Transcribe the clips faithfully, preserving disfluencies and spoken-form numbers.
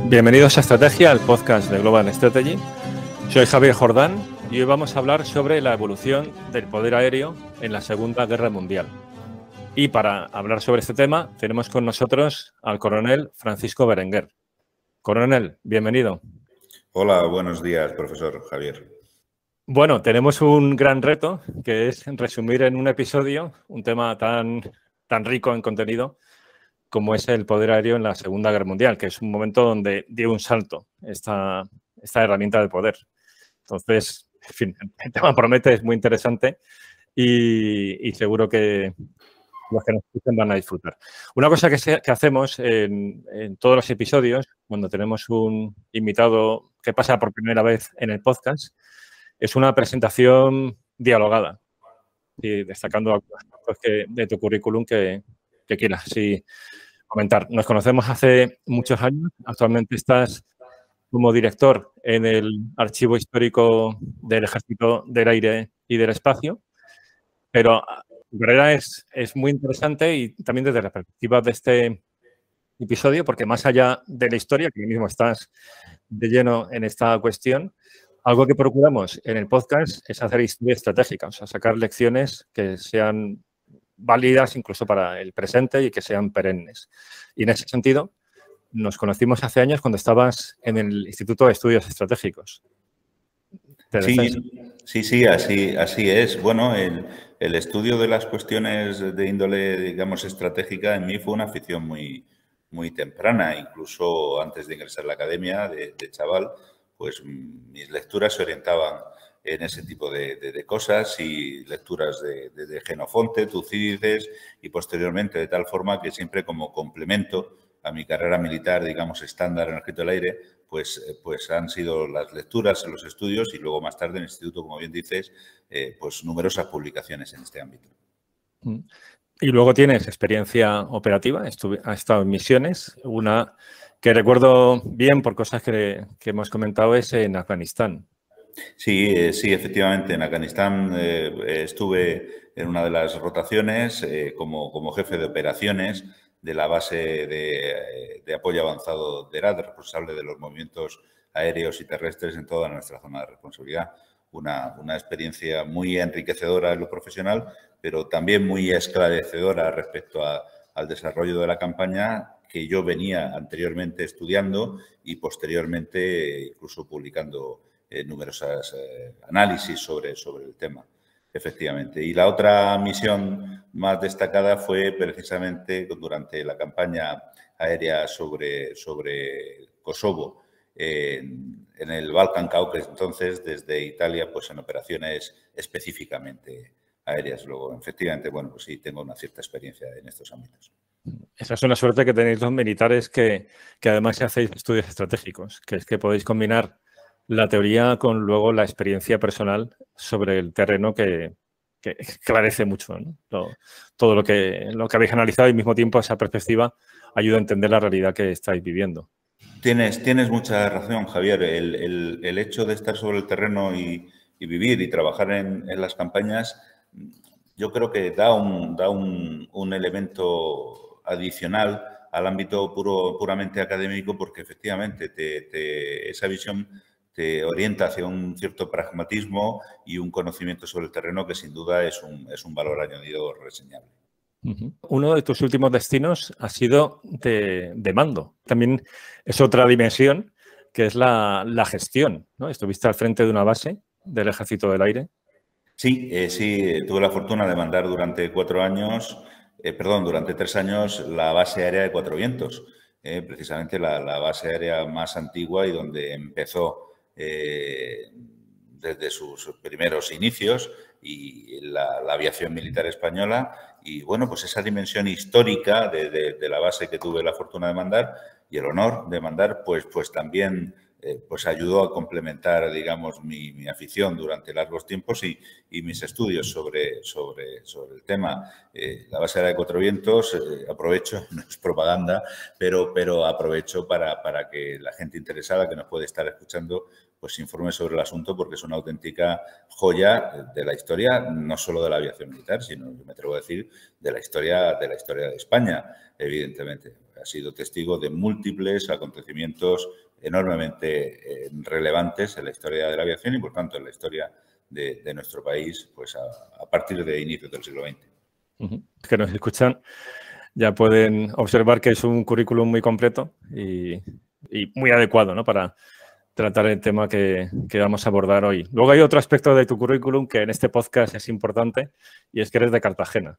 Bienvenidos a Estrategia, el podcast de Global Strategy. Soy Javier Jordán y hoy vamos a hablar sobre la evolución del poder aéreo en la Segunda Guerra Mundial. Y para hablar sobre este tema tenemos con nosotros al coronel Francisco Berenguer. Coronel, bienvenido. Hola, buenos días, profesor Javier. Bueno, tenemos un gran reto, que es resumir en un episodio un tema tan, tan rico en contenido como es el poder aéreo en la Segunda Guerra Mundial, que es un momento donde dio un salto esta, esta herramienta de poder. Entonces, en fin, el tema promete, es muy interesante y, y seguro que los que nos escuchen van a disfrutar. Una cosa que, se, que hacemos en, en todos los episodios, cuando tenemos un invitado que pasa por primera vez en el podcast, es una presentación dialogada, y destacando aspectos que, de tu currículum que, que quieras así comentar. Nos conocemos hace muchos años. Actualmente estás como director en el Archivo Histórico del Ejército del Aire y del Espacio, pero tu carrera es, es muy interesante y también desde la perspectiva de este episodio, porque más allá de la historia, que mismo estás de lleno en esta cuestión, algo que procuramos en el podcast es hacer historia estratégica, o sea, sacar lecciones que sean válidas incluso para el presente y que sean perennes. Y en ese sentido, nos conocimos hace años cuando estabas en el Instituto de Estudios Estratégicos. Sí, sí, sí, así, así es. Bueno, el, el estudio de las cuestiones de índole, digamos, estratégica en mí fue una afición muy, muy temprana. Incluso antes de ingresar a la academia de, de chaval, pues mis lecturas se orientaban en ese tipo de, de, de cosas y lecturas de, de, de Jenofonte, Tucídides y posteriormente de tal forma que siempre como complemento a mi carrera militar, digamos, estándar en el Ejército del Aire, pues, pues han sido las lecturas, los estudios y luego más tarde en el instituto, como bien dices, eh, pues numerosas publicaciones en este ámbito. Y luego tienes experiencia operativa, estuve, has estado en misiones, una que recuerdo bien por cosas que, que hemos comentado es en Afganistán. Sí, eh, sí, efectivamente. En Afganistán eh, estuve en una de las rotaciones eh, como, como jefe de operaciones de la base de, de apoyo avanzado de Herat, responsable de los movimientos aéreos y terrestres en toda nuestra zona de responsabilidad. Una, una experiencia muy enriquecedora en lo profesional, pero también muy esclarecedora respecto a, al desarrollo de la campaña que yo venía anteriormente estudiando y posteriormente incluso publicando Eh, numerosas eh, análisis sobre, sobre el tema, efectivamente. Y la otra misión más destacada fue precisamente durante la campaña aérea sobre, sobre Kosovo, eh, en el Balkan Caucasus, entonces desde Italia, pues en operaciones específicamente aéreas. Luego, efectivamente, bueno, pues sí, tengo una cierta experiencia en estos ámbitos. Esa es una suerte que tenéis los militares que, que además hacéis estudios estratégicos, que es que podéis combinar la teoría con luego la experiencia personal sobre el terreno que, que esclarece mucho, ¿no? Todo, todo lo que, lo que habéis analizado y al mismo tiempo esa perspectiva ayuda a entender la realidad que estáis viviendo. Tienes, tienes mucha razón, Javier. El, el, el hecho de estar sobre el terreno y, y vivir y trabajar en, en las campañas, yo creo que da un, da un, un elemento adicional al ámbito puro, puramente académico porque efectivamente te, te, esa visión te orienta hacia un cierto pragmatismo y un conocimiento sobre el terreno que sin duda es un, es un valor añadido reseñable. Uh-huh. Uno de tus últimos destinos ha sido de, de mando. También es otra dimensión que es la, la gestión, ¿no? Estuviste al frente de una base del Ejército del Aire. Sí, eh, sí, tuve la fortuna de mandar durante cuatro años, eh, perdón, durante tres años la base aérea de Cuatro Vientos, eh, precisamente la, la base aérea más antigua y donde empezó eh, desde sus primeros inicios y la, la aviación militar española y bueno, pues esa dimensión histórica de, de, de la base que tuve la fortuna de mandar y el honor de mandar, pues, pues también eh, pues ayudó a complementar, digamos, mi, mi afición durante largos tiempos y, y mis estudios sobre, sobre, sobre el tema. Eh, la base aérea de Cuatro Vientos, eh, aprovecho, no es propaganda, pero, pero aprovecho para, para que la gente interesada que nos puede estar escuchando pues se informe sobre el asunto porque es una auténtica joya de la historia, no solo de la aviación militar, sino, me atrevo a decir, de la historia de la historia de España, evidentemente. ha sido testigo de múltiples acontecimientos enormemente eh, relevantes en la historia de la aviación y, por tanto, en la historia de, de nuestro país, pues a, a partir de inicios del siglo veinte. Uh-huh. Que nos escuchan ya pueden observar que es un currículum muy completo y, y muy adecuado, ¿no?, para tratar el tema que, que vamos a abordar hoy. Luego hay otro aspecto de tu currículum que en este podcast es importante y es que eres de Cartagena.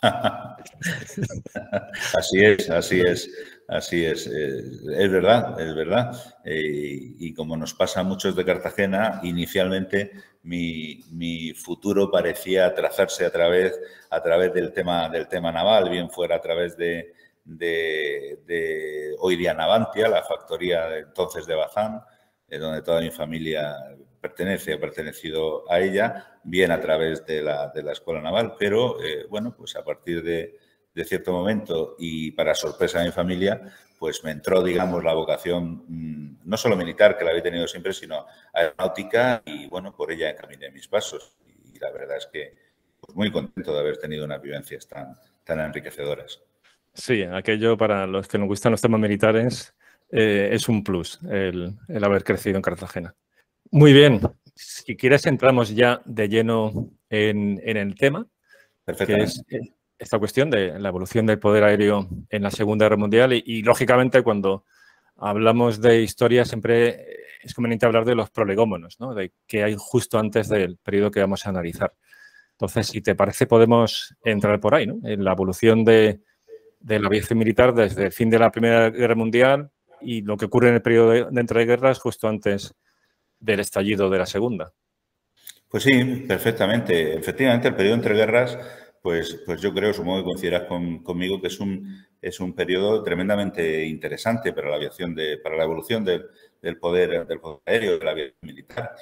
Así es, así es, así es. Es verdad, es verdad. Eh, y como nos pasa a muchos de Cartagena, inicialmente mi, mi futuro parecía trazarse a través, a través del tema, del tema naval, bien fuera a través de, de, de hoy día Navantia, la factoría de entonces de Bazán, donde toda mi familia pertenece, ha pertenecido a ella, bien a través de la, de la Escuela Naval, pero eh, bueno, pues a partir de, de cierto momento y para sorpresa de mi familia, pues me entró, digamos, la vocación mmm, no solo militar, que la había tenido siempre, sino aeronáutica y bueno, por ella encaminé mis pasos y la verdad es que pues, muy contento de haber tenido unas vivencias tan, tan enriquecedoras. Sí, aquello para los que nos gustan los temas militares eh, es un plus el, el haber crecido en Cartagena. Muy bien, si quieres entramos ya de lleno en, en el tema, que es esta cuestión de la evolución del poder aéreo en la Segunda Guerra Mundial y, y lógicamente cuando hablamos de historia siempre es conveniente hablar de los prolegómenos, ¿no?, de qué hay justo antes del periodo que vamos a analizar. Entonces, si te parece, podemos entrar por ahí, ¿no?, en la evolución de, de la aviación militar desde el fin de la Primera Guerra Mundial y lo que ocurre en el periodo de, de entreguerras justo antes del estallido de la Segunda. Pues sí, perfectamente. Efectivamente, el periodo de entreguerras, pues, pues yo creo, supongo que coincidirás con, conmigo, que es un, es un periodo tremendamente interesante para la aviación, de, para la evolución del, del, poder, del poder aéreo, de la aviación militar,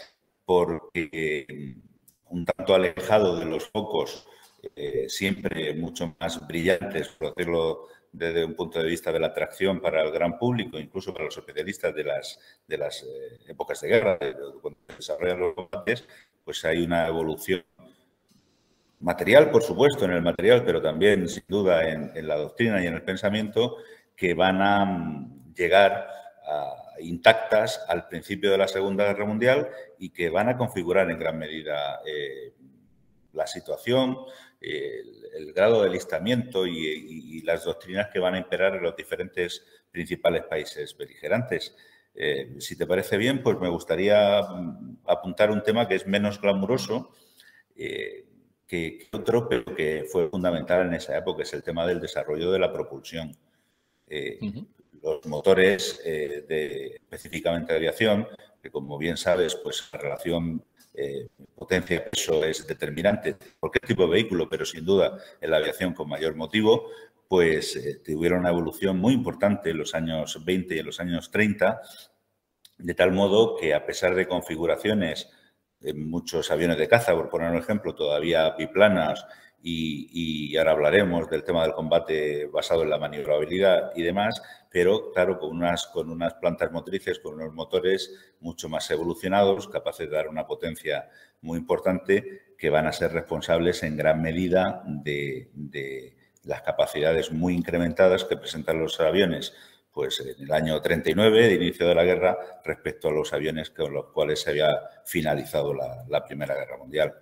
porque un tanto alejado de los focos eh, siempre mucho más brillantes, por decirlo desde un punto de vista de la atracción para el gran público, incluso para los especialistas de las, de las eh, épocas de guerra, de, de, cuando se desarrollan los combates, pues hay una evolución material, por supuesto, en el material, pero también, sin duda, en, en la doctrina y en el pensamiento, que van a llegar a, intactas al principio de la Segunda Guerra Mundial y que van a configurar en gran medida eh, la situación, eh, el, el grado de alistamiento y, y, y las doctrinas que van a imperar en los diferentes principales países beligerantes. Eh, si te parece bien, pues me gustaría apuntar un tema que es menos glamuroso eh, que, que otro, pero que fue fundamental en esa época, es el tema del desarrollo de la propulsión. Eh, uh-huh. Los motores, eh, de, específicamente de aviación, que como bien sabes, pues la relación eh, potencia-peso es determinante por cualquier tipo de vehículo, pero sin duda en la aviación con mayor motivo, pues eh, tuvieron una evolución muy importante en los años veinte y en los años treinta, de tal modo que a pesar de configuraciones en muchos aviones de caza, por poner un ejemplo, todavía biplanas y, y ahora hablaremos del tema del combate basado en la maniobrabilidad y demás, pero claro, con unas, con unas plantas motrices, con unos motores mucho más evolucionados, capaces de dar una potencia muy importante, que van a ser responsables en gran medida de, de las capacidades muy incrementadas que presentan los aviones pues en el año treinta y nueve, de inicio de la guerra, respecto a los aviones con los cuales se había finalizado la, la Primera Guerra Mundial.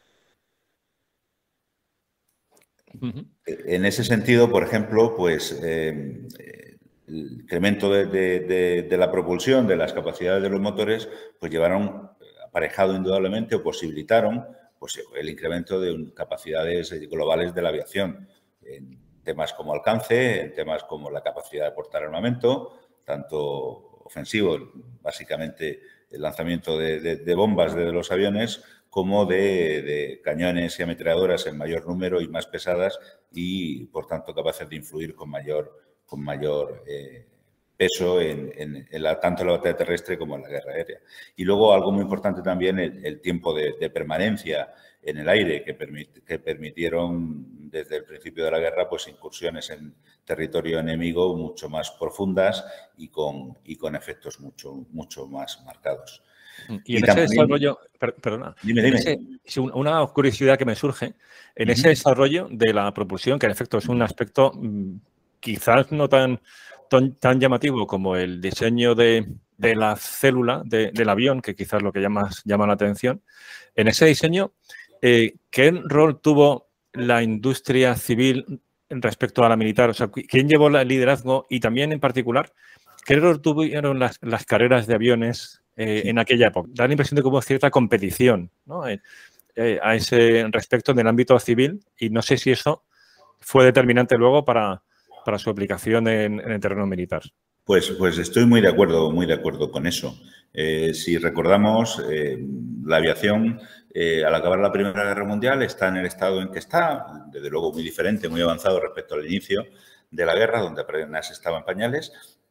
Uh-huh. En ese sentido, por ejemplo, pues eh, el incremento de, de, de, de la propulsión, de las capacidades de los motores, pues llevaron aparejado indudablemente o posibilitaron pues, el incremento de capacidades globales de la aviación. En, temas como alcance, en temas como la capacidad de portar armamento, tanto ofensivo, básicamente el lanzamiento de, de, de bombas desde los aviones, como de, de cañones y ametralladoras en mayor número y más pesadas y, por tanto, capaces de influir con mayor, con mayor eh, peso en, en, en la, tanto en la batalla terrestre como en la guerra aérea. Y luego, algo muy importante también, el, el tiempo de, de permanencia en el aire que, permit, que permitieron desde el principio de la guerra pues incursiones en territorio enemigo mucho más profundas y con, y con efectos mucho, mucho más marcados. Y en y ese también, desarrollo, per, perdona, dime, dime. En ese, una curiosidad que me surge, en uh-huh. ese desarrollo de la propulsión, que en efecto es un aspecto mmm, quizás no tan tan, tan llamativo como el diseño de, de la célula de, del avión, que quizás es lo que llama, llama la atención. En ese diseño, eh, ¿qué rol tuvo la industria civil respecto a la militar? O sea, ¿quién llevó el liderazgo? Y también, en particular, ¿qué rol tuvieron las, las carreras de aviones eh, sí. en aquella época? Da la impresión de que hubo cierta competición, ¿no? eh, eh, a ese respecto en el ámbito civil, y no sé si eso fue determinante luego para, para su aplicación en, en el terreno militar. Pues, pues estoy muy de acuerdo, muy de acuerdo con eso. Eh, si recordamos, eh, la aviación, eh, al acabar la Primera Guerra Mundial, está en el estado en que está, desde luego muy diferente, muy avanzado respecto al inicio de la guerra, donde apenas estaba en pañales.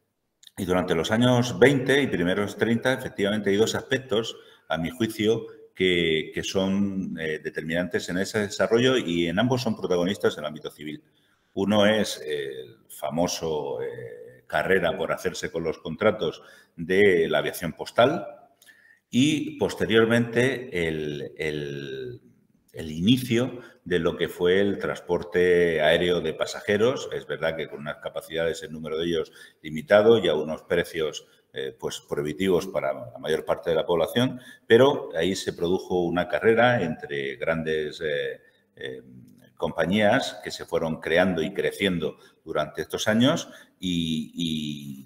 Y durante los años veinte y primeros treinta, efectivamente, hay dos aspectos, a mi juicio, que, que son eh, determinantes en ese desarrollo, y en ambos son protagonistas en el ámbito civil. Uno es el famoso eh, carrera por hacerse con los contratos de la aviación postal, y posteriormente el, el, el inicio de lo que fue el transporte aéreo de pasajeros. Es verdad que con unas capacidades, el número de ellos limitado y a unos precios eh, pues prohibitivos para la mayor parte de la población, pero ahí se produjo una carrera entre grandes eh, eh, compañías que se fueron creando y creciendo durante estos años y, y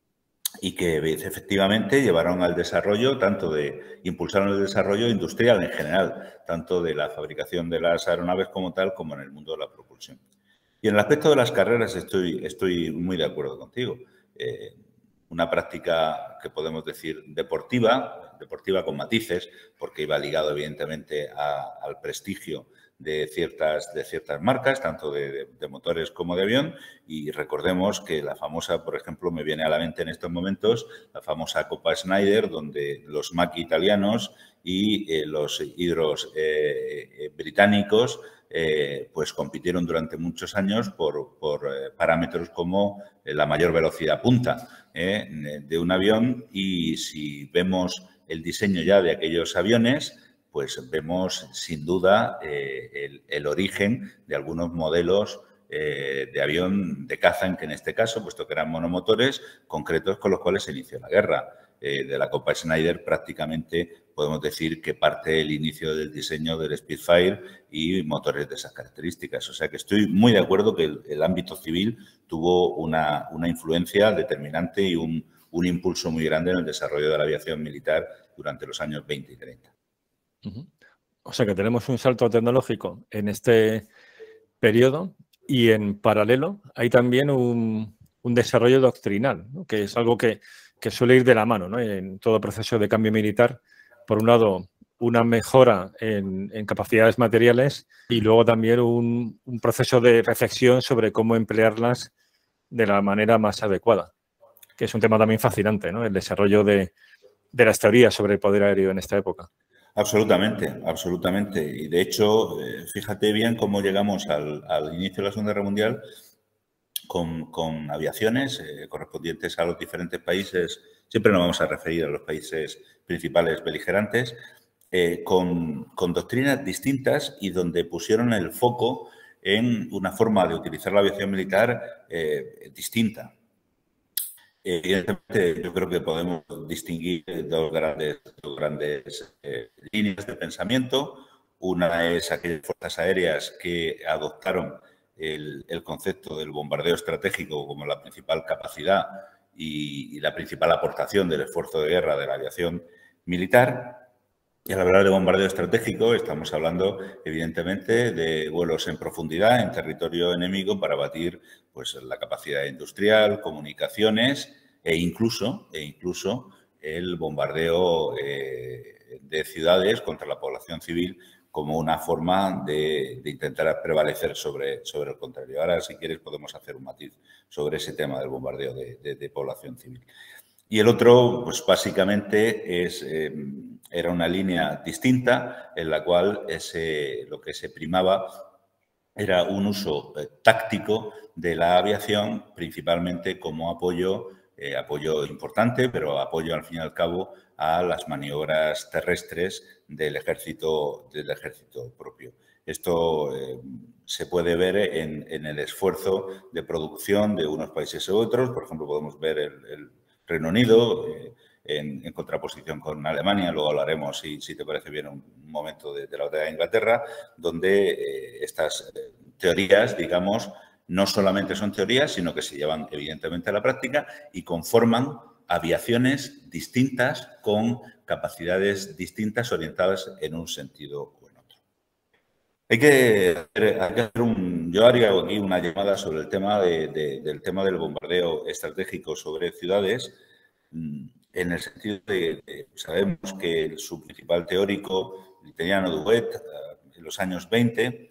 y que efectivamente llevaron al desarrollo, tanto de, impulsaron el desarrollo industrial en general, tanto de la fabricación de las aeronaves como tal, como en el mundo de la propulsión. Y en el aspecto de las carreras estoy, estoy muy de acuerdo contigo. Eh, una práctica que podemos decir deportiva, deportiva con matices, porque iba ligado evidentemente a, al prestigio de ciertas, de ciertas marcas, tanto de, de, de motores como de avión, y recordemos que la famosa, por ejemplo, me viene a la mente en estos momentos, la famosa Copa Schneider, donde los Mach italianos y eh, los hidros eh, eh, británicos eh, pues compitieron durante muchos años por, por eh, parámetros como eh, la mayor velocidad punta eh, de un avión, y si vemos el diseño ya de aquellos aviones, pues vemos sin duda eh, el, el origen de algunos modelos eh, de avión de caza, en que en este caso, puesto que eran monomotores concretos con los cuales se inició la guerra. Eh, de la Copa Schneider prácticamente podemos decir que parte el inicio del diseño del Spitfire y motores de esas características. O sea que estoy muy de acuerdo que el, el ámbito civil tuvo una, una influencia determinante y un, un impulso muy grande en el desarrollo de la aviación militar durante los años veinte y treinta. O sea que tenemos un salto tecnológico en este periodo, y en paralelo hay también un, un desarrollo doctrinal, ¿no? Que es algo que, que suele ir de la mano, ¿no? En todo proceso de cambio militar. Por un lado, una mejora en, en capacidades materiales, y luego también un, un proceso de reflexión sobre cómo emplearlas de la manera más adecuada, que es un tema también fascinante, ¿no? El desarrollo de, de las teorías sobre el poder aéreo en esta época. Absolutamente, absolutamente. Y de hecho, fíjate bien cómo llegamos al, al inicio de la Segunda Guerra Mundial con, con aviaciones eh, correspondientes a los diferentes países. Siempre nos vamos a referir a los países principales beligerantes, eh, con, con doctrinas distintas, y donde pusieron el foco en una forma de utilizar la aviación militar eh, distinta. Evidentemente, yo creo que podemos distinguir dos grandes, dos grandes eh, líneas de pensamiento. Una es aquellas fuerzas aéreas que adoptaron el, el concepto del bombardeo estratégico como la principal capacidad y, y la principal aportación del esfuerzo de guerra de la aviación militar. Y al hablar de bombardeo estratégico estamos hablando, evidentemente, de vuelos en profundidad en territorio enemigo para abatir pues, la capacidad industrial, comunicaciones e incluso, e incluso el bombardeo eh, de ciudades contra la población civil como una forma de, de intentar prevalecer sobre, sobre el contrario. Ahora, si quieres, podemos hacer un matiz sobre ese tema del bombardeo de, de, de población civil. Y el otro, pues básicamente, es, eh, era una línea distinta en la cual ese, lo que se primaba era un uso eh, táctico de la aviación, principalmente como apoyo, eh, apoyo importante, pero apoyo al fin y al cabo a las maniobras terrestres del ejército, del ejército propio. Esto, eh, se puede ver en, en el esfuerzo de producción de unos países u otros. Por ejemplo, podemos ver el, el Reino Unido eh, en, en contraposición con Alemania. Luego hablaremos, si, si te parece bien, un momento de, de la batalla de Inglaterra, donde eh, estas teorías, digamos, no solamente son teorías, sino que se llevan evidentemente a la práctica y conforman aviaciones distintas con capacidades distintas orientadas en un sentido o en otro. Hay que, hay que hacer un, yo haría aquí una llamada sobre el tema de, de, del tema del bombardeo estratégico sobre ciudades, en el sentido de, de sabemos que su principal teórico, el italiano Douhet, en los años veinte,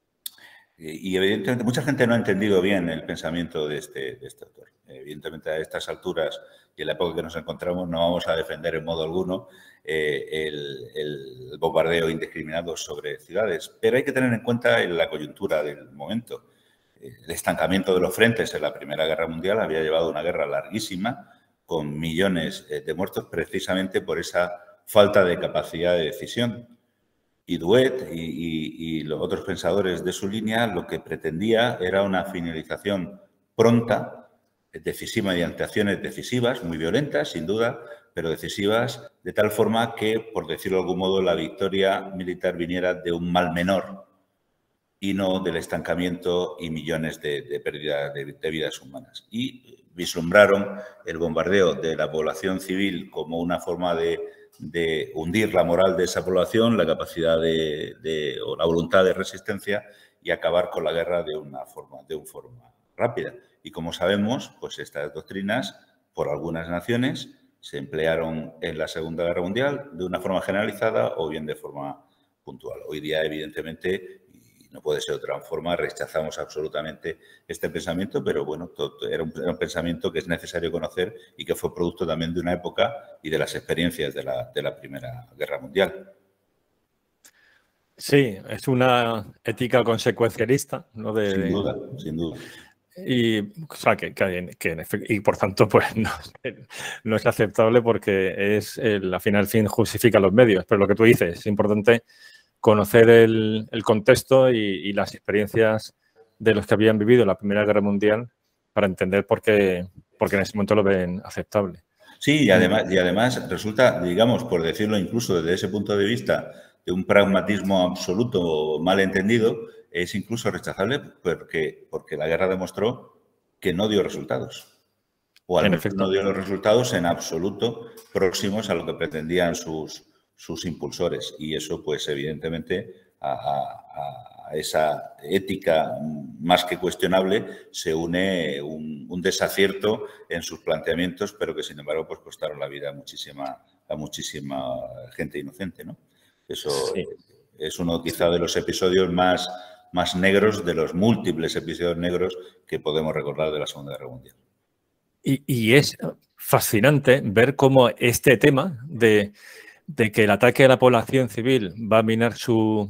y evidentemente mucha gente no ha entendido bien el pensamiento de este, de este autor. Evidentemente a estas alturas y en la época que nos encontramos no vamos a defender en modo alguno eh, el, el bombardeo indiscriminado sobre ciudades, pero hay que tener en cuenta la coyuntura del momento. El estancamiento de los frentes en la Primera Guerra Mundial había llevado a una guerra larguísima con millones de muertos precisamente por esa falta de capacidad de decisión. Y Douhet y, y, y los otros pensadores de su línea lo que pretendía era una finalización pronta, decisiva, mediante acciones decisivas, muy violentas, sin duda, pero decisivas, de tal forma que, por decirlo de algún modo, la victoria militar viniera de un mal menor y no del estancamiento y millones de, de pérdidas de, de vidas humanas. Y vislumbraron el bombardeo de la población civil como una forma de de hundir la moral de esa población, la capacidad de, de, o la voluntad de resistencia y acabar con la guerra de una forma, de una forma rápida. Y como sabemos, pues estas doctrinas, por algunas naciones, se emplearon en la Segunda Guerra Mundial de una forma generalizada o bien de forma puntual. Hoy día, evidentemente, y no puede ser de otra forma, rechazamos absolutamente este pensamiento, pero bueno, todo, era, un, era un pensamiento que es necesario conocer y que fue producto también de una época y de las experiencias de la, de la Primera Guerra Mundial. Sí, es una ética consecuencialista, ¿no? De, sin duda, sin duda. Y, o sea, que, que, que, y por tanto, pues no, no es aceptable porque es el, al final, el fin justifica los medios. Pero lo que tú dices, es importante conocer el, el contexto y, y las experiencias de los que habían vivido la Primera Guerra Mundial para entender por qué, por qué en ese momento lo ven aceptable. Sí, y además, y además resulta, digamos, por decirlo incluso desde ese punto de vista, de un pragmatismo absoluto o mal entendido, es incluso rechazable porque, porque la guerra demostró que no dio resultados. O al menos no dio los resultados en absoluto próximos a lo que pretendían sus, sus impulsores. Y eso, pues, evidentemente, a, a, a esa ética más que cuestionable se une un, un desacierto en sus planteamientos, pero que, sin embargo, pues costaron la vida a muchísima, a muchísima gente inocente, ¿no? Eso sí. Es uno quizá de los episodios más, más negros, de los múltiples episodios negros que podemos recordar de la Segunda Guerra Mundial. Y, y es fascinante ver cómo este tema de, de que el ataque a la población civil va a minar su,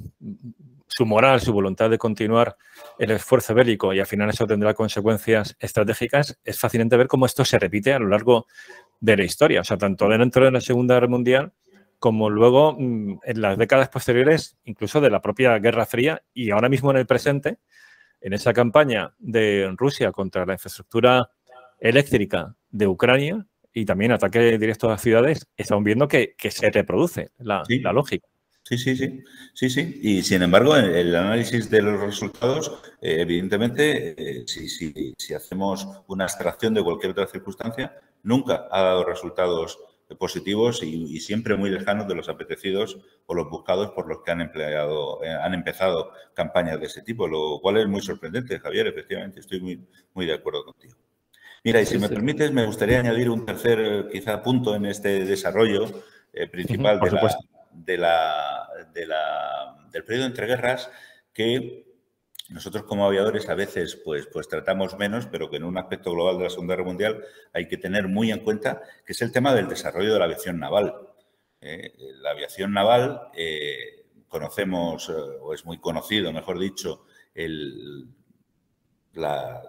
su moral, su voluntad de continuar el esfuerzo bélico y al final eso tendrá consecuencias estratégicas, es fascinante ver cómo esto se repite a lo largo de la historia. O sea, tanto dentro de la Segunda Guerra Mundial como luego en las décadas posteriores, incluso de la propia Guerra Fría y ahora mismo en el presente, en esa campaña de Rusia contra la infraestructura eléctrica de Ucrania y también ataque directo a las ciudades, estamos viendo que, que se reproduce la, sí. la lógica. Sí, sí, sí, sí, sí. Y sin embargo, el análisis de los resultados, eh, evidentemente, eh, si, si, si hacemos una abstracción de cualquier otra circunstancia, nunca ha dado resultados positivos y, y siempre muy lejanos de los apetecidos o los buscados por los que han empleado, eh, han empezado campañas de ese tipo, lo cual es muy sorprendente, Javier, efectivamente, estoy muy, muy de acuerdo contigo. Mira, y si me permites, me gustaría añadir un tercer, quizá, punto en este desarrollo eh, principal uh-huh, de la, de la, de la, del periodo entre guerras, que nosotros como aviadores a veces pues, pues tratamos menos, pero que en un aspecto global de la Segunda Guerra Mundial hay que tener muy en cuenta, que es el tema del desarrollo de la aviación naval. Eh, la aviación naval, eh, conocemos, eh, o es muy conocido, mejor dicho, el, la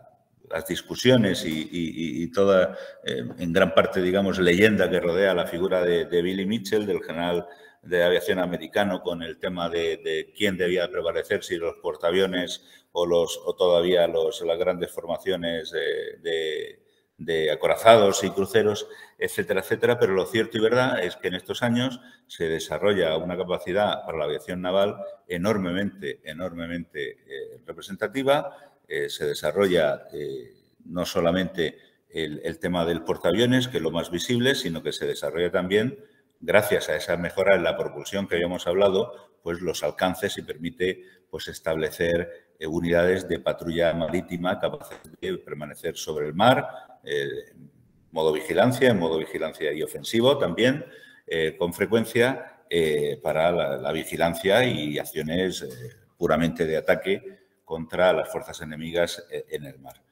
las discusiones y, y, y toda, eh, en gran parte, digamos, leyenda que rodea la figura de, de Billy Mitchell, del general de aviación americano, con el tema de, de quién debía prevalecer, si los portaaviones o, los, o todavía los, las grandes formaciones de, de, de acorazados y cruceros, etcétera, etcétera. Pero lo cierto y verdad es que en estos años se desarrolla una capacidad para la aviación naval enormemente, enormemente eh, representativa. Eh, se desarrolla eh, no solamente el, el tema del portaaviones, que es lo más visible, sino que se desarrolla también, gracias a esa mejora en la propulsión que habíamos hablado, pues los alcances y permite pues establecer eh, unidades de patrulla marítima capaces de permanecer sobre el mar, eh, en modo vigilancia, en modo vigilancia y ofensivo también, eh, con frecuencia eh, para la, la vigilancia y acciones eh, puramente de ataque contra las fuerzas enemigas en el mar.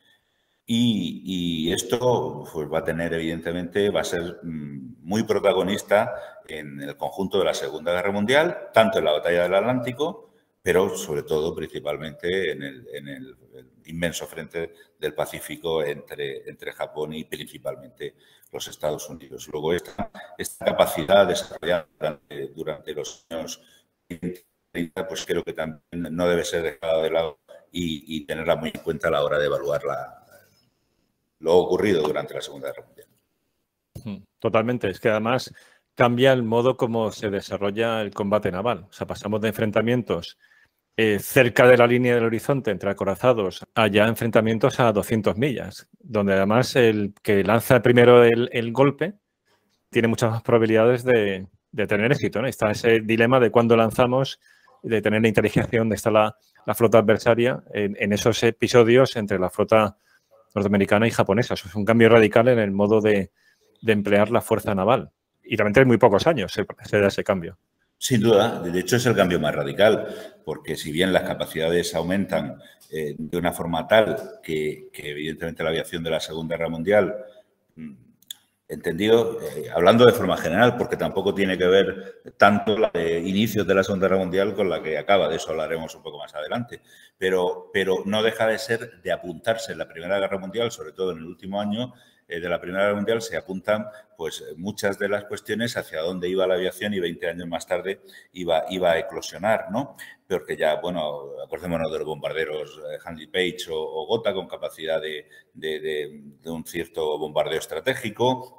Y, y esto pues, va a tener, evidentemente, va a ser muy protagonista en el conjunto de la Segunda Guerra Mundial, tanto en la batalla del Atlántico, pero sobre todo, principalmente, en el, en el, el inmenso frente del Pacífico entre, entre Japón y principalmente los Estados Unidos. Luego, esta, esta capacidad desarrollada durante, durante los años treinta, pues creo que también no debe ser dejada de lado y, y tenerla muy en cuenta a la hora de evaluar la, lo ocurrido durante la Segunda Guerra Mundial. Totalmente. Es que además cambia el modo como se desarrolla el combate naval. O sea, pasamos de enfrentamientos eh, cerca de la línea del horizonte entre acorazados a ya enfrentamientos a doscientas millas, donde además el que lanza primero el, el golpe tiene muchas más probabilidades de, de tener éxito, ¿no? Está ese dilema de cuándo lanzamos, de tener la inteligencia donde está la, la flota adversaria en, en esos episodios entre la flota norteamericana y japonesa. Eso es un cambio radical en el modo de, de emplear la fuerza naval. Y realmente en muy pocos años se, se da ese cambio. Sin duda, de hecho es el cambio más radical, porque si bien las capacidades aumentan eh, de una forma tal que, que evidentemente la aviación de la Segunda Guerra Mundial, entendido, eh, hablando de forma general, porque tampoco tiene que ver tanto la de inicios de la Segunda Guerra Mundial con la que acaba, de eso hablaremos un poco más adelante, pero, pero no deja de ser de apuntarse en la Primera Guerra Mundial, sobre todo en el último año eh, de la Primera Guerra Mundial, se apuntan pues muchas de las cuestiones hacia dónde iba la aviación y veinte años más tarde iba, iba a eclosionar, ¿no? Porque ya, bueno, acordémonos de los bombarderos Handley Page o, o Gotha con capacidad de, de, de, de un cierto bombardeo estratégico,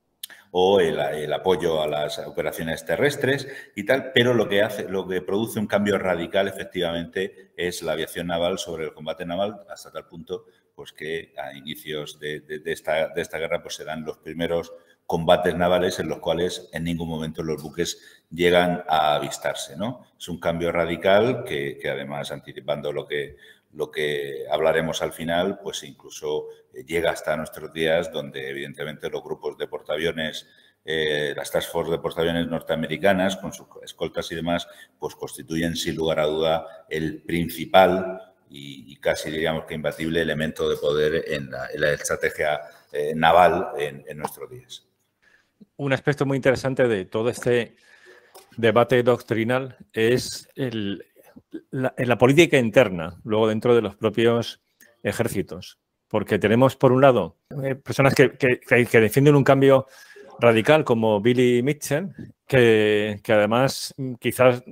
o el, el apoyo a las operaciones terrestres y tal, pero lo que hace, lo que produce un cambio radical efectivamente es la aviación naval sobre el combate naval, hasta tal punto pues que a inicios de, de, de, esta, de esta guerra pues se dan los primeros combates navales en los cuales en ningún momento los buques llegan a avistarse, ¿no? Es un cambio radical que, que además, anticipando lo que lo que hablaremos al final, pues incluso llega hasta nuestros días, donde evidentemente los grupos de portaaviones, eh, las task force de portaaviones norteamericanas, con sus escoltas y demás, pues constituyen sin lugar a duda el principal y, y casi diríamos que imbatible elemento de poder en la, en la estrategia eh, naval en, en nuestros días. Un aspecto muy interesante de todo este debate doctrinal es el... La, en la política interna, luego dentro de los propios ejércitos, porque tenemos por un lado eh, personas que, que, que defienden un cambio radical como Billy Mitchell, que, que además quizás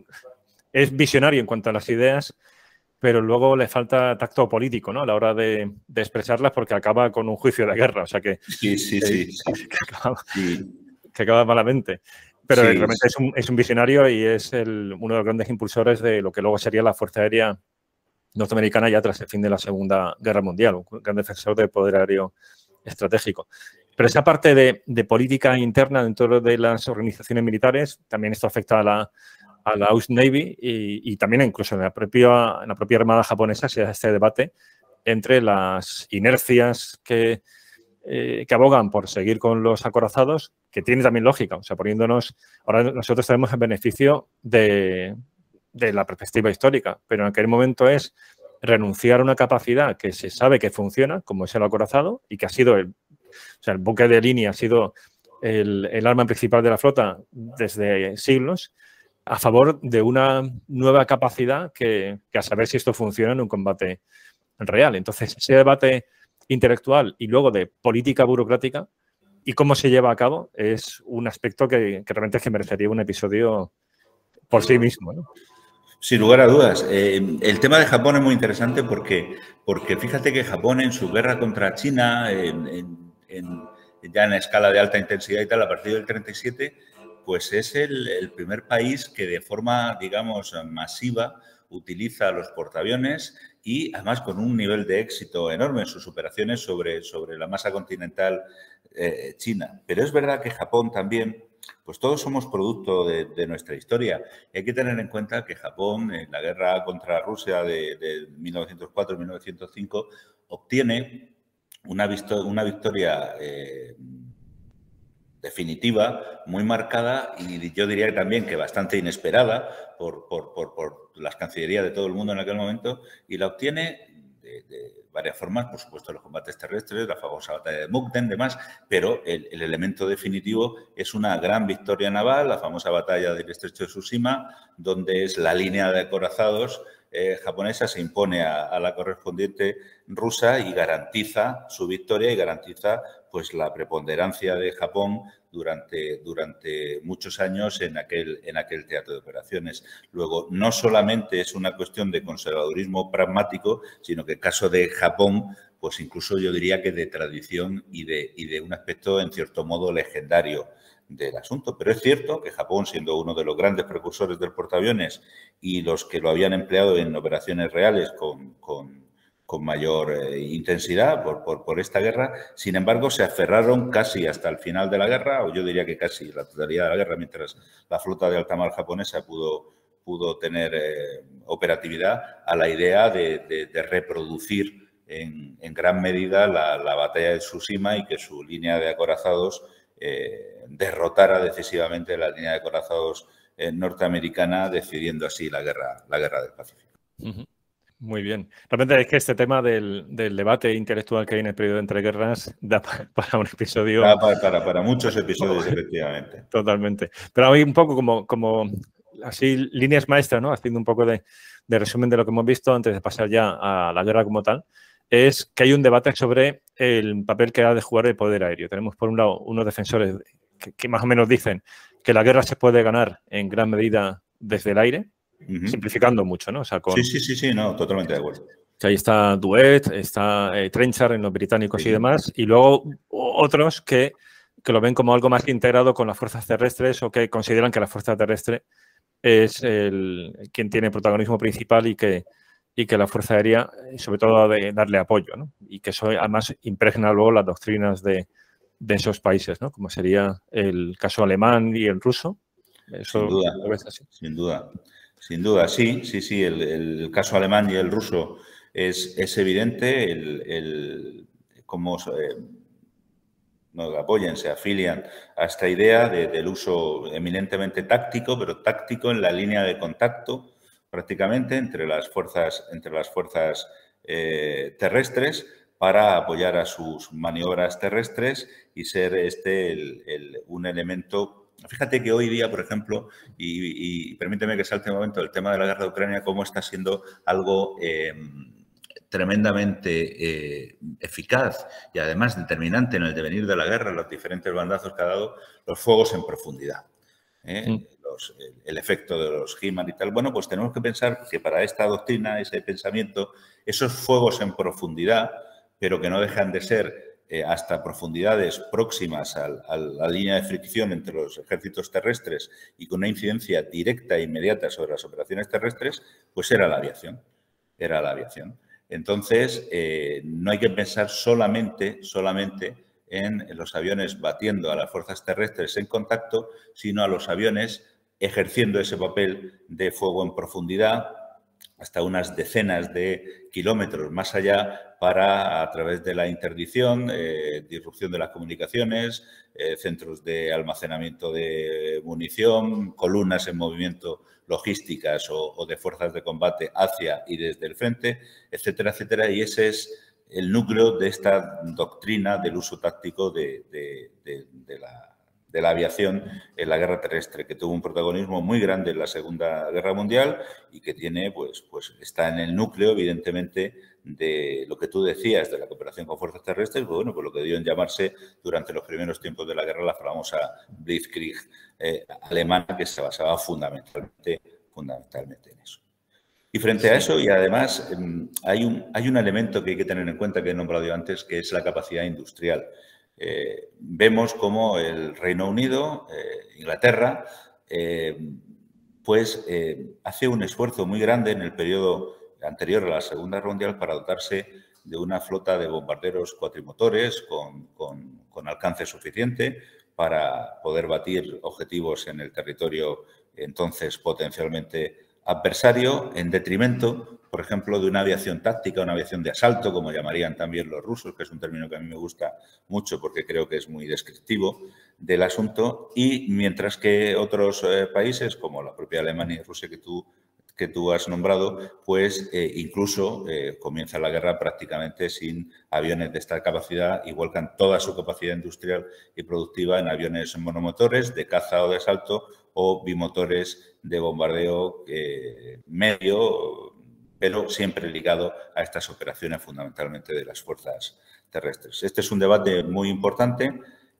es visionario en cuanto a las ideas, pero luego le falta tacto político, ¿no? A la hora de, de expresarlas, porque acaba con un juicio de guerra, o sea que, sí, sí, que, sí. que, acaba, sí. que acaba malamente. Pero sí, realmente sí. Es, un, es un visionario y es el, uno de los grandes impulsores de lo que luego sería la Fuerza Aérea norteamericana ya tras el fin de la Segunda Guerra Mundial, un gran defensor del poder aéreo estratégico. Pero esa parte de, de política interna dentro de las organizaciones militares, también esto afecta a la, a la U S Navy y, y también incluso en la, propia, en la propia Armada japonesa se da este debate entre las inercias que... Eh, que abogan por seguir con los acorazados, que tiene también lógica, o sea, poniéndonos, ahora nosotros tenemos el beneficio de, de la perspectiva histórica, pero en aquel momento es renunciar a una capacidad que se sabe que funciona, como es el acorazado, y que ha sido, el, o sea, el buque de línea ha sido el, el arma principal de la flota desde siglos, a favor de una nueva capacidad que, que a saber si esto funciona en un combate real. Entonces, ese debate intelectual y luego de política burocrática y cómo se lleva a cabo es un aspecto que, que realmente es que merecería un episodio por sí mismo, ¿no? Sin lugar a dudas. Eh, el tema de Japón es muy interesante porque, porque fíjate que Japón en su guerra contra China, en, en, en, ya en escala de alta intensidad y tal, a partir del treinta y siete, pues es el, el primer país que de forma, digamos, masiva utiliza los portaaviones y además con un nivel de éxito enorme en sus operaciones sobre, sobre la masa continental eh, china. Pero es verdad que Japón también, pues todos somos producto de, de nuestra historia. Y hay que tener en cuenta que Japón, en la guerra contra Rusia de, de mil novecientos cuatro a mil novecientos cinco, obtiene una, una victoria eh, definitiva, muy marcada y yo diría que también que bastante inesperada por, por, por, por las cancillerías de todo el mundo en aquel momento, y la obtiene de, de varias formas, por supuesto los combates terrestres, la famosa batalla de Mukden, demás, pero el, el elemento definitivo es una gran victoria naval, la famosa batalla del Estrecho de Tsushima, donde es la línea de acorazados eh, japonesa se impone a, a la correspondiente rusa y garantiza su victoria y garantiza pues la preponderancia de Japón durante, durante muchos años en aquel, en aquel teatro de operaciones. Luego, no solamente es una cuestión de conservadurismo pragmático, sino que en el caso de Japón, pues incluso yo diría que de tradición y de, y de un aspecto, en cierto modo, legendario del asunto. Pero es cierto que Japón, siendo uno de los grandes precursores del portaaviones y los que lo habían empleado en operaciones reales con, con, con mayor eh, intensidad por, por, por esta guerra, sin embargo, se aferraron casi hasta el final de la guerra, o yo diría que casi la totalidad de la guerra, mientras la flota de alta mar japonesa pudo, pudo tener eh, operatividad, a la idea de, de, de reproducir en, en gran medida la, la batalla de Tsushima y que su línea de acorazados eh, derrotara decisivamente la línea de acorazados eh, norteamericana, decidiendo así la guerra, la guerra del Pacífico. Uh-huh. Muy bien. Realmente es que este tema del, del debate intelectual que hay en el periodo de entreguerras da para un episodio... Da para, para, para muchos episodios, efectivamente. Totalmente. Pero hay un poco como, como así líneas maestras, ¿no? Haciendo un poco de, de resumen de lo que hemos visto antes de pasar ya a la guerra como tal, es que hay un debate sobre el papel que ha de jugar el poder aéreo. Tenemos, por un lado, unos defensores que, que más o menos dicen que la guerra se puede ganar en gran medida desde el aire, uh-huh. simplificando mucho, ¿no? O sea, con, sí, sí, sí, sí, no, totalmente de acuerdo. Que ahí está Duet, está eh, Trenchard en los británicos sí. y demás, y luego otros que, que lo ven como algo más integrado con las fuerzas terrestres o que consideran que la fuerza terrestre es el, quien tiene protagonismo principal y que, y que la fuerza aérea, sobre todo, de darle apoyo, ¿no? Y que eso además impregna luego las doctrinas de, de esos países, ¿no? Como sería el caso alemán y el ruso. Eso, sin duda, ¿lo ves así? Sin duda. Sin duda, sí, sí, sí. El, el caso alemán y el ruso es, es evidente. El, el, cómo eh, nos apoyan, se afilian a esta idea de, del uso eminentemente táctico, pero táctico en la línea de contacto prácticamente entre las fuerzas, entre las fuerzas eh, terrestres para apoyar a sus maniobras terrestres y ser este el, el, un elemento. Fíjate que hoy día, por ejemplo, y, y permíteme que salte un momento el tema de la guerra de Ucrania, cómo está siendo algo eh, tremendamente eh, eficaz y además determinante en el devenir de la guerra, los diferentes bandazos que ha dado, los fuegos en profundidad. ¿eh? Mm. Los, el, el efecto de los HIMARS y tal. Bueno, pues tenemos que pensar que para esta doctrina, ese pensamiento, esos fuegos en profundidad, pero que no dejan de ser Eh, hasta profundidades próximas a, a la línea de fricción entre los ejércitos terrestres y con una incidencia directa e inmediata sobre las operaciones terrestres, pues era la aviación. Era la aviación. Entonces, eh, no hay que pensar solamente, solamente en los aviones batiendo a las fuerzas terrestres en contacto, sino a los aviones ejerciendo ese papel de fuego en profundidad hasta unas decenas de kilómetros más allá para, a través de la interdicción, eh, disrupción de las comunicaciones, eh, centros de almacenamiento de munición, columnas en movimiento logísticas o, o de fuerzas de combate hacia y desde el frente, etcétera, etcétera. Y ese es el núcleo de esta doctrina del uso táctico de, de, de, de, la, de la aviación en la guerra terrestre, que tuvo un protagonismo muy grande en la Segunda Guerra Mundial y que tiene, pues, pues está en el núcleo, evidentemente, de lo que tú decías, de la cooperación con fuerzas terrestres, pues, bueno, pues lo que dio en llamarse durante los primeros tiempos de la guerra la famosa Blitzkrieg eh, alemana, que se basaba fundamentalmente, fundamentalmente en eso. Y frente a eso, y además, hay un, hay un elemento que hay que tener en cuenta que he nombrado yo antes, que es la capacidad industrial. Eh, vemos cómo el Reino Unido, eh, Inglaterra, eh, pues eh, hace un esfuerzo muy grande en el periodo anterior a la Segunda Guerra Mundial para dotarse de una flota de bombarderos cuatrimotores con, con, con alcance suficiente para poder batir objetivos en el territorio entonces potencialmente adversario, en detrimento, por ejemplo, de una aviación táctica, una aviación de asalto, como llamarían también los rusos, que es un término que a mí me gusta mucho porque creo que es muy descriptivo del asunto, y mientras que otros eh, países, como la propia Alemania y Rusia que tú, que tú has nombrado, pues eh, incluso eh, comienza la guerra prácticamente sin aviones de esta capacidad y vuelcan toda su capacidad industrial y productiva en aviones monomotores de caza o de asalto o bimotores de bombardeo eh, medio, pero siempre ligado a estas operaciones fundamentalmente de las fuerzas terrestres. Este es un debate muy importante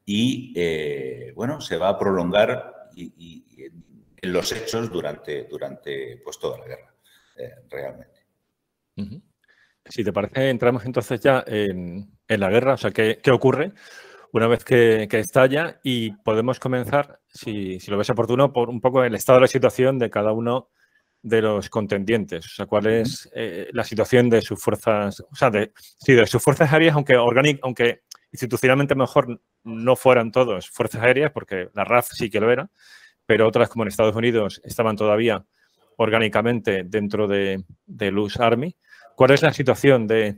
y, eh, bueno, se va a prolongar y, y, en los hechos durante, durante pues, toda la guerra, eh, realmente. Uh-huh. Si te parece, entramos entonces ya en, en la guerra, o sea, ¿qué, qué ocurre una vez que, que estalla? Y podemos comenzar, si, si lo ves oportuno, por un poco el estado de la situación de cada uno de los contendientes. O sea, cuál es eh, la situación de sus fuerzas, o sea, de, sí, de sus fuerzas aéreas, aunque, organic, aunque institucionalmente mejor no fueran todos fuerzas aéreas, porque la R A F sí que lo era, pero otras como en Estados Unidos estaban todavía orgánicamente dentro de, de U S Army. ¿Cuál es la situación de,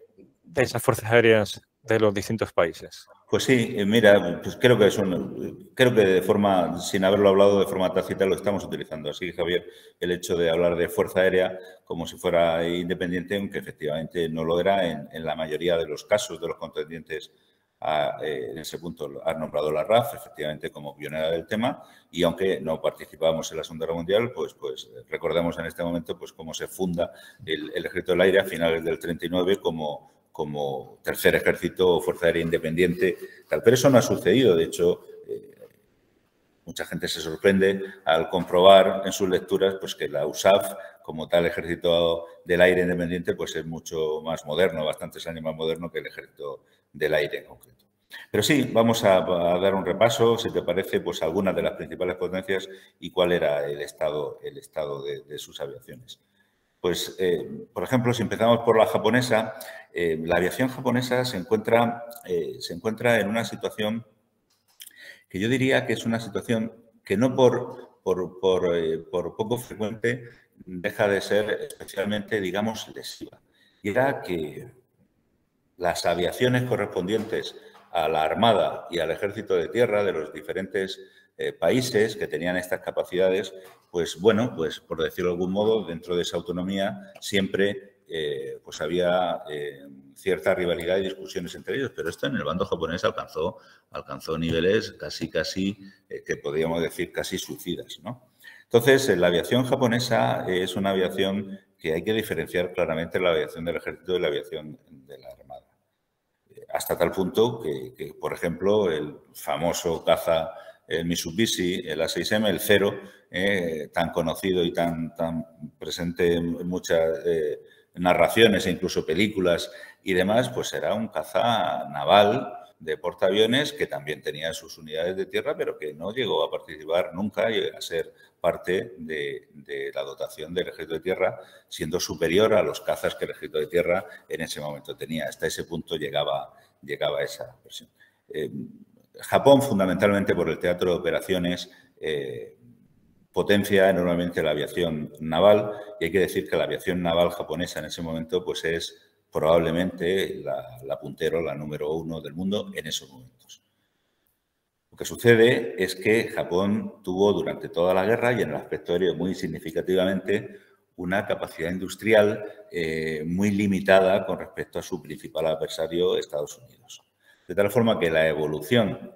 de esas fuerzas aéreas de los distintos países? Pues sí, mira, pues creo que es un, creo que de forma, sin haberlo hablado de forma tácita, lo estamos utilizando. Así que, Javier, el hecho de hablar de Fuerza Aérea como si fuera independiente, aunque efectivamente no lo era en, en la mayoría de los casos de los contendientes, a, eh, en ese punto has nombrado la R A F, efectivamente, como pionera del tema, y aunque no participábamos en la Segunda Guerra Mundial, pues, pues recordemos en este momento pues cómo se funda el, el Ejército del Aire a finales del treinta y nueve como como tercer ejército o fuerza aérea independiente, tal. Pero eso no ha sucedido. De hecho, eh, mucha gente se sorprende al comprobar en sus lecturas pues, que la U S A F, como tal ejército del aire independiente, pues es mucho más moderno, bastantes años más moderno que el ejército del aire en concreto. Pero sí, vamos a, a dar un repaso, si te parece, pues algunas de las principales potencias y cuál era el estado, el estado de, de sus aviaciones. Pues, eh, por ejemplo, si empezamos por la japonesa, eh, la aviación japonesa se encuentra, eh, se encuentra en una situación que yo diría que es una situación que no por, por, por, eh, por poco frecuente deja de ser especialmente, digamos, lesiva. Y era que las aviaciones correspondientes a la Armada y al Ejército de Tierra de los diferentes eh, países que tenían estas capacidades, pues bueno, pues por decirlo de algún modo, dentro de esa autonomía siempre eh, pues había eh, cierta rivalidad y discusiones entre ellos, pero esto en el bando japonés alcanzó, alcanzó niveles casi, casi, eh, que podríamos decir casi suicidas, ¿no? Entonces, la aviación japonesa es una aviación que hay que diferenciar claramente la aviación del Ejército y la aviación de la Armada. Hasta tal punto que, que, por ejemplo, el famoso caza, el Mitsubishi, el A seis M, el Cero, eh, tan conocido y tan, tan presente en muchas eh, narraciones e incluso películas y demás, pues era un caza naval de portaaviones que también tenía sus unidades de tierra, pero que no llegó a participar nunca y a ser parte de, de la dotación del Ejército de Tierra, siendo superior a los cazas que el Ejército de Tierra en ese momento tenía. Hasta ese punto llegaba, llegaba esa versión. Eh, Japón, fundamentalmente por el teatro de operaciones, eh, potencia enormemente la aviación naval, y hay que decir que la aviación naval japonesa en ese momento pues es probablemente la, la puntero, la número uno del mundo en esos momentos. Lo que sucede es que Japón tuvo durante toda la guerra y en el aspecto aéreo muy significativamente una capacidad industrial eh, muy limitada con respecto a su principal adversario, Estados Unidos. De tal forma que la evolución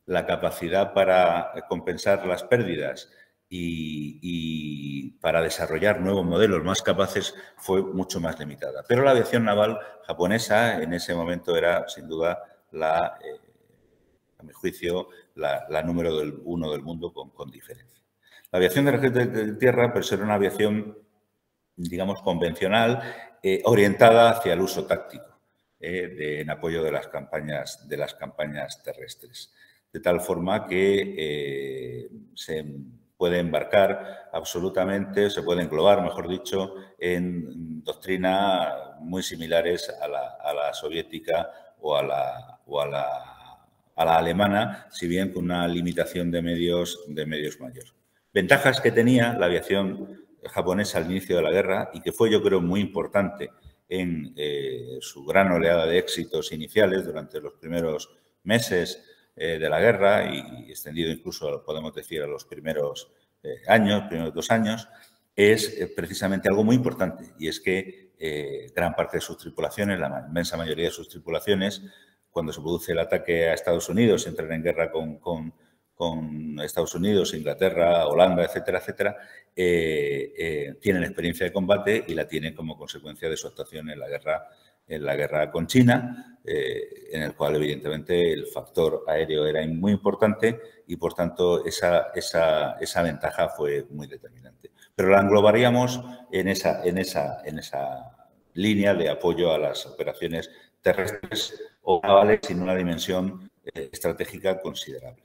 la capacidad para compensar las pérdidas y, y para desarrollar nuevos modelos más capaces fue mucho más limitada. Pero la aviación naval japonesa en ese momento era, sin duda, la, eh, a mi juicio, la, la número del, uno del mundo con, con diferencia. La aviación de rescate de tierra, pues, era una aviación, digamos, convencional, eh, orientada hacia el uso táctico, eh, de, en apoyo de las campañas, de las campañas terrestres. De tal forma que eh, se puede embarcar absolutamente, se puede englobar, mejor dicho, en doctrina muy similares a la, a la soviética o a la, o a la, a la alemana, si bien con una limitación de medios, de medios mayor. Ventajas que tenía la aviación japonesa al inicio de la guerra y que fue, yo creo, muy importante en eh, su gran oleada de éxitos iniciales durante los primeros meses eh, de la guerra y extendido incluso, podemos decir, a los primeros eh, años, primeros dos años, es eh, precisamente algo muy importante y es que eh, gran parte de sus tripulaciones, la inmensa mayoría de sus tripulaciones, cuando se produce el ataque a Estados Unidos, entran en guerra con, con, con Estados Unidos, Inglaterra, Holanda, etcétera, etcétera, eh, eh, tienen experiencia de combate y la tienen como consecuencia de su actuación en la guerra, en la guerra con China, eh, en el cual evidentemente el factor aéreo era muy importante y por tanto esa, esa, esa ventaja fue muy determinante. Pero la englobaríamos en esa, en esa, en esa línea de apoyo a las operaciones terrestres o navales sin una dimensión eh, estratégica considerable.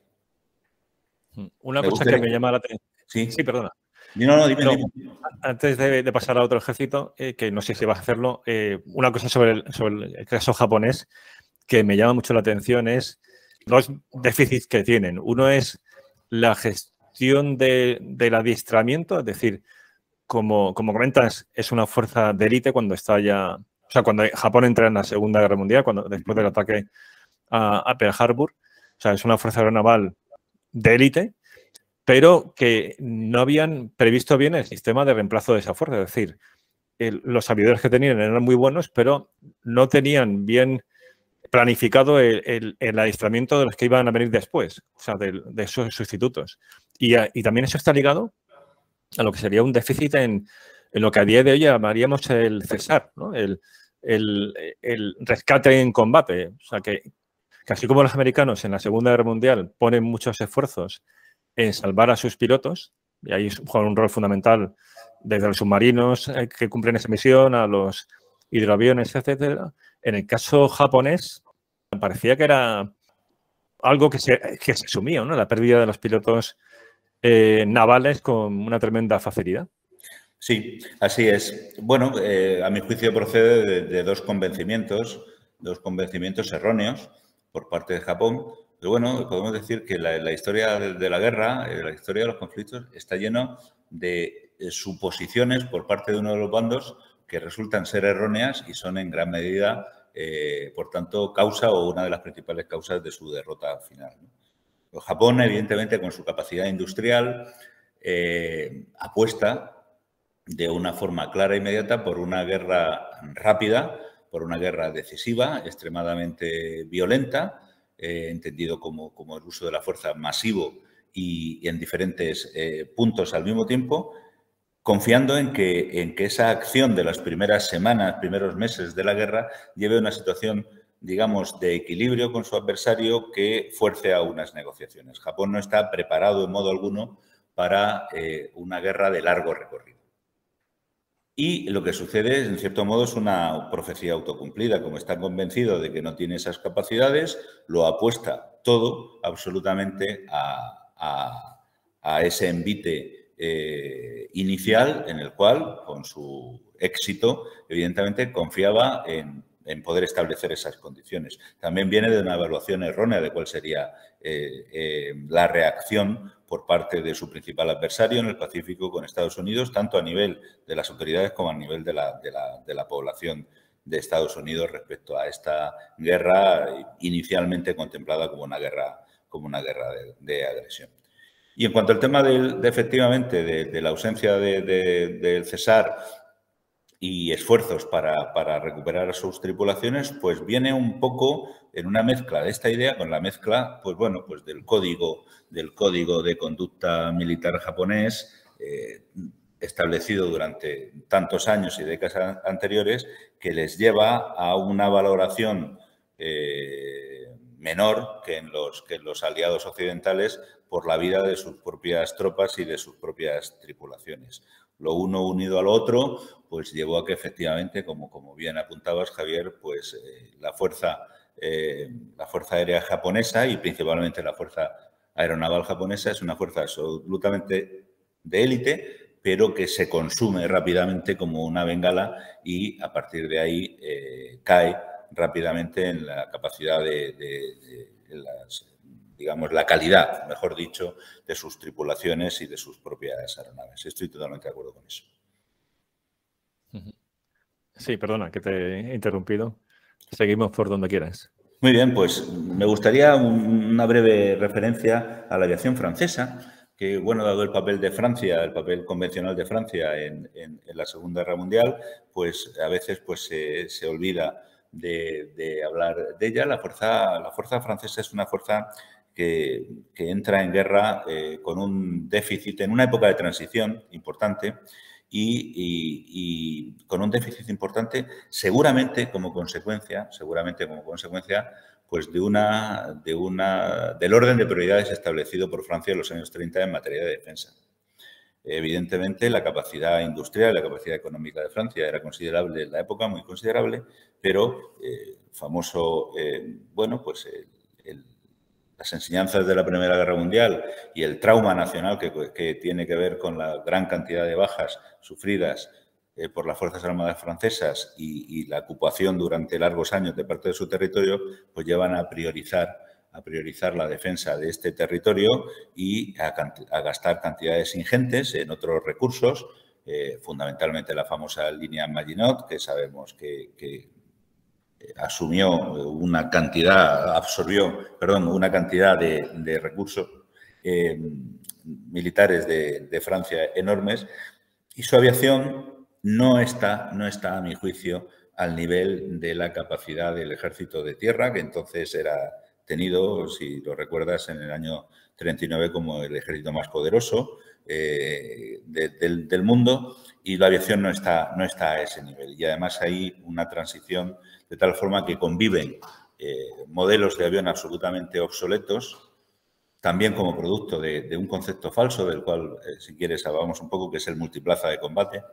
Una me cosa que me llama la atención. Sí, sí, perdona. No, no, dime, no, dime. Antes de, de pasar a otro ejército, eh, que no sé si vas a hacerlo, eh, una cosa sobre el, sobre el caso japonés que me llama mucho la atención es dos déficits que tienen. Uno es la gestión de, del adiestramiento, es decir, como, como comentas, es una fuerza de élite cuando está ya... O sea, cuando Japón entra en la Segunda Guerra Mundial, cuando, después del ataque a, a Pearl Harbor, o sea, es una fuerza aeronaval de élite, pero que no habían previsto bien el sistema de reemplazo de esa fuerza. Es decir, el, los aviadores que tenían eran muy buenos, pero no tenían bien planificado el, el, el adiestramiento de los que iban a venir después, o sea, de, de esos sustitutos. Y, a, y también eso está ligado a lo que sería un déficit en, en lo que a día de hoy llamaríamos el cesar, ¿no? el, el, el rescate en combate. O sea, que, que así como los americanos en la Segunda Guerra Mundial ponen muchos esfuerzos en salvar a sus pilotos, y ahí juegan un rol fundamental desde los submarinos que cumplen esa misión a los hidroaviones, etcétera. En el caso japonés, parecía que era algo que se, que se asumía, ¿no? La pérdida de los pilotos eh, navales con una tremenda facilidad. Sí, así es. Bueno, eh, a mi juicio procede de, de dos convencimientos, dos convencimientos erróneos por parte de Japón. Pero bueno, podemos decir que la, la historia de, de la guerra, eh, la historia de los conflictos, está lleno de eh, suposiciones por parte de uno de los bandos que resultan ser erróneas y son en gran medida, eh, por tanto, causa o una de las principales causas de su derrota final, ¿no? Japón, evidentemente, con su capacidad industrial, eh, apuesta de una forma clara e inmediata por una guerra rápida, por una guerra decisiva, extremadamente violenta, eh, entendido como, como el uso de la fuerza masivo y, y en diferentes eh, puntos al mismo tiempo, confiando en que, en que esa acción de las primeras semanas, primeros meses de la guerra, lleve a una situación, digamos, de equilibrio con su adversario que fuerce a unas negociaciones. Japón no está preparado en modo alguno para eh, una guerra de largo recorrido. Y lo que sucede, en cierto modo, es una profecía autocumplida. Como está convencido de que no tiene esas capacidades, lo apuesta todo absolutamente a, a, a ese envite eh, inicial en el cual, con su éxito, evidentemente confiaba en, en poder establecer esas condiciones. También viene de una evaluación errónea de cuál sería eh, eh, la reacción por parte de su principal adversario en el Pacífico con Estados Unidos, tanto a nivel de las autoridades como a nivel de la, de la, de la población de Estados Unidos respecto a esta guerra inicialmente contemplada como una guerra, como una guerra de, de agresión. Y en cuanto al tema de, de efectivamente, de, de la ausencia de, de, del cesar y esfuerzos para, para recuperar a sus tripulaciones, pues viene un poco en una mezcla de esta idea con la mezcla, pues bueno, pues del código, del código de conducta militar japonés eh, establecido durante tantos años y décadas anteriores, que les lleva a una valoración eh, menor que en, los, que en los aliados occidentales por la vida de sus propias tropas y de sus propias tripulaciones. Lo uno unido al otro, pues llevó a que efectivamente, como, como bien apuntabas, Javier, pues eh, la fuerza, eh, la fuerza aérea japonesa y principalmente la fuerza aeronaval japonesa es una fuerza absolutamente de élite, pero que se consume rápidamente como una bengala y a partir de ahí eh, cae rápidamente en la capacidad de, de, de las, digamos, la calidad, mejor dicho, de sus tripulaciones y de sus propias aeronaves. Estoy totalmente de acuerdo con eso. Sí, perdona que te he interrumpido. Seguimos por donde quieras. Muy bien, pues me gustaría una breve referencia a la aviación francesa, que, bueno, dado el papel de Francia, el papel convencional de Francia en, en, en la Segunda Guerra Mundial, pues a veces pues, se, se olvida de, de hablar de ella. La fuerza, la fuerza francesa es una fuerza que, que entra en guerra eh, con un déficit, en una época de transición importante, y, y, y con un déficit importante seguramente como consecuencia, seguramente como consecuencia, pues de una, de una, del orden de prioridades establecido por Francia en los años treinta en materia de defensa. Evidentemente, la capacidad industrial, la capacidad económica de Francia era considerable en la época, muy considerable, pero eh, famoso, eh, bueno, pues el, el, las enseñanzas de la Primera Guerra Mundial y el trauma nacional que, que tiene que ver con la gran cantidad de bajas sufridas eh, por las Fuerzas Armadas francesas y, y la ocupación durante largos años de parte de su territorio, pues llevan a priorizar a priorizar la defensa de este territorio y a, a gastar cantidades ingentes en otros recursos, eh, fundamentalmente la famosa línea Maginot, que sabemos que, que asumió una cantidad, absorbió, perdón, una cantidad de, de recursos eh, militares de, de Francia enormes, y su aviación no está, no está, a mi juicio, al nivel de la capacidad del ejército de tierra, que entonces era tenido, si lo recuerdas, en el año treinta y nueve como el ejército más poderoso eh, de, del, del mundo, y la aviación no está, no está a ese nivel. Y además hay una transición de tal forma que conviven eh, modelos de avión absolutamente obsoletos, también como producto de, de un concepto falso, del cual, eh, si quieres, hablamos un poco, que es el multiplaza de combate.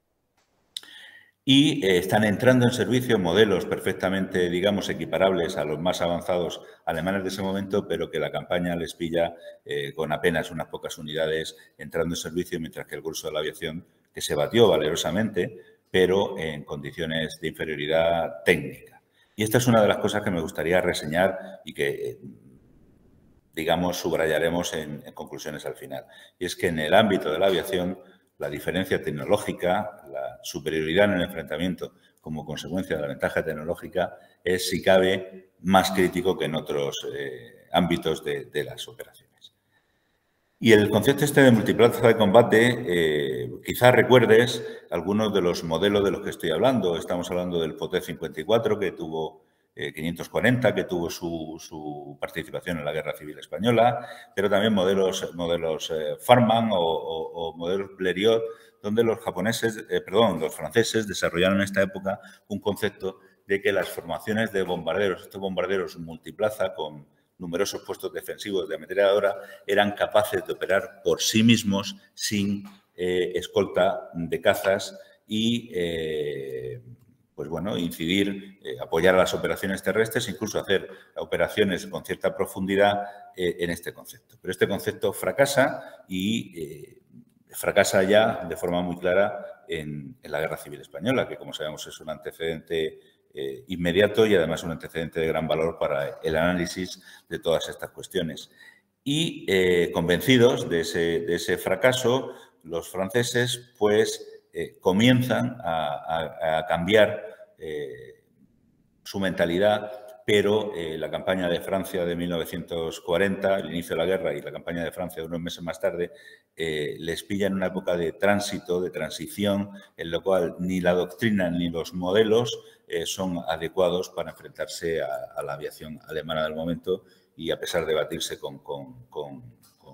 Y eh, están entrando en servicio modelos perfectamente, digamos, equiparables a los más avanzados alemanes de ese momento, pero que la campaña les pilla eh, con apenas unas pocas unidades entrando en servicio, mientras que el grueso de la aviación, que se batió valerosamente, pero en condiciones de inferioridad técnica. Y esta es una de las cosas que me gustaría reseñar y que, eh, digamos, subrayaremos en, en conclusiones al final. Y es que en el ámbito de la aviación, la diferencia tecnológica, la superioridad en el enfrentamiento como consecuencia de la ventaja tecnológica es, si cabe, más crítico que en otros eh, ámbitos de, de las operaciones. Y el concepto este de multiplaza de combate, eh, quizás recuerdes algunos de los modelos de los que estoy hablando. Estamos hablando del P O T cincuenta y cuatro, que tuvo eh, quinientos cuarenta, que tuvo su, su participación en la Guerra Civil Española, pero también modelos, modelos eh, Farman o, o, o modelos Blériot, donde los japoneses, eh, perdón, los franceses desarrollaron en esta época un concepto de que las formaciones de bombarderos, estos bombarderos multiplaza con numerosos puestos defensivos de ametralladora, eran capaces de operar por sí mismos sin eh, escolta de cazas y eh, pues bueno, incidir, eh, apoyar a las operaciones terrestres, incluso hacer operaciones con cierta profundidad eh, en este concepto. Pero este concepto fracasa y eh, fracasa ya de forma muy clara en, en la Guerra Civil Española, que, como sabemos, es un antecedente eh, inmediato y además un antecedente de gran valor para el análisis de todas estas cuestiones. Y eh, convencidos de ese, de ese fracaso, los franceses pues eh, comienzan a, a, a cambiar eh, su mentalidad pero eh, la campaña de Francia de mil novecientos cuarenta, el inicio de la guerra, y la campaña de Francia de unos meses más tarde, eh, les pilla en una época de tránsito, de transición, en lo cual ni la doctrina ni los modelos eh, son adecuados para enfrentarse a, a la aviación alemana del momento, y a pesar de batirse con, con, con, con,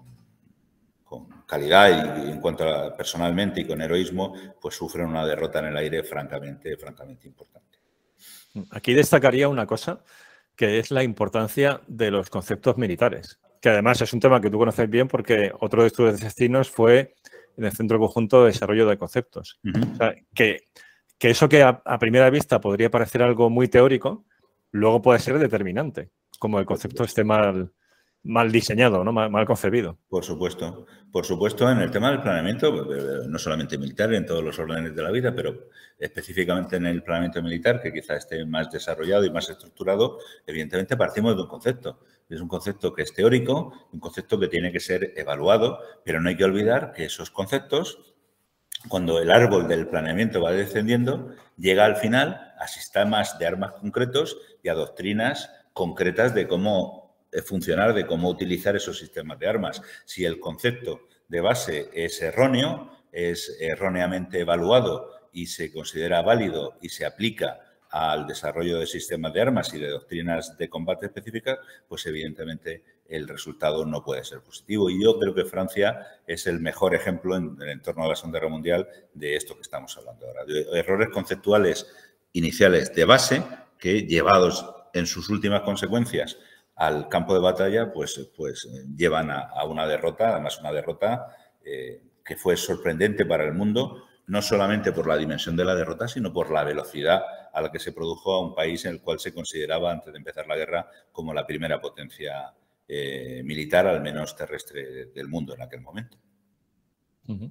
con calidad y en cuanto a personalmente y con heroísmo, pues sufren una derrota en el aire francamente, francamente importante. Aquí destacaría una cosa, que es la importancia de los conceptos militares, que además es un tema que tú conoces bien porque otro de tus destinos fue en el Centro Conjunto de Desarrollo de Conceptos. Uh-huh. O sea, que, que eso que a, a primera vista podría parecer algo muy teórico, luego puede ser determinante, como el concepto esté mal, mal diseñado, ¿no? mal, mal concebido. Por supuesto. Por supuesto, en el tema del planeamiento, no solamente militar, en todos los órdenes de la vida, pero específicamente en el planeamiento militar, que quizá esté más desarrollado y más estructurado, evidentemente partimos de un concepto. Es un concepto que es teórico, un concepto que tiene que ser evaluado, pero no hay que olvidar que esos conceptos, cuando el árbol del planeamiento va descendiendo, llega al final a sistemas de armas concretos y a doctrinas concretas de cómo funcionar, de cómo utilizar esos sistemas de armas. Si el concepto de base es erróneo, es erróneamente evaluado y se considera válido y se aplica al desarrollo de sistemas de armas y de doctrinas de combate específicas, pues evidentemente el resultado no puede ser positivo. Y yo creo que Francia es el mejor ejemplo en el entorno de la Segunda Guerra Mundial de esto que estamos hablando ahora. De errores conceptuales iniciales de base que, llevados en sus últimas consecuencias al campo de batalla, pues, pues llevan a, a una derrota, además una derrota eh, que fue sorprendente para el mundo, no solamente por la dimensión de la derrota, sino por la velocidad a la que se produjo a un país en el cual se consideraba, antes de empezar la guerra, como la primera potencia eh, militar, al menos terrestre, del mundo en aquel momento. Uh-huh.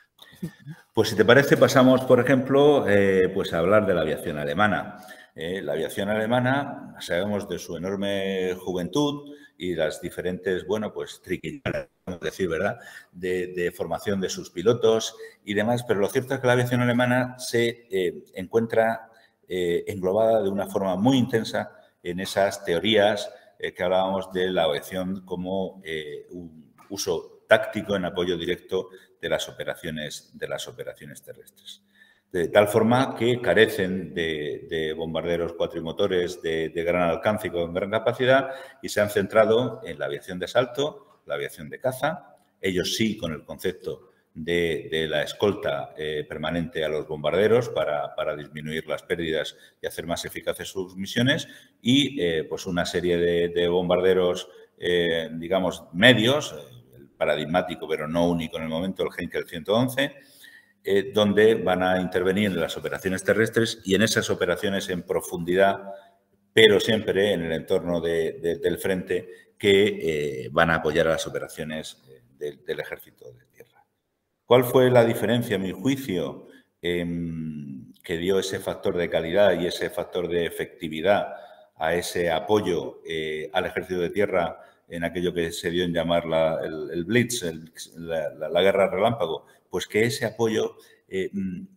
Pues si te parece, pasamos, por ejemplo, eh, pues a hablar de la aviación alemana. Eh, la aviación alemana, sabemos de su enorme juventud y las diferentes, bueno, pues triquiñuelas, vamos a decir, ¿verdad?, de, de formación de sus pilotos y demás, pero lo cierto es que la aviación alemana se eh, encuentra eh, englobada de una forma muy intensa en esas teorías eh, que hablábamos de la aviación como eh, un uso táctico en apoyo directo de las operaciones, de las operaciones terrestres. De tal forma que carecen de, de bombarderos cuatrimotores de, de gran alcance y con gran capacidad y se han centrado en la aviación de asalto, la aviación de caza, ellos sí con el concepto de, de la escolta eh, permanente a los bombarderos para, para disminuir las pérdidas y hacer más eficaces sus misiones, y eh, pues una serie de, de bombarderos, eh, digamos, medios, el paradigmático pero no único en el momento, el Heinkel ciento once, Eh, donde van a intervenir en las operaciones terrestres y en esas operaciones en profundidad, pero siempre en el entorno de, de, del frente, que eh, van a apoyar a las operaciones de, del ejército de tierra. ¿Cuál fue la diferencia, a mi juicio, eh, que dio ese factor de calidad y ese factor de efectividad a ese apoyo eh, al ejército de tierra en aquello que se dio en llamar la, el, el Blitz, el, la, la, la guerra relámpago? Pues que ese apoyo eh,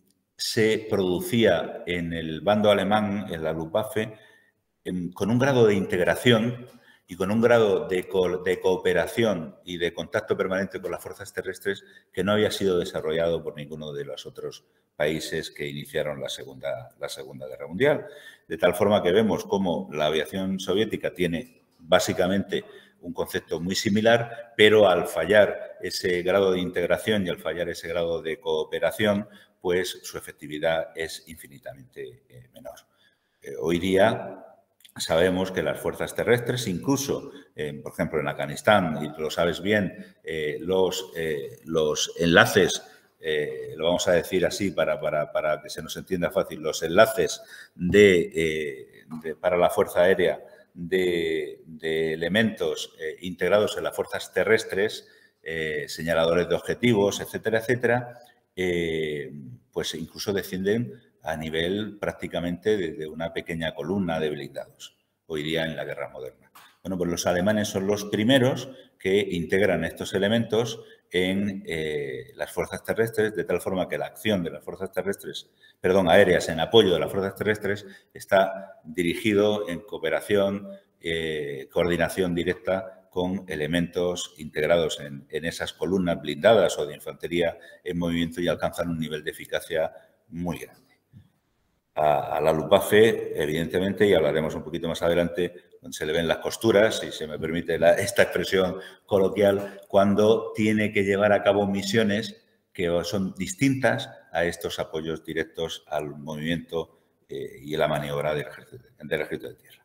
se producía en el bando alemán, en la Luftwaffe, en, con un grado de integración y con un grado de, co de cooperación y de contacto permanente con las fuerzas terrestres que no había sido desarrollado por ninguno de los otros países que iniciaron la Segunda, la Segunda Guerra Mundial. De tal forma que vemos cómo la aviación soviética tiene básicamente un concepto muy similar, pero al fallar ese grado de integración y al fallar ese grado de cooperación, pues su efectividad es infinitamente eh, menor. Eh, hoy día sabemos que las fuerzas terrestres, incluso, eh, por ejemplo, en Afganistán, y lo sabes bien, eh, los, eh, los enlaces, eh, lo vamos a decir así para, para, para que se nos entienda fácil, los enlaces de, eh, de, para la Fuerza Aérea De, de elementos eh, integrados en las fuerzas terrestres, eh, señaladores de objetivos, etcétera, etcétera, eh, pues incluso descienden a nivel prácticamente de, de una pequeña columna de blindados, hoy día en la guerra moderna. Bueno, pues los alemanes son los primeros que integran estos elementos en eh, las fuerzas terrestres, de tal forma que la acción de las fuerzas terrestres, perdón, aéreas en apoyo de las fuerzas terrestres está dirigido en cooperación, eh, coordinación directa con elementos integrados en, en esas columnas blindadas o de infantería en movimiento y alcanzan un nivel de eficacia muy grande. A, a la Luftwaffe, evidentemente, y hablaremos un poquito más adelante, se le ven las costuras, si se me permite la, esta expresión coloquial, cuando tiene que llevar a cabo misiones que son distintas a estos apoyos directos al movimiento eh, y a la maniobra del ejército, del ejército de tierra.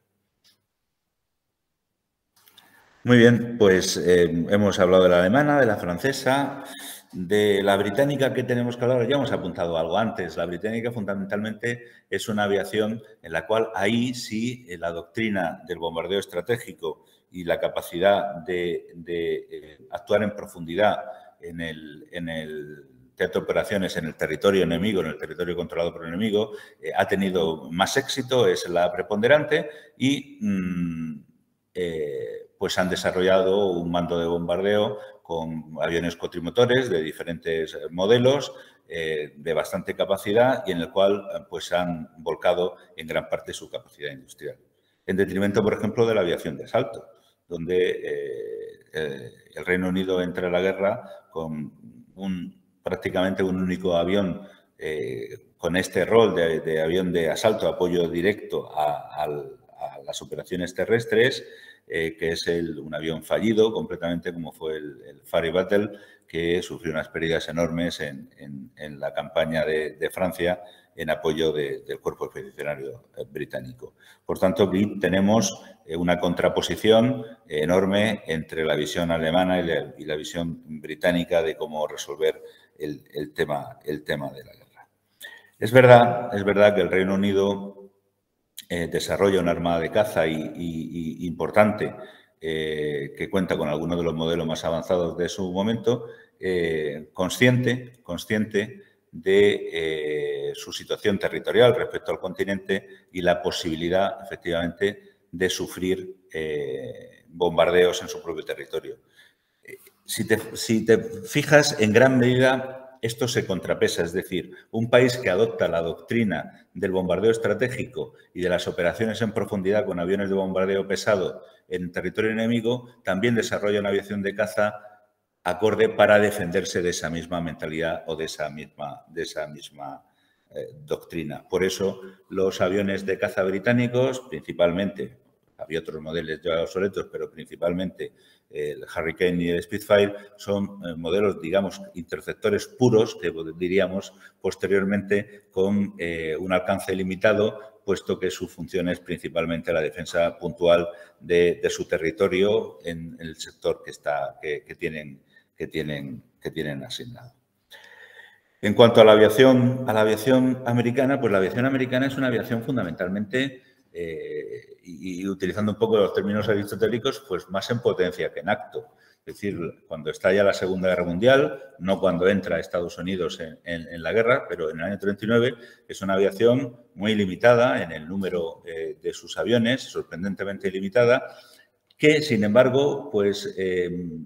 Muy bien, pues eh, hemos hablado de la alemana, de la francesa, de la británica. ¿Qué tenemos que hablar? Ya hemos apuntado algo antes. La británica fundamentalmente es una aviación en la cual ahí sí la doctrina del bombardeo estratégico y la capacidad de, de eh, actuar en profundidad en el, en el teatro de operaciones, en el territorio enemigo, en el territorio controlado por el enemigo, eh, ha tenido más éxito, es la preponderante y mmm, eh, pues han desarrollado un mando de bombardeo con aviones cuatrimotores de diferentes modelos, eh, de bastante capacidad y en el cual pues han volcado en gran parte su capacidad industrial. En detrimento, por ejemplo, de la aviación de asalto, donde eh, eh, el Reino Unido entra a la guerra con un, prácticamente un único avión eh, con este rol de, de avión de asalto, apoyo directo a, a, a las operaciones terrestres, Eh, que es el, un avión fallido completamente, como fue el, el Fairey Battle, que sufrió unas pérdidas enormes en, en, en la campaña de, de Francia en apoyo de, del cuerpo expedicionario británico. Por tanto, aquí tenemos una contraposición enorme entre la visión alemana y la, y la visión británica de cómo resolver el, el, tema, el tema de la guerra. Es verdad, es verdad que el Reino Unido Eh, desarrolla una armada de caza y, y, y importante eh, que cuenta con algunos de los modelos más avanzados de su momento, eh, consciente, consciente de eh, su situación territorial respecto al continente y la posibilidad, efectivamente, de sufrir eh, bombardeos en su propio territorio. Eh, si, te, si te fijas, en gran medida esto se contrapesa, es decir, un país que adopta la doctrina del bombardeo estratégico y de las operaciones en profundidad con aviones de bombardeo pesado en territorio enemigo, también desarrolla una aviación de caza acorde para defenderse de esa misma mentalidad o de esa misma, de esa misma eh, doctrina. Por eso los aviones de caza británicos, principalmente, había otros modelos ya obsoletos, pero principalmente el Hurricane y el Spitfire son eh, modelos, digamos, interceptores puros, que diríamos posteriormente con eh, un alcance limitado, puesto que su función es principalmente la defensa puntual de, de su territorio en, en el sector que, está, que, que, tienen, que, tienen, que tienen asignado. En cuanto a la aviación, a la aviación americana, pues la aviación americana es una aviación fundamentalmente Eh, y, y utilizando un poco los términos aristotélicos, pues más en potencia que en acto. Es decir, cuando estalla la Segunda Guerra Mundial, no cuando entra Estados Unidos en, en, en la guerra, pero en el año treinta y nueve, es una aviación muy limitada en el número eh, de sus aviones, sorprendentemente limitada, que, sin embargo, pues eh,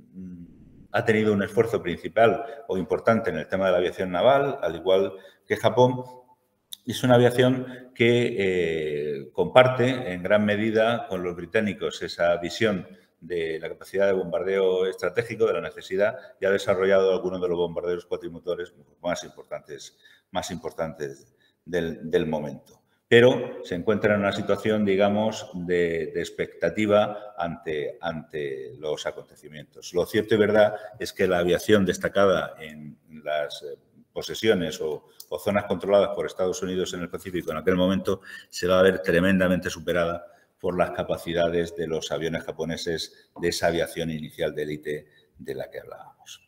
ha tenido un esfuerzo principal o importante en el tema de la aviación naval, al igual que Japón. Es una aviación que eh, comparte en gran medida con los británicos esa visión de la capacidad de bombardeo estratégico, de la necesidad, y ha desarrollado algunos de los bombarderos cuatrimotores más importantes, más importantes del, del momento. Pero se encuentra en una situación, digamos, de, de expectativa ante, ante los acontecimientos. Lo cierto y verdad es que la aviación destacada en las posesiones o, o zonas controladas por Estados Unidos en el Pacífico en aquel momento se va a ver tremendamente superada por las capacidades de los aviones japoneses de esa aviación inicial de élite de la que hablábamos.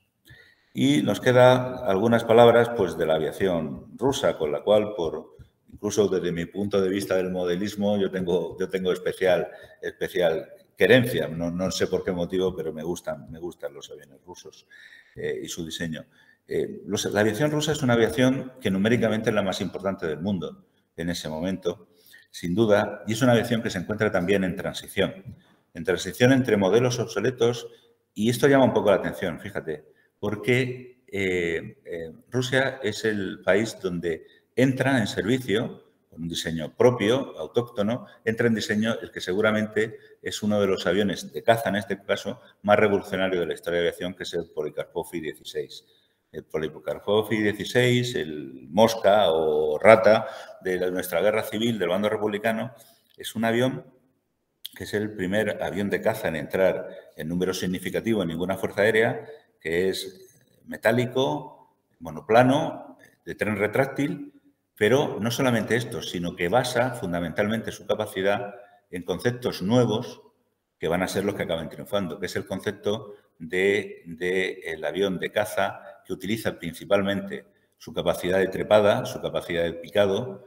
Y nos quedan algunas palabras pues, de la aviación rusa, con la cual, por, incluso desde mi punto de vista del modelismo, yo tengo, yo tengo especial, especial querencia. No, no sé por qué motivo, pero me gustan, me gustan los aviones rusos eh, y su diseño. Eh, los, la aviación rusa es una aviación que numéricamente es la más importante del mundo en ese momento, sin duda, y es una aviación que se encuentra también en transición. en transición entre modelos obsoletos, y esto llama un poco la atención, fíjate, porque eh, eh, Rusia es el país donde entra en servicio, con un diseño propio, autóctono, entra en diseño el que seguramente es uno de los aviones de caza, en este caso, más revolucionario de la historia de la aviación, que es el Polikarpov I dieciséis. El Polikarpov I dieciséis, el Mosca o Rata de la, nuestra guerra civil del bando republicano, es un avión que es el primer avión de caza en entrar en número significativo en ninguna fuerza aérea, que es metálico, monoplano, de tren retráctil, pero no solamente esto, sino que basa fundamentalmente su capacidad en conceptos nuevos que van a ser los que acaban triunfando, que es el concepto del de, de avión de caza, que utiliza principalmente su capacidad de trepada, su capacidad de picado,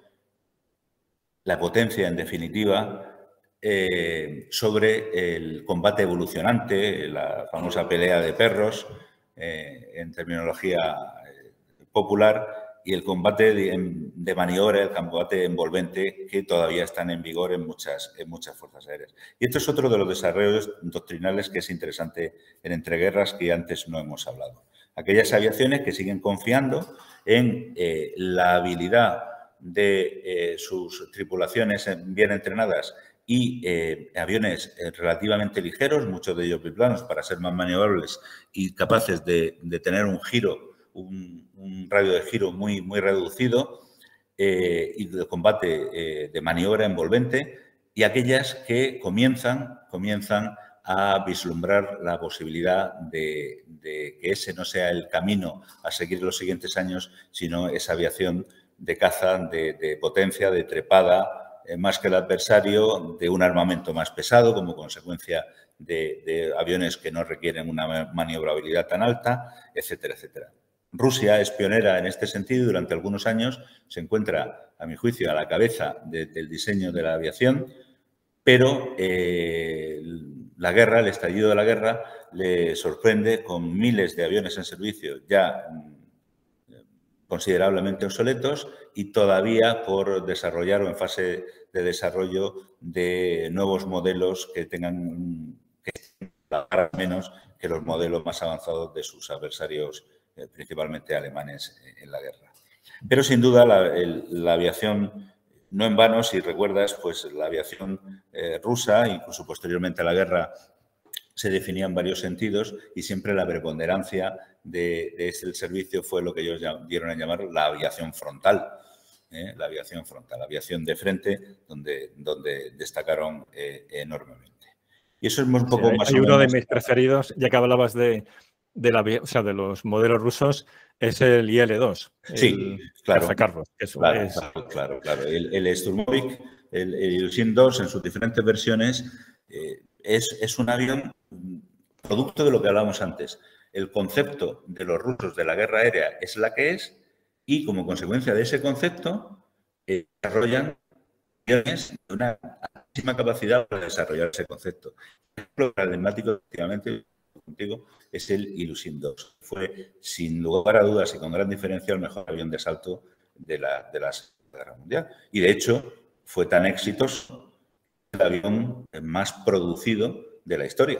la potencia, en definitiva, eh, sobre el combate evolucionante, la famosa pelea de perros, eh, en terminología popular, y el combate de, de maniobra, el combate envolvente, que todavía están en vigor en muchas, en muchas fuerzas aéreas. Y esto es otro de los desarrollos doctrinales que es interesante en entreguerras que antes no hemos hablado. Aquellas aviaciones que siguen confiando en eh, la habilidad de eh, sus tripulaciones bien entrenadas y eh, aviones eh, relativamente ligeros, muchos de ellos biplanos, para ser más maniobrables y capaces de, de tener un giro, un, un radio de giro muy, muy reducido eh, y de combate eh, de maniobra envolvente, y aquellas que comienzan, comienzan a vislumbrar la posibilidad de, de que ese no sea el camino a seguir en los siguientes años, sino esa aviación de caza, de, de potencia, de trepada, eh, más que el adversario, de un armamento más pesado como consecuencia de, de aviones que no requieren una maniobrabilidad tan alta, etcétera, etcétera. Rusia es pionera en este sentido y durante algunos años se encuentra, a mi juicio, a la cabeza de, del diseño de la aviación, pero eh, la guerra, el estallido de la guerra, le sorprende con miles de aviones en servicio ya considerablemente obsoletos y todavía por desarrollar o en fase de desarrollo de nuevos modelos que tengan que pagar menos que los modelos más avanzados de sus adversarios, eh, principalmente alemanes, eh, en la guerra. Pero sin duda la, el, la aviación, no en vano, si recuerdas, pues la aviación eh, rusa, incluso posteriormente a la guerra, se definía en varios sentidos y siempre la preponderancia de, de este servicio fue lo que ellos dieron a llamar la aviación frontal. ¿eh? La aviación frontal, la aviación de frente, donde, donde destacaron eh, enormemente. Y eso es un poco sí, hay, más hay o uno menos... de mis preferidos, ya que hablabas de, de, la, o sea, de los modelos rusos, es el I L dos. Sí, claro. Carlos, eso claro, es... claro, claro, claro. El, el Sturmovik, el, el Ilyushin dos, en sus diferentes versiones, eh, es, es un avión producto de lo que hablábamos antes. El concepto de los rusos de la guerra aérea es la que es y, como consecuencia de ese concepto, eh, desarrollan aviones de una altísima capacidad para desarrollar ese concepto. El ejemplo paradigmático, efectivamente, contigo, es el Ilyushin dos. Fue, sin lugar a dudas y con gran diferencia, el mejor avión de asalto de la, de la Segunda Guerra Mundial. Y, de hecho, fue tan exitoso el avión más producido de la historia.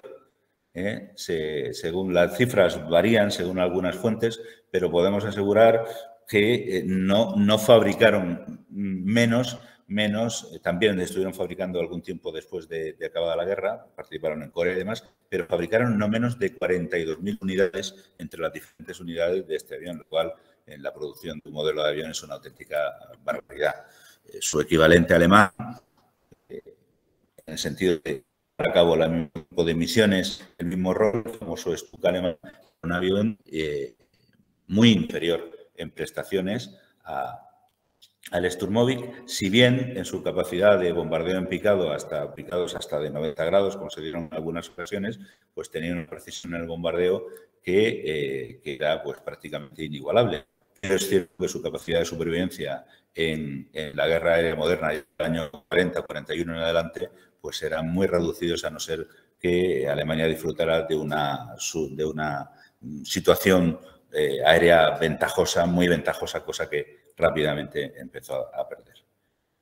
¿Eh? Se, según las cifras varían, según algunas fuentes, pero podemos asegurar que eh, no, no fabricaron menos, menos, eh, también estuvieron fabricando algún tiempo después de, de acabada la guerra, participaron en Corea y demás, pero fabricaron no menos de cuarenta y dos mil unidades entre las diferentes unidades de este avión, lo cual en la producción de un modelo de avión es una auténtica barbaridad. Eh, su equivalente alemán, eh, en el sentido de a cabo el mismo tipo de misiones, el mismo rol, el famoso Stuka alemán, un avión eh, muy inferior en prestaciones a, al Sturmovik, si bien en su capacidad de bombardeo en picado, hasta picados hasta de noventa grados, como se dieron en algunas ocasiones, pues tenía una precisión en el bombardeo que, eh, que era pues prácticamente inigualable. Pero es cierto que su capacidad de supervivencia en, en la guerra aérea moderna del año cuarenta, cuarenta y uno en adelante, pues eran muy reducidos, a no ser que Alemania disfrutara de una, de una situación eh, aérea ventajosa, muy ventajosa, cosa que rápidamente empezó a perder.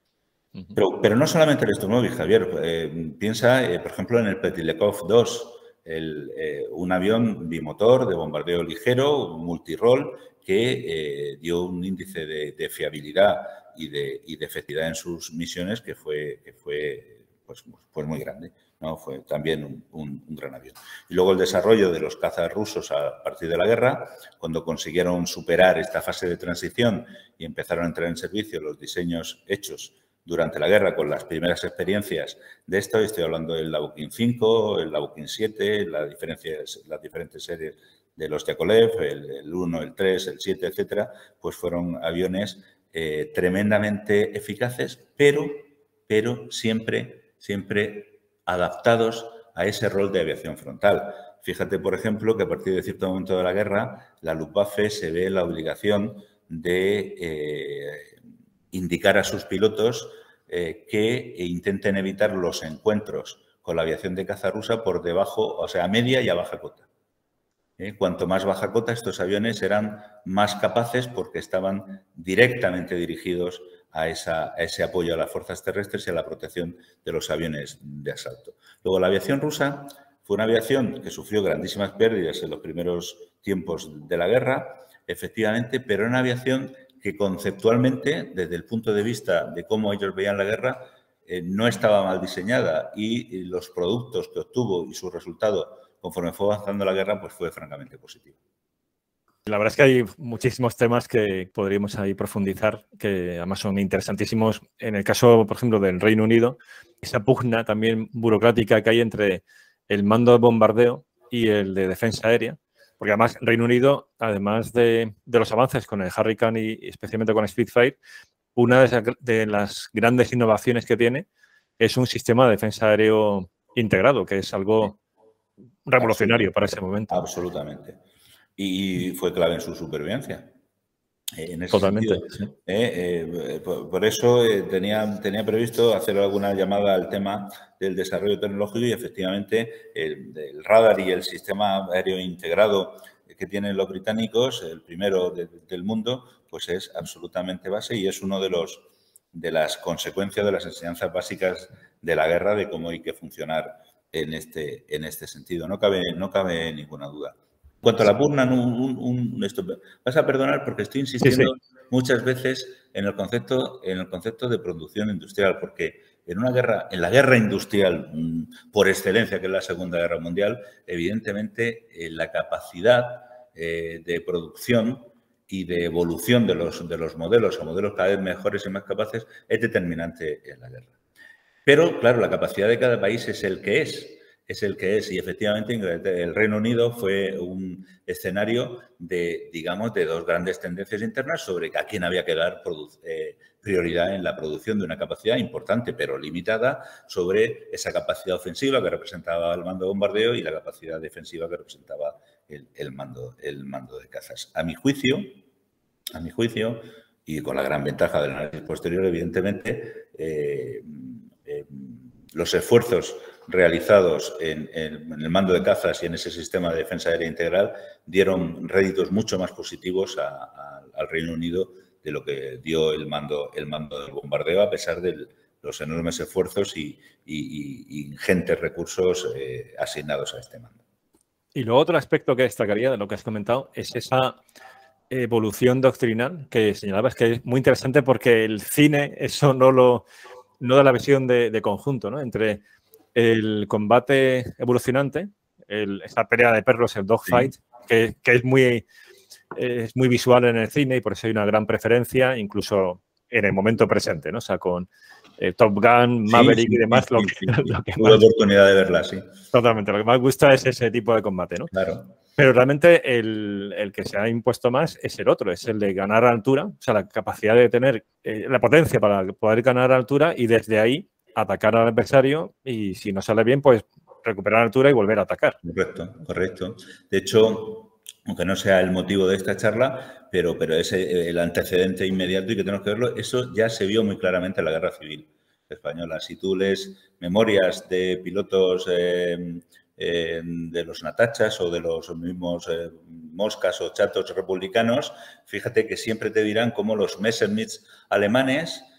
Pero, pero no solamente el Sturmovik, Javier. Eh, piensa, eh, por ejemplo, en el Petilekhov dos, el, eh, un avión bimotor de bombardeo ligero, multirol, que eh, dio un índice de, de fiabilidad y de, y de efectividad en sus misiones que fue, que fue pues, pues muy grande, ¿no? Fue también un, un, un gran avión. Y luego el desarrollo de los cazas rusos a partir de la guerra, cuando consiguieron superar esta fase de transición y empezaron a entrar en servicio los diseños hechos durante la guerra con las primeras experiencias de esto, estoy hablando del Labukin cinco, el Labukin siete, las diferentes, las diferentes series de los Yakolev, el, el uno, el tres, el siete, etcétera, pues fueron aviones eh, tremendamente eficaces, pero, pero siempre, siempre adaptados a ese rol de aviación frontal. Fíjate, por ejemplo, que a partir de cierto momento de la guerra, la Luftwaffe se ve la obligación de eh, indicar a sus pilotos eh, que intenten evitar los encuentros con la aviación de caza rusa por debajo, o sea, a media y a baja cota. ¿Eh? Cuanto más baja cota, estos aviones eran más capaces porque estaban directamente dirigidos a, esa, a ese apoyo a las fuerzas terrestres y a la protección de los aviones de asalto. Luego, la aviación rusa fue una aviación que sufrió grandísimas pérdidas en los primeros tiempos de la guerra, efectivamente, pero era una aviación que conceptualmente, desde el punto de vista de cómo ellos veían la guerra, eh, no estaba mal diseñada y, y los productos que obtuvo y su resultado conforme fue avanzando la guerra, pues fue francamente positivo. La verdad es que hay muchísimos temas que podríamos ahí profundizar, que además son interesantísimos. En el caso, por ejemplo, del Reino Unido, esa pugna también burocrática que hay entre el mando de bombardeo y el de defensa aérea, porque además Reino Unido, además de, de los avances con el Hurricane y especialmente con Spitfire, una de, de las grandes innovaciones que tiene es un sistema de defensa aéreo integrado, que es algo revolucionario para ese momento. Absolutamente. Y fue clave en su supervivencia. En ese Totalmente. sentido, Sí. eh, eh, por, por eso eh, tenía, tenía previsto hacer alguna llamada al tema del desarrollo tecnológico y efectivamente el, el radar y el sistema aéreo integrado que tienen los británicos, el primero de, del mundo, pues es absolutamente base y es uno de los de las consecuencias de las enseñanzas básicas de la guerra, de cómo hay que funcionar en este, en este sentido. No cabe, no cabe ninguna duda. En cuanto a la pugna, un, un, un, esto, vas a perdonar porque estoy insistiendo sí, sí. muchas veces en el concepto, en el concepto de producción industrial, porque en una guerra, en la guerra industrial por excelencia, que es la Segunda Guerra Mundial, evidentemente eh, la capacidad eh, de producción y de evolución de los, de los modelos a modelos cada vez mejores y más capaces es determinante en la guerra. Pero, claro, la capacidad de cada país es el que es. Es el que es y efectivamente el Reino Unido fue un escenario de, digamos, de dos grandes tendencias internas sobre a quién había que dar eh, prioridad en la producción de una capacidad importante pero limitada sobre esa capacidad ofensiva que representaba el mando de bombardeo y la capacidad defensiva que representaba el, el, mando, el mando de cazas. A mi juicio, a mi juicio, y con la gran ventaja del análisis posterior, evidentemente, eh, eh, los esfuerzos realizados en, en, en el mando de cazas y en ese sistema de defensa aérea integral dieron réditos mucho más positivos a, a, al Reino Unido de lo que dio el mando, el mando del bombardeo, a pesar de los enormes esfuerzos y, y, y ingentes recursos eh, asignados a este mando. Y luego otro aspecto que destacaría de lo que has comentado es esa evolución doctrinal que señalabas, que es muy interesante porque el cine eso no lo no da la visión de, de conjunto, ¿no? Entre el combate evolucionante, el, esta pelea de perros, el dogfight, sí. que, que es muy, es muy visual en el cine y por eso hay una gran preferencia, incluso en el momento presente, ¿no? O sea, con eh, Top Gun, Maverick sí, sí, y demás. Sí, lo que, sí, lo que tuve más, oportunidad de verla, sí. Totalmente. Lo que más gusta es ese tipo de combate, ¿no? Claro. Pero realmente el, el que se ha impuesto más es el otro, es el de ganar a altura, o sea, la capacidad de tener eh, la potencia para poder ganar a altura y desde ahí atacar al adversario y si no sale bien, pues recuperar altura y volver a atacar. Correcto, correcto. De hecho, aunque no sea el motivo de esta charla, pero, pero es el antecedente inmediato y que tenemos que verlo, eso ya se vio muy claramente en la Guerra Civil Española. Si tú lees memorias de pilotos eh, eh, de los natachas o de los mismos eh, moscas o chatos republicanos, fíjate que siempre te dirán cómo los Messerschmitts alemanes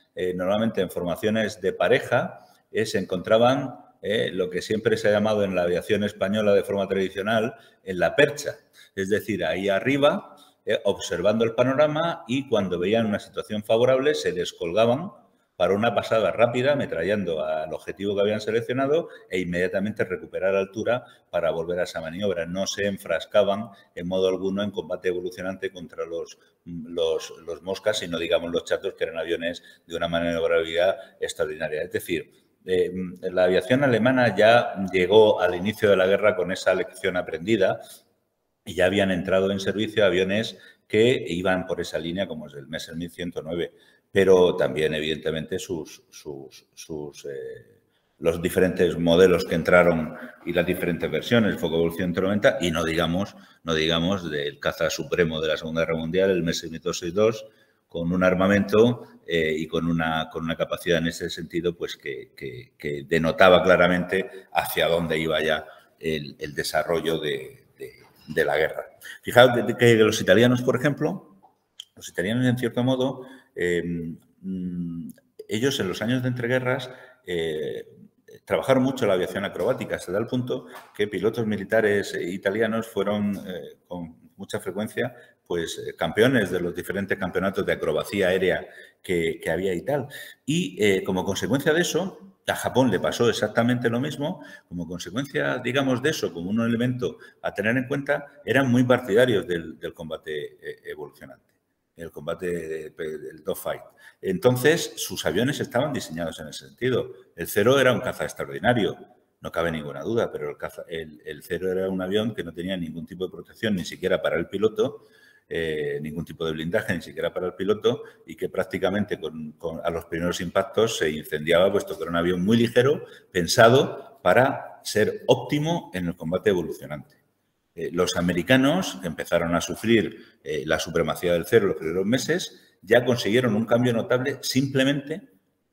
eh, normalmente en formaciones de pareja, eh, se encontraban eh, lo que siempre se ha llamado en la aviación española de forma tradicional, en la percha. Es decir, ahí arriba, eh, observando el panorama, y cuando veían una situación favorable se descolgaban para una pasada rápida, ametrallando al objetivo que habían seleccionado e inmediatamente recuperar altura para volver a esa maniobra. No se enfrascaban en modo alguno en combate evolucionante contra los, los, los moscas, sino, digamos, los chatos, que eran aviones de una maniobrabilidad extraordinaria. Es decir, eh, la aviación alemana ya llegó al inicio de la guerra con esa lección aprendida y ya habían entrado en servicio aviones que iban por esa línea, como es el Messerschmitt ciento nueve. Pero también, evidentemente, sus, sus, sus, eh, los diferentes modelos que entraron y las diferentes versiones, el Focke-Wulf ciento noventa, y no digamos, no digamos del caza supremo de la Segunda Guerra Mundial, el Messerschmitt doscientos sesenta y dos, con un armamento eh, y con una, con una capacidad en ese sentido, pues que, que, que denotaba claramente hacia dónde iba ya el, el desarrollo de, de, de la guerra. Fijaos que, que los italianos, por ejemplo, los italianos, en cierto modo, Eh, ellos en los años de entreguerras eh, trabajaron mucho la aviación acrobática, hasta tal punto que pilotos militares italianos fueron eh, con mucha frecuencia pues eh, campeones de los diferentes campeonatos de acrobacia aérea que, que había y tal. Y eh, como consecuencia de eso, a Japón le pasó exactamente lo mismo. Como consecuencia, digamos, de eso, como un elemento a tener en cuenta, eran muy partidarios del, del combate eh, evolucionante, el combate del dogfight. Entonces, sus aviones estaban diseñados en ese sentido. El Cero era un caza extraordinario, no cabe ninguna duda, pero el, caza, el, el Cero era un avión que no tenía ningún tipo de protección, ni siquiera para el piloto, eh, ningún tipo de blindaje, ni siquiera para el piloto, y que prácticamente con, con, a los primeros impactos se incendiaba, puesto que era un avión muy ligero, pensado para ser óptimo en el combate evolucionante. Eh, los americanos, que empezaron a sufrir eh, la supremacía del Cero en los primeros meses, ya consiguieron un cambio notable simplemente,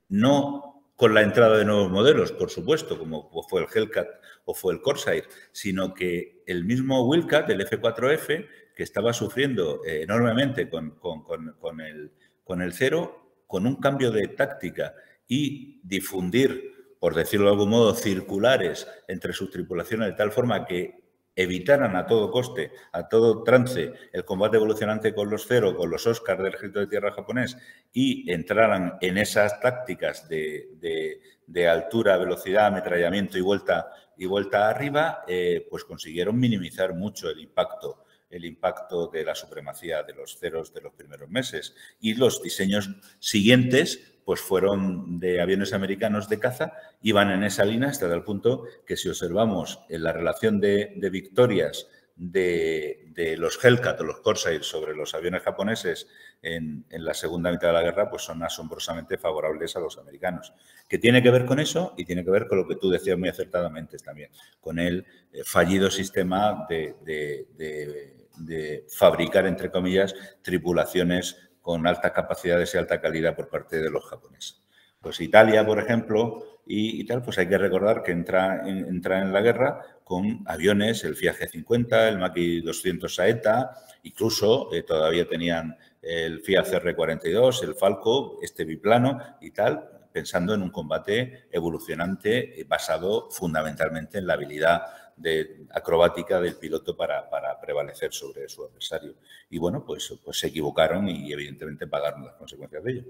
no con la entrada de nuevos modelos, por supuesto, como fue el Hellcat o fue el Corsair, sino que el mismo Wildcat, el F cuatro F, que estaba sufriendo eh, enormemente con, con, con, con, el, con el Cero, con un cambio de táctica y difundir, por decirlo de algún modo, circulares entre sus tripulaciones de tal forma que evitaran a todo coste, a todo trance, el combate evolucionante con los Cero, con los Oscar del Ejército de Tierra japonés, y entraran en esas tácticas de, de, de altura, velocidad, ametrallamiento y vuelta, y vuelta arriba, eh, pues consiguieron minimizar mucho el impacto, el impacto de la supremacía de los Ceros de los primeros meses. Y los diseños siguientes pues fueron de aviones americanos de caza, iban en esa línea hasta el punto que, si observamos en la relación de, de victorias de, de los Hellcat o los Corsair sobre los aviones japoneses en, en la segunda mitad de la guerra, pues son asombrosamente favorables a los americanos. ¿Qué tiene que ver con eso? Y tiene que ver con lo que tú decías muy acertadamente también, con el fallido sistema de, de, de, de fabricar, entre comillas, tripulaciones con altas capacidades y alta calidad por parte de los japoneses. Pues Italia, por ejemplo, y, y tal, pues hay que recordar que entra en, entra en la guerra con aviones, el Fiat G cincuenta, el Macchi doscientos Saetta, incluso eh, todavía tenían el Fiat C R cuarenta y dos, el Falco, este biplano y tal, pensando en un combate evolucionante basado fundamentalmente en la habilidad de acrobática del piloto para, para prevalecer sobre su adversario. Y bueno, pues, pues se equivocaron y evidentemente pagaron las consecuencias de ello.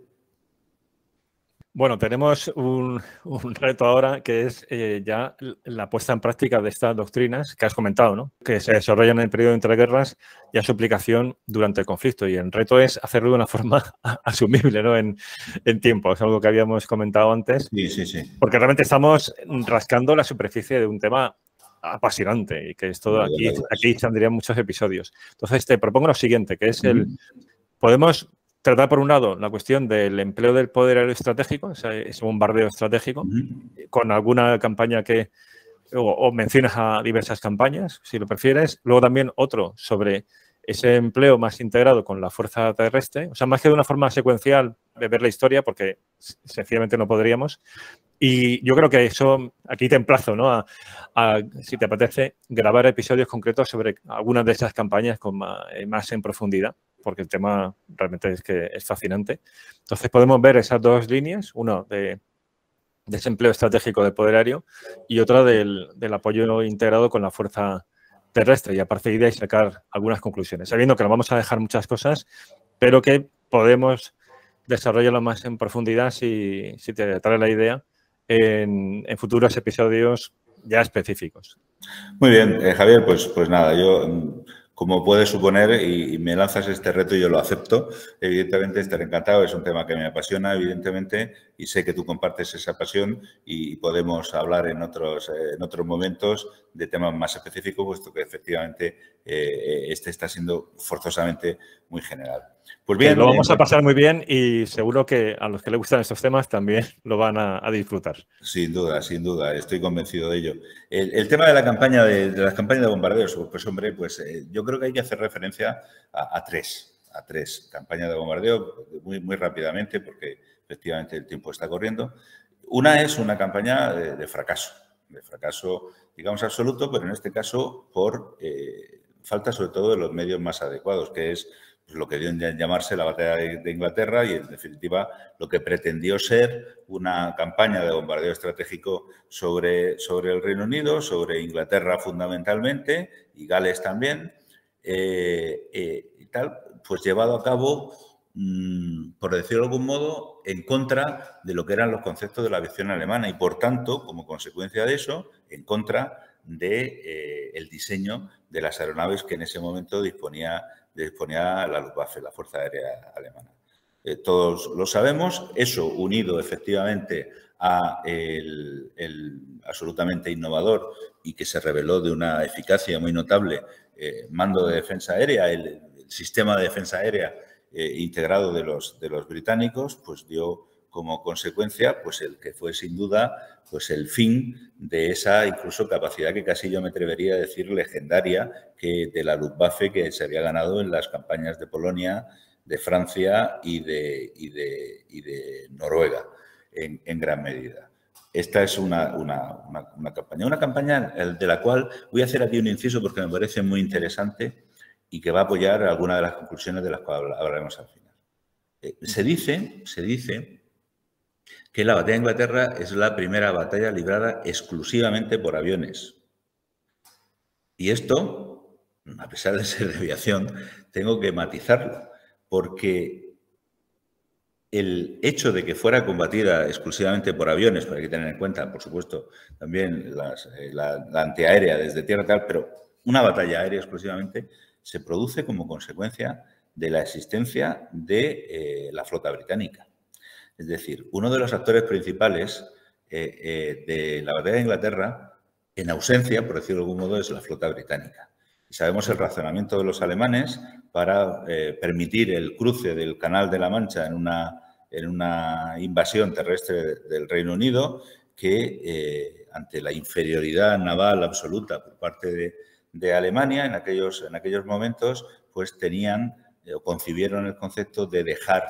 Bueno, tenemos un, un reto ahora que es eh, ya la puesta en práctica de estas doctrinas que has comentado, ¿no? Que se desarrollan en el periodo de entreguerras y a su aplicación durante el conflicto. Y el reto es hacerlo de una forma asumible, ¿no? En, en tiempo. Es algo que habíamos comentado antes. Sí, sí, sí. Porque realmente estamos rascando la superficie de un tema apasionante y que es todo aquí, aquí saldrían muchos episodios. Entonces, te propongo lo siguiente, que es el... Podemos tratar, por un lado, la cuestión del empleo del poder aéreo estratégico, ese, ese bombardeo estratégico, uh-huh. con alguna campaña que... O, o mencionas a diversas campañas, si lo prefieres. Luego también otro sobre ese empleo más integrado con la fuerza terrestre. O sea, más que de una forma secuencial de ver la historia, porque sencillamente no podríamos. Y yo creo que eso, aquí te emplazo, ¿no? A, a, si te apetece, grabar episodios concretos sobre algunas de esas campañas con más, más en profundidad. porque el tema realmente es que es fascinante. Entonces podemos ver esas dos líneas, uno de desempleo estratégico del poder aéreo y otra del, del apoyo integrado con la fuerza terrestre, y a partir de ahí sacar algunas conclusiones, sabiendo que nos vamos a dejar muchas cosas, pero que podemos desarrollarlo más en profundidad si, si te trae la idea en, en futuros episodios ya específicos. Muy bien, eh, Javier, pues, pues nada, yo, como puedes suponer, y, y me lanzas este reto y yo lo acepto, evidentemente estaré encantado, es un tema que me apasiona, evidentemente, y sé que tú compartes esa pasión y podemos hablar en otros, eh, en otros momentos de temas más específicos, puesto que efectivamente eh, este está siendo forzosamente muy general. Pues bien, que lo vamos en... a pasar muy bien y seguro que a los que les gustan estos temas también lo van a, a disfrutar. Sin duda, sin duda, estoy convencido de ello. El, el tema de la campaña de, de las campañas de bombardeos, pues hombre, pues eh, yo creo que hay que hacer referencia a, a tres, a tres campañas de bombardeo muy, muy rápidamente, porque efectivamente el tiempo está corriendo. Una es una campaña de, de fracaso, de fracaso, digamos, absoluto, pero en este caso por eh, falta sobre todo de los medios más adecuados, que es lo que dio en llamarse la batalla de Inglaterra y, en definitiva, lo que pretendió ser una campaña de bombardeo estratégico sobre, sobre el Reino Unido, sobre Inglaterra fundamentalmente y Gales también, eh, eh, y tal, pues llevado a cabo, mmm, por decirlo de algún modo, en contra de lo que eran los conceptos de la aviación alemana y, por tanto, como consecuencia de eso, en contra del de, eh, diseño de las aeronaves que en ese momento disponía disponía la Luftwaffe, la Fuerza Aérea Alemana. Eh, todos lo sabemos, eso unido efectivamente a el, el absolutamente innovador y que se reveló de una eficacia muy notable eh, mando de defensa aérea, el, el sistema de defensa aérea eh, integrado de los, de los británicos, pues dio como consecuencia pues el que fue sin duda pues el fin de esa incluso capacidad que casi yo me atrevería a decir legendaria que de la Luftwaffe que se había ganado en las campañas de Polonia, de Francia y de, y de, y de Noruega en, en gran medida. Esta es una, una, una, una campaña, una campaña de la cual voy a hacer aquí un inciso porque me parece muy interesante y que va a apoyar algunas de las conclusiones de las cuales hablaremos al final. Eh, se dice, se dice que la batalla de Inglaterra es la primera batalla librada exclusivamente por aviones. Y esto, a pesar de ser de aviación, tengo que matizarlo, porque el hecho de que fuera combatida exclusivamente por aviones, pero hay que tener en cuenta, por supuesto, también las, la, la antiaérea desde tierra tal, pero una batalla aérea exclusivamente se produce como consecuencia de la existencia de eh, la flota británica. Es decir, uno de los actores principales eh, eh, de la batalla de Inglaterra, en ausencia, por decirlo de algún modo, es la flota británica. Y sabemos el razonamiento de los alemanes para eh, permitir el cruce del Canal de la Mancha en una, en una invasión terrestre del Reino Unido que, eh, ante la inferioridad naval absoluta por parte de, de Alemania en aquellos, en aquellos momentos, pues tenían eh, o concibieron el concepto de dejar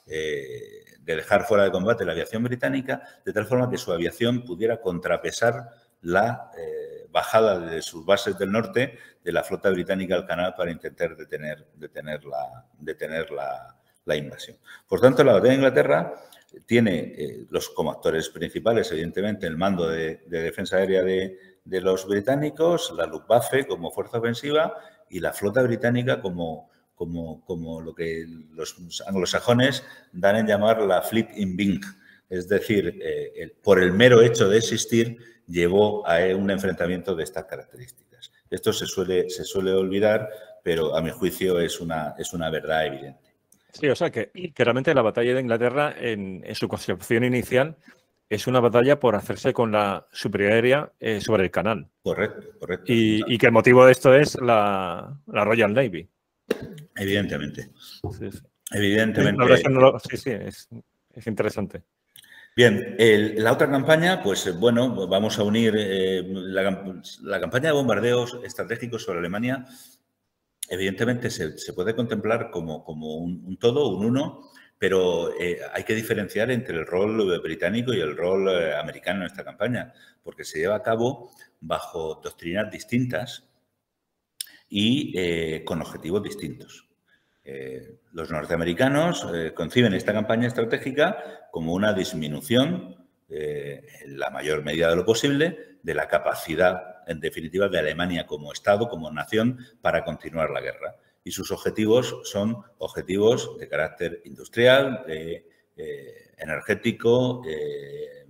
eh, de dejar fuera de combate la aviación británica, de tal forma que su aviación pudiera contrapesar la eh, bajada de sus bases del norte de la flota británica al canal para intentar detener, detener, la, detener la, la invasión. Por tanto, la batalla de Inglaterra tiene eh, los, como actores principales, evidentemente, el mando de, de defensa aérea de, de los británicos, la Luftwaffe como fuerza ofensiva y la flota británica como Como, como lo que los anglosajones dan en llamar la Fleet in Being. Es decir, eh, el, por el mero hecho de existir, llevó a un enfrentamiento de estas características. Esto se suele, se suele olvidar, pero a mi juicio es una, es una verdad evidente. Sí, o sea, que, que realmente la batalla de Inglaterra, en, en su concepción inicial, es una batalla por hacerse con la superioridad aérea eh, sobre el canal. Correcto, correcto. Y, y que el motivo de esto es la, la Royal Navy. Evidentemente. Sí, sí. Evidentemente. La verdad es que no lo, sí, sí, es, es interesante. Bien, el, la otra campaña, pues bueno, vamos a unir eh, la, la campaña de bombardeos estratégicos sobre Alemania. Evidentemente se, se puede contemplar como, como un, un todo, un uno, pero eh, hay que diferenciar entre el rol británico y el rol eh, americano en esta campaña, porque se lleva a cabo bajo doctrinas distintas y eh, con objetivos distintos. Eh, los norteamericanos eh, conciben esta campaña estratégica como una disminución, eh, en la mayor medida de lo posible, de la capacidad, en definitiva, de Alemania como Estado, como nación, para continuar la guerra. Y sus objetivos son objetivos de carácter industrial, de, eh, energético, eh,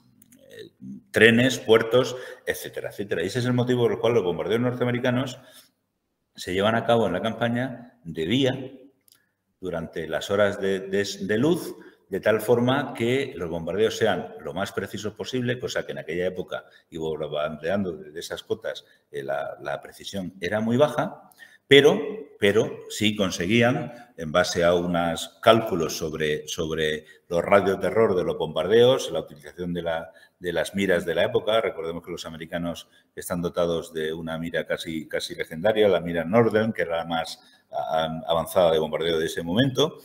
eh, trenes, puertos, etcétera, etcétera. Y ese es el motivo por el cual los bombardeos norteamericanos se llevan a cabo en la campaña de día, durante las horas de, de, de luz, de tal forma que los bombardeos sean lo más precisos posible, cosa que en aquella época, y bombardeando desde esas cotas, eh, la, la precisión era muy baja, pero, pero sí conseguían, en base a unos cálculos sobre, sobre los radios de error de los bombardeos, la utilización de, la, de las miras de la época. Recordemos que los americanos están dotados de una mira casi, casi legendaria, la mira Norden, que era la más avanzada de bombardeo de ese momento,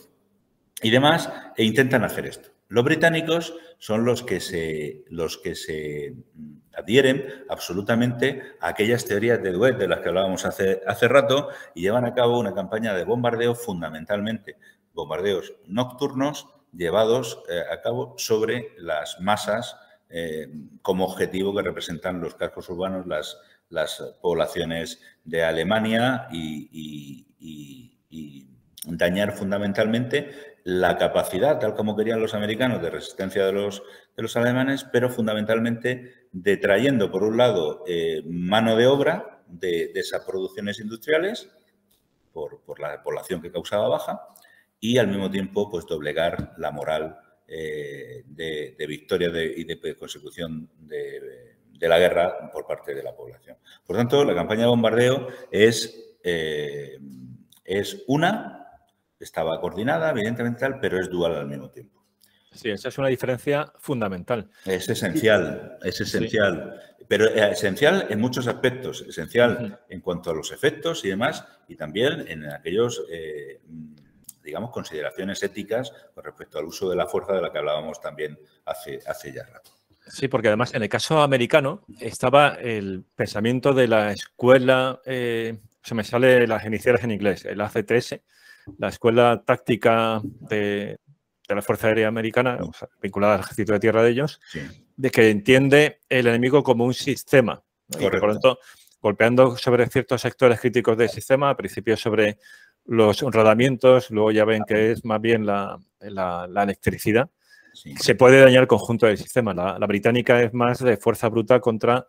y demás, e intentan hacer esto. Los británicos son los que se, los que se adhieren absolutamente a aquellas teorías de Douhet de las que hablábamos hace, hace rato y llevan a cabo una campaña de bombardeo, fundamentalmente bombardeos nocturnos llevados eh, a cabo sobre las masas eh, como objetivo que representan los cascos urbanos, las, las poblaciones de Alemania y, y, y, y dañar fundamentalmente la capacidad, tal como querían los americanos, de resistencia de los, de los alemanes, pero fundamentalmente detrayendo, por un lado, eh, mano de obra de, de esas producciones industriales por, por la población que causaba baja y, al mismo tiempo, pues doblegar la moral eh, de, de victoria de, y de consecución de, de la guerra por parte de la población. Por tanto, la campaña de bombardeo es, eh, es una... Estaba coordinada, evidentemente, tal, pero es dual al mismo tiempo. Sí, esa es una diferencia fundamental. Es esencial, es esencial. Sí. Pero esencial en muchos aspectos. Esencial uh-huh. en cuanto a los efectos y demás, y también en aquellos, eh, digamos, consideraciones éticas con respecto al uso de la fuerza de la que hablábamos también hace, hace ya rato. Sí, porque además en el caso americano estaba el pensamiento de la escuela, eh, se me sale las iniciales en inglés, el A C T S, la Escuela Táctica de, de la Fuerza Aérea Americana, o sea, vinculada al ejército de tierra de ellos, sí. de que entiende el enemigo como un sistema. ¿no? Y que, por lo tanto, golpeando sobre ciertos sectores críticos del sistema, al principio sobre los rodamientos, luego ya ven que es más bien la, la, la electricidad, sí. se puede dañar el conjunto del sistema. La, la británica es más de fuerza bruta contra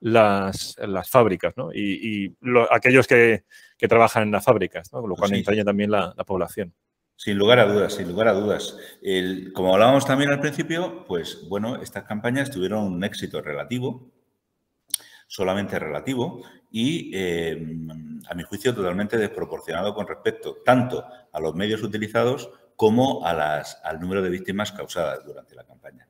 las, las fábricas, ¿no? Y, y lo, aquellos que, que trabajan en las fábricas, ¿no? Lo cual sí. entraña también la, la población. Sin lugar a dudas, sin lugar a dudas. El, como hablábamos también al principio, pues bueno, estas campañas tuvieron un éxito relativo, solamente relativo, y eh, a mi juicio totalmente desproporcionado con respecto tanto a los medios utilizados como a las, al número de víctimas causadas durante la campaña.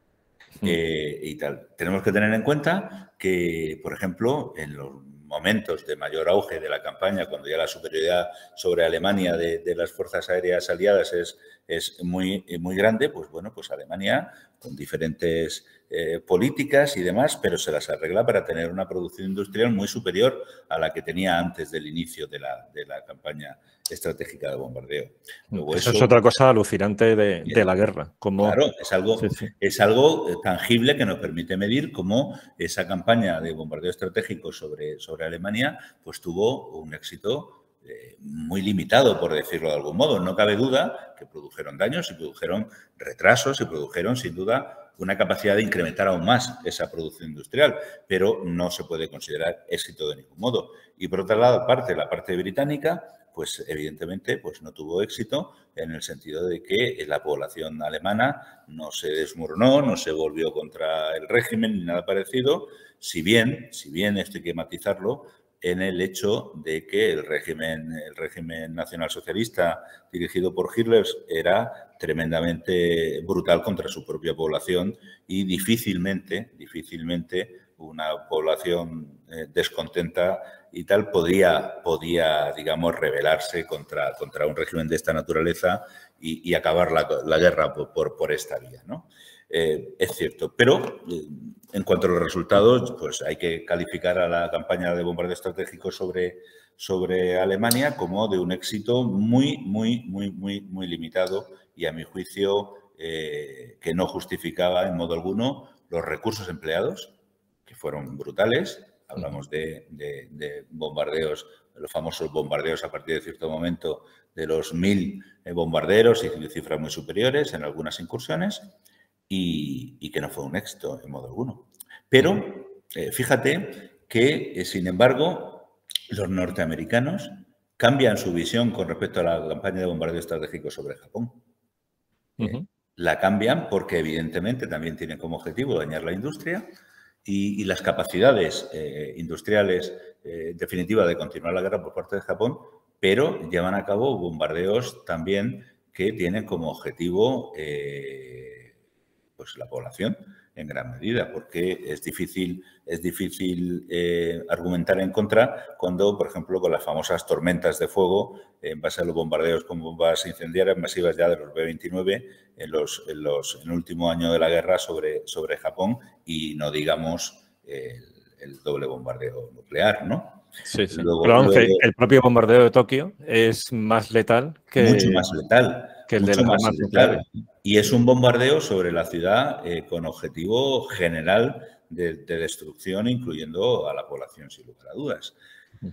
Eh, y tal. Tenemos que tener en cuenta que, por ejemplo, en los momentos de mayor auge de la campaña, cuando ya la superioridad sobre Alemania de, de las fuerzas aéreas aliadas es, es muy, muy grande, pues bueno, pues Alemania con diferentes eh, políticas y demás, pero se las arregla para tener una producción industrial muy superior a la que tenía antes del inicio de la, de la campaña estratégica de bombardeo. Luego eso, eso es otra cosa alucinante de, de la guerra. Como... Claro, es algo, sí, sí. es algo tangible que nos permite medir cómo esa campaña de bombardeo estratégico sobre, sobre Alemania pues tuvo un éxito eh, muy limitado, por decirlo de algún modo. No cabe duda que produjeron daños y produjeron retrasos y produjeron, sin duda, una capacidad de incrementar aún más esa producción industrial, pero no se puede considerar éxito de ningún modo. Y por otra lado, parte, la parte británica, pues evidentemente pues no tuvo éxito en el sentido de que la población alemana no se desmoronó, no se volvió contra el régimen ni nada parecido, si bien, si bien esto hay que matizarlo, en el hecho de que el régimen, el régimen nacionalsocialista dirigido por Hitler era tremendamente brutal contra su propia población y difícilmente, difícilmente una población eh, descontenta y tal podía, podía digamos, rebelarse contra, contra un régimen de esta naturaleza y, y acabar la, la guerra por, por, por esta vía, ¿no? Eh, es cierto, pero eh, en cuanto a los resultados, pues hay que calificar a la campaña de bombardeo estratégico sobre, sobre Alemania como de un éxito muy, muy, muy, muy, muy limitado y, a mi juicio, eh, que no justificaba en modo alguno los recursos empleados, que fueron brutales. Hablamos de, de, de bombardeos, de los famosos bombardeos a partir de cierto momento de los mil bombarderos y de cifras muy superiores en algunas incursiones y, y que no fue un éxito en modo alguno. Pero eh, fíjate que, eh, sin embargo, los norteamericanos cambian su visión con respecto a la campaña de bombardeo estratégico sobre Japón. Uh-huh. eh, la cambian porque, evidentemente, también tienen como objetivo dañar la industria y, y las capacidades eh, industriales, eh, en definitiva, de continuar la guerra por parte de Japón, pero llevan a cabo bombardeos también que tienen como objetivo eh, pues la población en gran medida, porque es difícil, es difícil eh, argumentar en contra cuando, por ejemplo, con las famosas tormentas de fuego, en base a los bombardeos con bombas incendiarias masivas ya de los B veintinueve en, los, en, los, en el último año de la guerra sobre, sobre Japón y no digamos eh, el, el doble bombardeo nuclear, ¿no? Sí, sí. Luego, Pero vamos, luego, que el propio bombardeo de Tokio es más letal que... Mucho más letal. Que el mucho de más letal. Y es un bombardeo sobre la ciudad eh, con objetivo general de, de destrucción, incluyendo a la población, sin lugar a dudas. Uh-huh.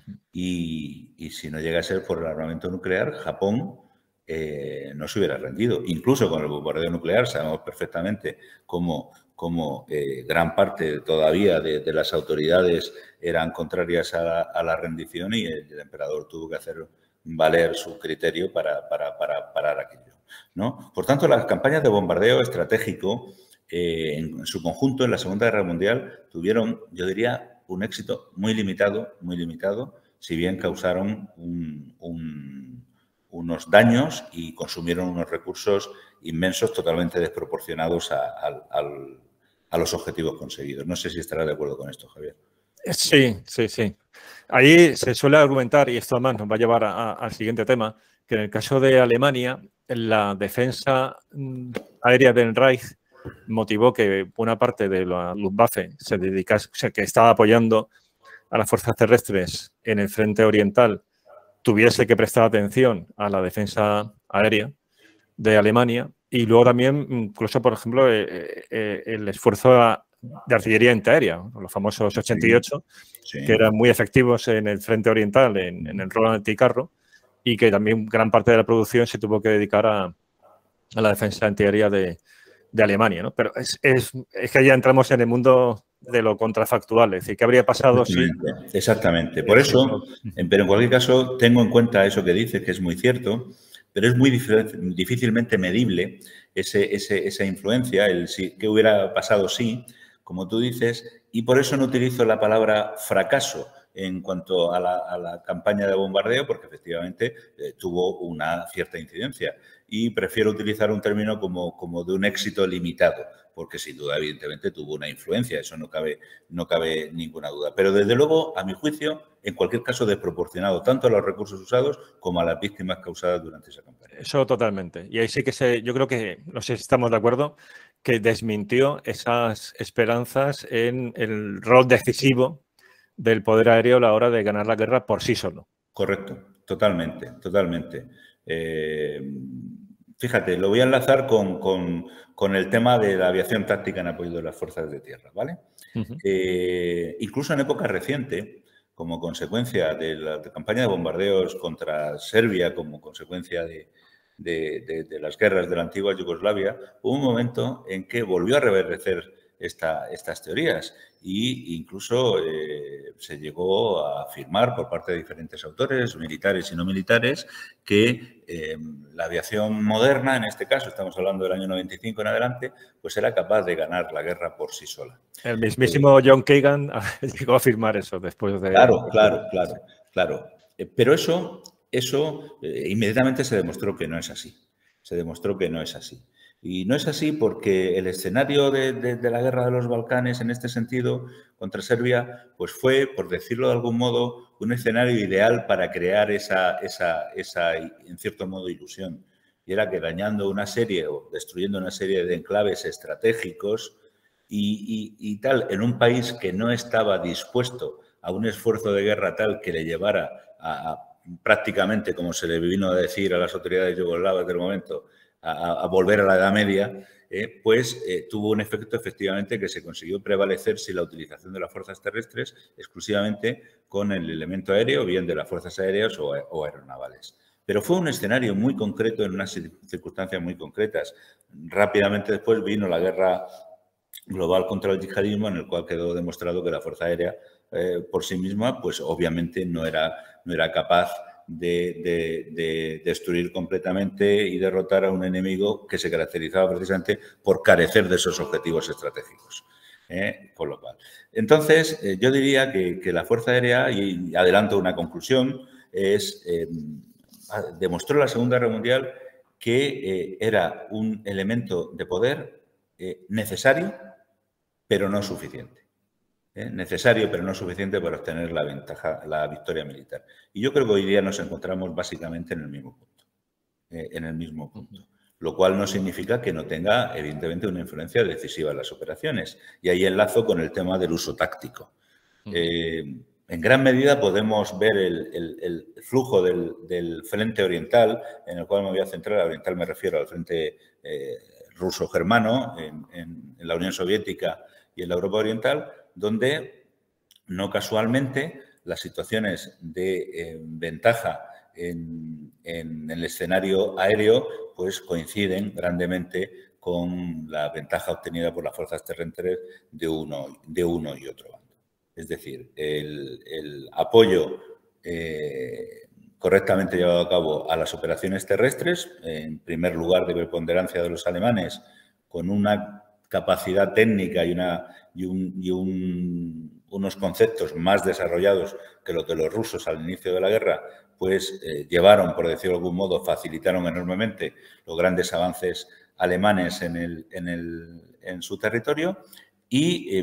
y, y si no llega a ser por el armamento nuclear, Japón eh, no se hubiera rendido. Incluso con el bombardeo nuclear sabemos perfectamente cómo... como eh, gran parte todavía de, de las autoridades eran contrarias a la, a la rendición y el, el emperador tuvo que hacer valer su criterio para, para, para parar aquello, ¿no? Por tanto, las campañas de bombardeo estratégico eh, en su conjunto en la Segunda Guerra Mundial tuvieron, yo diría, un éxito muy limitado, muy limitado, si bien causaron un, un, unos daños y consumieron unos recursos inmensos totalmente desproporcionados a, a, al a los objetivos conseguidos. No sé si estarás de acuerdo con esto, Javier. Sí, sí, sí. Ahí se suele argumentar, y esto además nos va a llevar a, a, al siguiente tema, que en el caso de Alemania, la defensa aérea del Reich motivó que buena parte de la Luftwaffe se dedicase, o sea, que estaba apoyando a las fuerzas terrestres en el frente oriental, tuviese que prestar atención a la defensa aérea de Alemania. Y luego también, incluso, por ejemplo, eh, eh, el esfuerzo de artillería antiaérea, los famosos ochenta y ocho, sí, sí. que eran muy efectivos en el frente oriental, en, en el rol anticarro, y que también gran parte de la producción se tuvo que dedicar a, a la defensa antiaérea de, de Alemania, ¿no? Pero es, es, es que ya entramos en el mundo de lo contrafactual, es decir, ¿qué habría pasado Exactamente, si...? Exactamente. Por eso, pero en cualquier caso, tengo en cuenta eso que dices, que es muy cierto, pero es muy difícilmente medible ese, ese, esa influencia, el si, qué hubiera pasado si, como tú dices, y por eso no utilizo la palabra fracaso en cuanto a la, a la campaña de bombardeo, porque efectivamente eh, tuvo una cierta incidencia. Y prefiero utilizar un término como, como de un éxito limitado, porque sin duda, evidentemente, tuvo una influencia, eso no cabe, no cabe ninguna duda. Pero, desde luego, a mi juicio, en cualquier caso, desproporcionado tanto a los recursos usados como a las víctimas causadas durante esa campaña. Eso totalmente. Y ahí sí que se, yo creo que, no sé si estamos de acuerdo, que desmintió esas esperanzas en el rol decisivo del poder aéreo a la hora de ganar la guerra por sí solo. Correcto, totalmente, totalmente. Eh, fíjate, lo voy a enlazar con, con, con el tema de la aviación táctica en apoyo de las fuerzas de tierra, ¿vale? Uh-huh. eh, incluso en época reciente, como consecuencia de la de campaña de bombardeos contra Serbia, como consecuencia de, de, de, de las guerras de la antigua Yugoslavia, hubo un momento en que volvió a reverdecer esta, estas teorías e incluso eh, se llegó a afirmar por parte de diferentes autores, militares y no militares, que eh, la aviación moderna, en este caso estamos hablando del año noventa y cinco en adelante, pues era capaz de ganar la guerra por sí sola. El mismísimo eh, John Kagan llegó a afirmar eso después de... Claro, claro, claro, claro. Eh, pero eso, eso eh, inmediatamente se demostró que no es así. Se demostró que no es así. Y no es así porque el escenario de, de, de la guerra de los Balcanes, en este sentido, contra Serbia, pues fue, por decirlo de algún modo, un escenario ideal para crear esa, esa, esa, en cierto modo, ilusión. Y era que dañando una serie o destruyendo una serie de enclaves estratégicos y, y, y tal, en un país que no estaba dispuesto a un esfuerzo de guerra tal que le llevara a, a prácticamente, como se le vino a decir a las autoridades yugoslavas del momento, a, a volver a la Edad Media, eh, pues eh, tuvo un efecto efectivamente que se consiguió prevalecer sin la utilización de las fuerzas terrestres exclusivamente con el elemento aéreo, bien de las fuerzas aéreas o, o aeronavales. Pero fue un escenario muy concreto en unas circunstancias muy concretas. Rápidamente después vino la guerra global contra el yihadismo, en el cual quedó demostrado que la Fuerza Aérea eh, por sí misma, pues obviamente no era, no era capaz de, de, de destruir completamente y derrotar a un enemigo que se caracterizaba precisamente por carecer de esos objetivos estratégicos. ¿eh? Con lo cual, entonces, eh, yo diría que, que la Fuerza Aérea, y adelanto una conclusión, es, eh, demostró en la Segunda Guerra Mundial que eh, era un elemento de poder eh, necesario, pero no suficiente. ¿eh? Necesario, pero no suficiente para obtener la ventaja, la victoria militar. Y yo creo que hoy día nos encontramos básicamente en el mismo punto. Eh, en el mismo punto. Lo cual no significa que no tenga, evidentemente, una influencia decisiva en las operaciones. Y ahí enlazo con el tema del uso táctico. Eh, en gran medida podemos ver el, el, el flujo del, del frente oriental, en el cual me voy a centrar. Oriental me refiero al frente eh, ruso-germano en, en, en la Unión Soviética y en la Europa Oriental, donde no casualmente las situaciones de eh, ventaja en, en el escenario aéreo pues coinciden grandemente con la ventaja obtenida por las fuerzas terrestres de uno, de uno y otro bando. Es decir, el, el apoyo eh, correctamente llevado a cabo a las operaciones terrestres, en primer lugar de preponderancia de los alemanes, con una capacidad técnica y, una, y, un, y un, unos conceptos más desarrollados que lo que los rusos al inicio de la guerra, pues eh, llevaron, por decirlo de algún modo, facilitaron enormemente los grandes avances alemanes en, el, en, el, en su territorio y eh,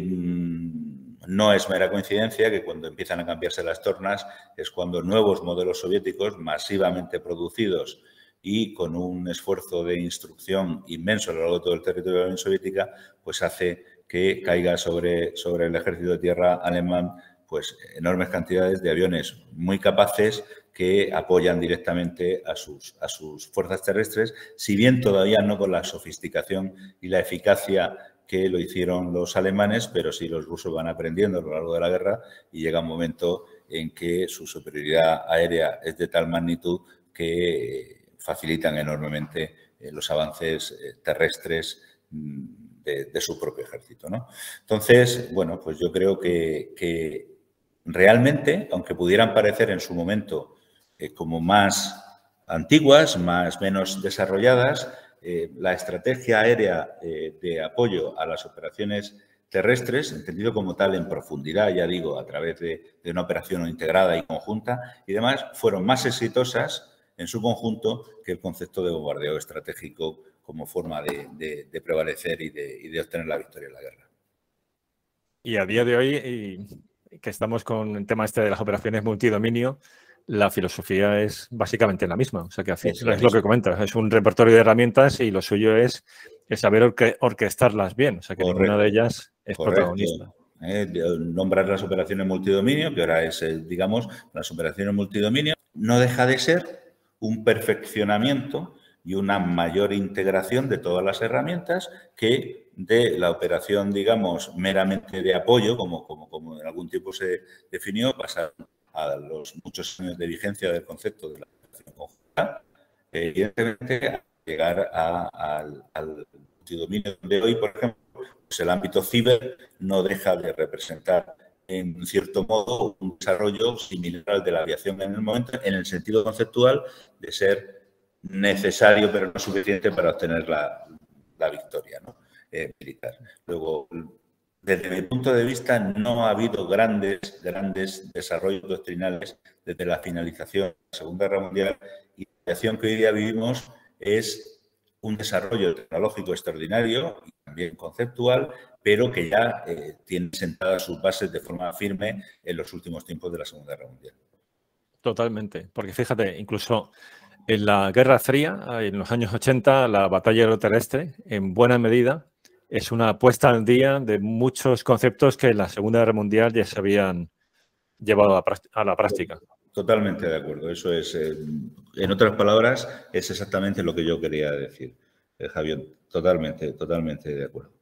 no es mera coincidencia que cuando empiezan a cambiarse las tornas es cuando nuevos modelos soviéticos masivamente producidos y con un esfuerzo de instrucción inmenso a lo largo de todo el territorio de la Unión Soviética, pues hace que caiga sobre, sobre el ejército de tierra alemán pues enormes cantidades de aviones muy capaces que apoyan directamente a sus, a sus fuerzas terrestres, si bien todavía no con la sofisticación y la eficacia que lo hicieron los alemanes, pero sí los rusos van aprendiendo a lo largo de la guerra y llega un momento en que su superioridad aérea es de tal magnitud que facilitan enormemente los avances terrestres de, de su propio ejército, ¿no? Entonces, bueno, pues yo creo que, que realmente, aunque pudieran parecer en su momento eh, como más antiguas, más menos desarrolladas, eh, la estrategia aérea eh, de apoyo a las operaciones terrestres, entendido como tal en profundidad, ya digo, a través de, de una operación integrada y conjunta y demás, fueron más exitosas en su conjunto que el concepto de bombardeo estratégico como forma de, de, de prevalecer y de, y de obtener la victoria en la guerra. Y a día de hoy, y que estamos con el tema este de las operaciones multidominio, la filosofía es básicamente la misma. O sea, que es, es lo que comentas, es un repertorio de herramientas y lo suyo es, es saber orque, orquestarlas bien. O sea, que correcto, ninguna de ellas es correcto. protagonista. Eh, nombrar las operaciones multidominio, que ahora es, eh, digamos, las operaciones multidominio, no deja de ser un perfeccionamiento y una mayor integración de todas las herramientas que de la operación, digamos, meramente de apoyo, como, como, como en algún tiempo se definió, pasar a los muchos años de vigencia del concepto de la operación conjunta, eh, evidentemente a llegar a, a, al multidominio de hoy, por ejemplo, pues el ámbito ciber no deja de representar en cierto modo un desarrollo similar al de la aviación en el momento, en el sentido conceptual de ser necesario pero no suficiente para obtener la, la victoria, ¿no? eh, militar. Luego, desde mi punto de vista, no ha habido grandes, grandes desarrollos doctrinales desde la finalización de la Segunda Guerra Mundial y la aviación que hoy día vivimos es un desarrollo tecnológico extraordinario y también conceptual, pero que ya eh, tiene sentadas sus bases de forma firme en los últimos tiempos de la Segunda Guerra Mundial. Totalmente, porque fíjate, incluso en la Guerra Fría, en los años ochenta, la batalla aeroterrestre, en buena medida, es una puesta al día de muchos conceptos que en la Segunda Guerra Mundial ya se habían, llevado a, a la práctica. Totalmente de acuerdo. Eso es, eh, en otras palabras, es exactamente lo que yo quería decir, eh, Javier. Totalmente, totalmente de acuerdo.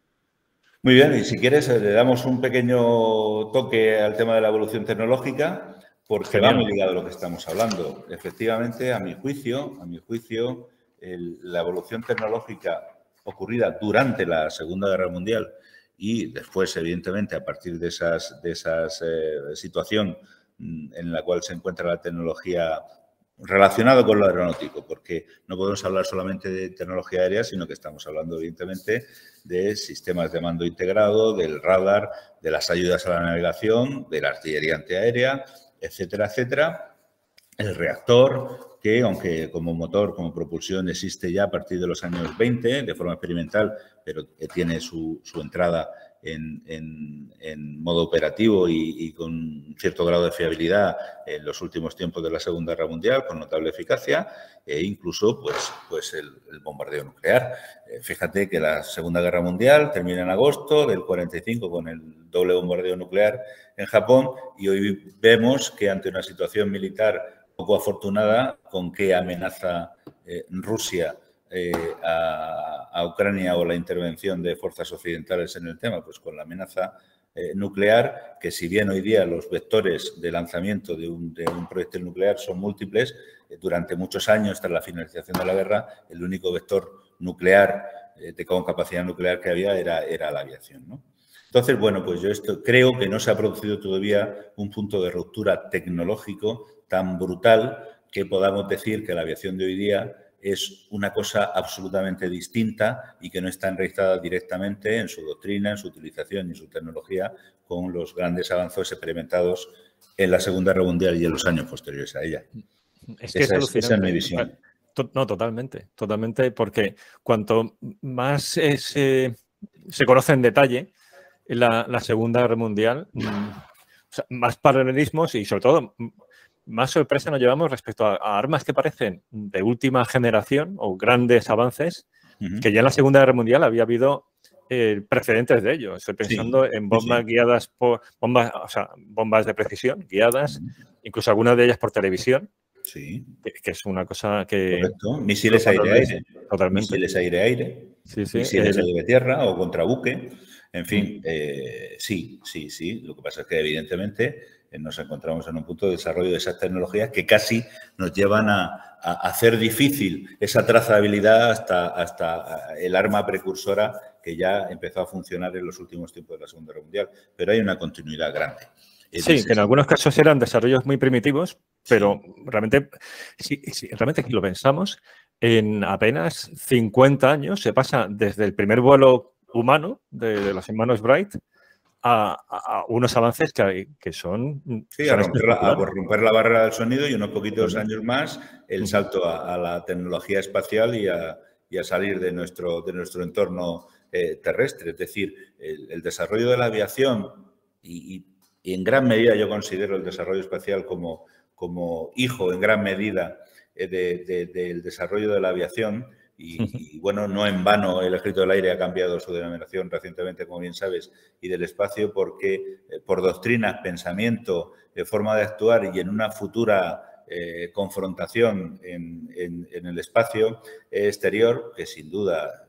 Muy bien, y si quieres le damos un pequeño toque al tema de la evolución tecnológica, porque Genial. Va muy ligado a lo que estamos hablando. Efectivamente, a mi juicio, a mi juicio, el, la evolución tecnológica ocurrida durante la Segunda Guerra Mundial y después, evidentemente, a partir de esas, de esas eh, situación en la cual se encuentra la tecnología relacionado con lo aeronáutico, porque no podemos hablar solamente de tecnología aérea, sino que estamos hablando, evidentemente, de sistemas de mando integrado, del radar, de las ayudas a la navegación, de la artillería antiaérea, etcétera, etcétera. El reactor, que aunque como motor, como propulsión, existe ya a partir de los años veinte, de forma experimental, pero tiene su, su entrada En, en, en modo operativo y, y con cierto grado de fiabilidad en los últimos tiempos de la Segunda Guerra Mundial, con notable eficacia, e incluso pues, pues el, el bombardeo nuclear. Eh, fíjate que la Segunda Guerra Mundial termina en agosto del cuarenta y cinco con el doble bombardeo nuclear en Japón y hoy vemos que ante una situación militar poco afortunada, con qué amenaza eh, Rusia Eh, a, a Ucrania o la intervención de fuerzas occidentales en el tema, pues con la amenaza eh, nuclear, que si bien hoy día los vectores de lanzamiento de un, de un proyectil nuclear son múltiples, eh, durante muchos años, tras la finalización de la guerra, el único vector nuclear eh, de con capacidad nuclear que había era, era la aviación, ¿no? Entonces, bueno, pues yo esto, creo que no se ha producido todavía un punto de ruptura tecnológico tan brutal que podamos decir que la aviación de hoy día es una cosa absolutamente distinta y que no está enraizada directamente en su doctrina, en su utilización y en su tecnología con los grandes avances experimentados en la Segunda Guerra Mundial y en los años posteriores a ella. Es que esa, es, esa es mi visión. No, totalmente, totalmente, porque cuanto más es, eh, se conoce en detalle la, la Segunda Guerra Mundial, mmm, o sea, más paralelismos y sobre todo más sorpresa nos llevamos respecto a, a armas que parecen de última generación o grandes avances, uh-huh. que ya en la Segunda Guerra Mundial había habido eh, precedentes de ello. Estoy pensando sí, en bombas sí. guiadas por bombas, o sea, bombas de precisión guiadas, uh-huh. incluso algunas de ellas por televisión. Sí. Que, que es una cosa que... Correcto. Misiles aire-aire. Totalmente. Misiles aire-aire. Sí, sí. Misiles aire-tierra o contrabuque. En fin, eh, sí, sí, sí. Lo que pasa es que, evidentemente, nos encontramos en un punto de desarrollo de esas tecnologías que casi nos llevan a, a hacer difícil esa trazabilidad hasta, hasta el arma precursora que ya empezó a funcionar en los últimos tiempos de la Segunda Guerra Mundial. Pero hay una continuidad grande. Sí, que en algunos casos eran desarrollos muy primitivos, pero sí. realmente, si, si realmente aquí lo pensamos, en apenas cincuenta años se pasa desde el primer vuelo humano de, de los hermanos Wright A, a, a unos avances que, que son... Sí, son a, romper la, a romper la barrera del sonido y unos poquitos uh-huh. años más el uh-huh. salto a, a la tecnología espacial y a, y a salir de nuestro, de nuestro entorno eh, terrestre. Es decir, el, el desarrollo de la aviación y, y, y en gran medida yo considero el desarrollo espacial como, como hijo en gran medida eh, de, de, del desarrollo de la aviación. Y, y, bueno, no en vano el Ejército del Aire ha cambiado su denominación recientemente, como bien sabes, y del espacio, porque eh, por doctrinas, pensamiento, eh, forma de actuar y en una futura eh, confrontación en, en, en el espacio exterior, que sin duda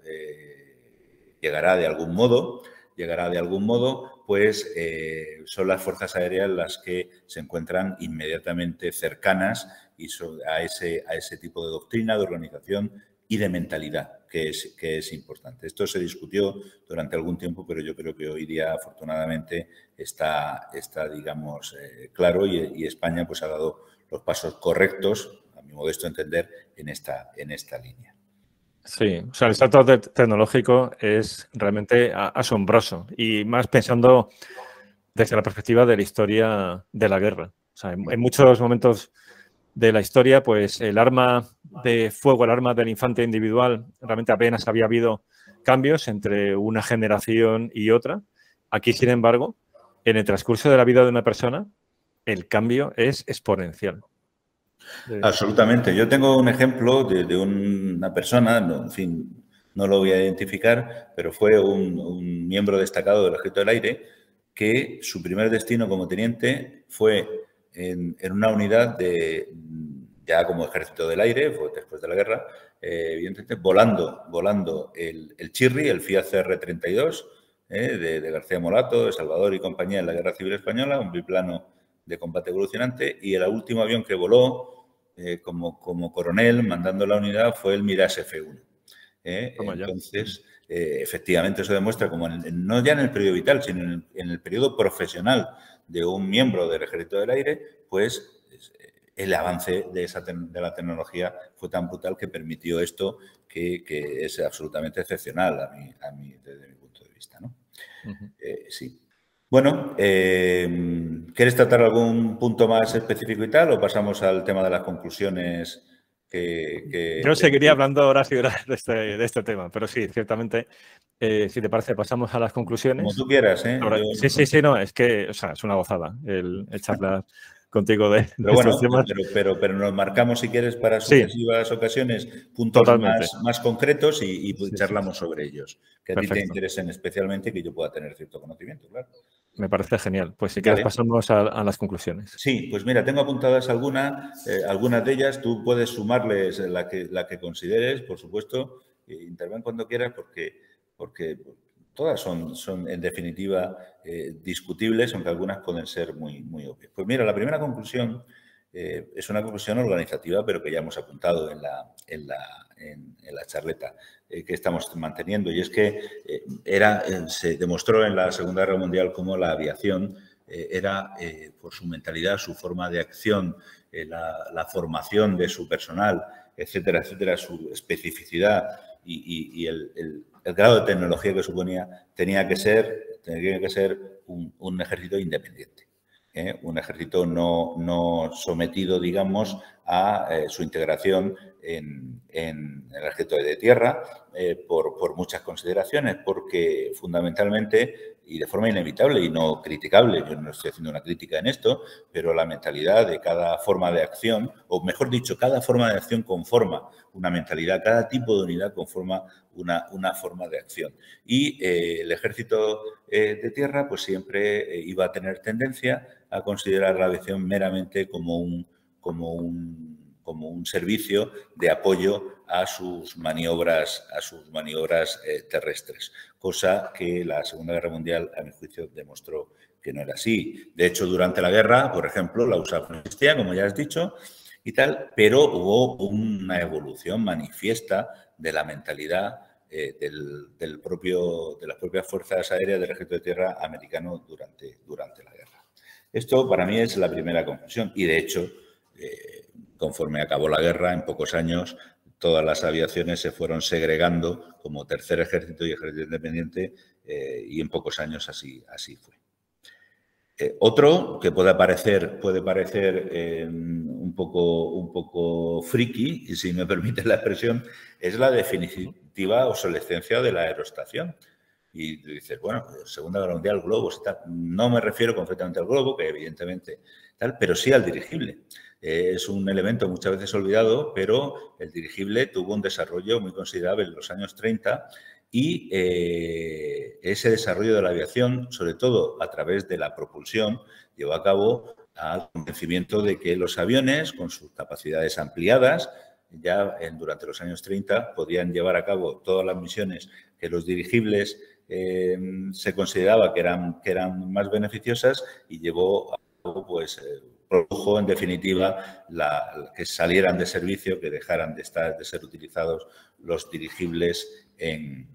eh, llegará de algún modo, llegará de algún modo, pues eh, son las fuerzas aéreas las que se encuentran inmediatamente cercanas y so, a, ese, a ese tipo de doctrina, de organización y de mentalidad, que es, que es importante. Esto se discutió durante algún tiempo, pero yo creo que hoy día, afortunadamente, está, está digamos, eh, claro y, y España pues, ha dado los pasos correctos, a mi modesto entender, en esta, en esta línea. Sí, o sea, el salto tecnológico es realmente asombroso y más pensando desde la perspectiva de la historia de la guerra. O sea, en, en muchos momentos de la historia, pues el arma de fuego, el arma del infante individual, realmente apenas había habido cambios entre una generación y otra. Aquí, sin embargo, en el transcurso de la vida de una persona, el cambio es exponencial. Absolutamente. Yo tengo un ejemplo de, de una persona, no, en fin, no lo voy a identificar, pero fue un, un miembro destacado del Ejército del Aire que su primer destino como teniente fue en, en una unidad de, ya como ejército del aire, fue después de la guerra, eh, evidentemente, volando, volando el, el Chirri, el Fiat C R treinta y dos, eh, de, de García Molato, de Salvador y compañía en la Guerra Civil Española, un biplano de combate evolucionante, y el último avión que voló eh, como, como coronel, mandando la unidad, fue el Mirage F uno. Eh, entonces, eh, efectivamente, eso demuestra como en, en, no ya en el periodo vital, sino en el, en el periodo profesional de un miembro del Ejército del Aire, pues el avance de, esa de la tecnología fue tan brutal que permitió esto que, que es absolutamente excepcional a mí, a mí, desde mi punto de vista, ¿no? Uh-huh. eh, sí. Bueno, eh, ¿quieres tratar algún punto más específico y tal o pasamos al tema de las conclusiones? Que, que, Yo que... seguiría hablando horas y horas de este, de este tema, pero sí, ciertamente, eh, si te parece, pasamos a las conclusiones. Como tú quieras, ¿eh? Ahora, Yo... Sí, sí, sí, no, es que, o sea, es una gozada el, el charlar contigo de, de pero bueno, estos temas. Pero, pero, pero nos marcamos, si quieres, para sucesivas sí, ocasiones, puntos más, más concretos y, y sí, charlamos sí, sí. sobre ellos. Que a Perfecto. ti te interesen especialmente y que yo pueda tener cierto conocimiento, claro. Me parece genial. Pues si vale. quieres pasamos a, a las conclusiones. Sí, pues mira, tengo apuntadas algunas, eh, algunas de ellas. Tú puedes sumarles la que, la que consideres, por supuesto. Eh, interven cuando quieras porque, porque todas son, son en definitiva, eh, discutibles, aunque algunas pueden ser muy, muy obvias. Pues mira, la primera conclusión eh, es una conclusión organizativa, pero que ya hemos apuntado en la, en la, en, en la charleta eh, que estamos manteniendo. Y es que eh, era, eh, se demostró en la Segunda Guerra Mundial cómo la aviación eh, era, eh, por su mentalidad, su forma de acción, eh, la, la formación de su personal, etcétera, etcétera, su especificidad y, y, y el, el, el grado de tecnología que suponía, tenía que ser, tenía que ser un, un ejército independiente. ¿eh? Un ejército no, no sometido, digamos, a eh, su integración en, en el ejército de tierra eh, por, por muchas consideraciones, porque fundamentalmente y de forma inevitable y no criticable, yo no estoy haciendo una crítica en esto, pero la mentalidad de cada forma de acción, o mejor dicho, cada forma de acción conforma una mentalidad, cada tipo de unidad conforma una, una forma de acción. Y eh, el ejército eh, de tierra pues siempre eh, iba a tener tendencia a considerar la aviación meramente como un, como un, como un servicio de apoyo a sus maniobras, a sus maniobras eh, terrestres, cosa que la Segunda Guerra Mundial, a mi juicio, demostró que no era así. De hecho, durante la guerra, por ejemplo, la U S A A no existía, como ya has dicho, y tal, pero hubo una evolución manifiesta de la mentalidad eh, del, del propio, de las propias fuerzas aéreas del ejército de tierra americano durante, durante la guerra. Esto para mí es la primera conclusión y, de hecho, eh, conforme acabó la guerra, en pocos años, todas las aviaciones se fueron segregando como tercer ejército y ejército independiente eh, y en pocos años así, así fue. Eh, otro que puede parecer, puede parecer eh, un, poco, un poco friki, y si me permite la expresión, es la definitiva obsolescencia de la aeroestación. Y dices, bueno, Segunda Guerra Mundial, globos y tal. No me refiero concretamente al globo, que evidentemente tal, pero sí al dirigible. Eh, es un elemento muchas veces olvidado, pero el dirigible tuvo un desarrollo muy considerable en los años treinta y eh, ese desarrollo de la aviación, sobre todo a través de la propulsión, llevó a cabo al convencimiento de que los aviones, con sus capacidades ampliadas, ya en, durante los años treinta podían llevar a cabo todas las misiones que los dirigibles eh, se consideraba que eran, que eran más beneficiosas y llevó a cabo, pues, eh, produjo en definitiva la, que salieran de servicio, que dejaran de estar, de ser utilizados los dirigibles en,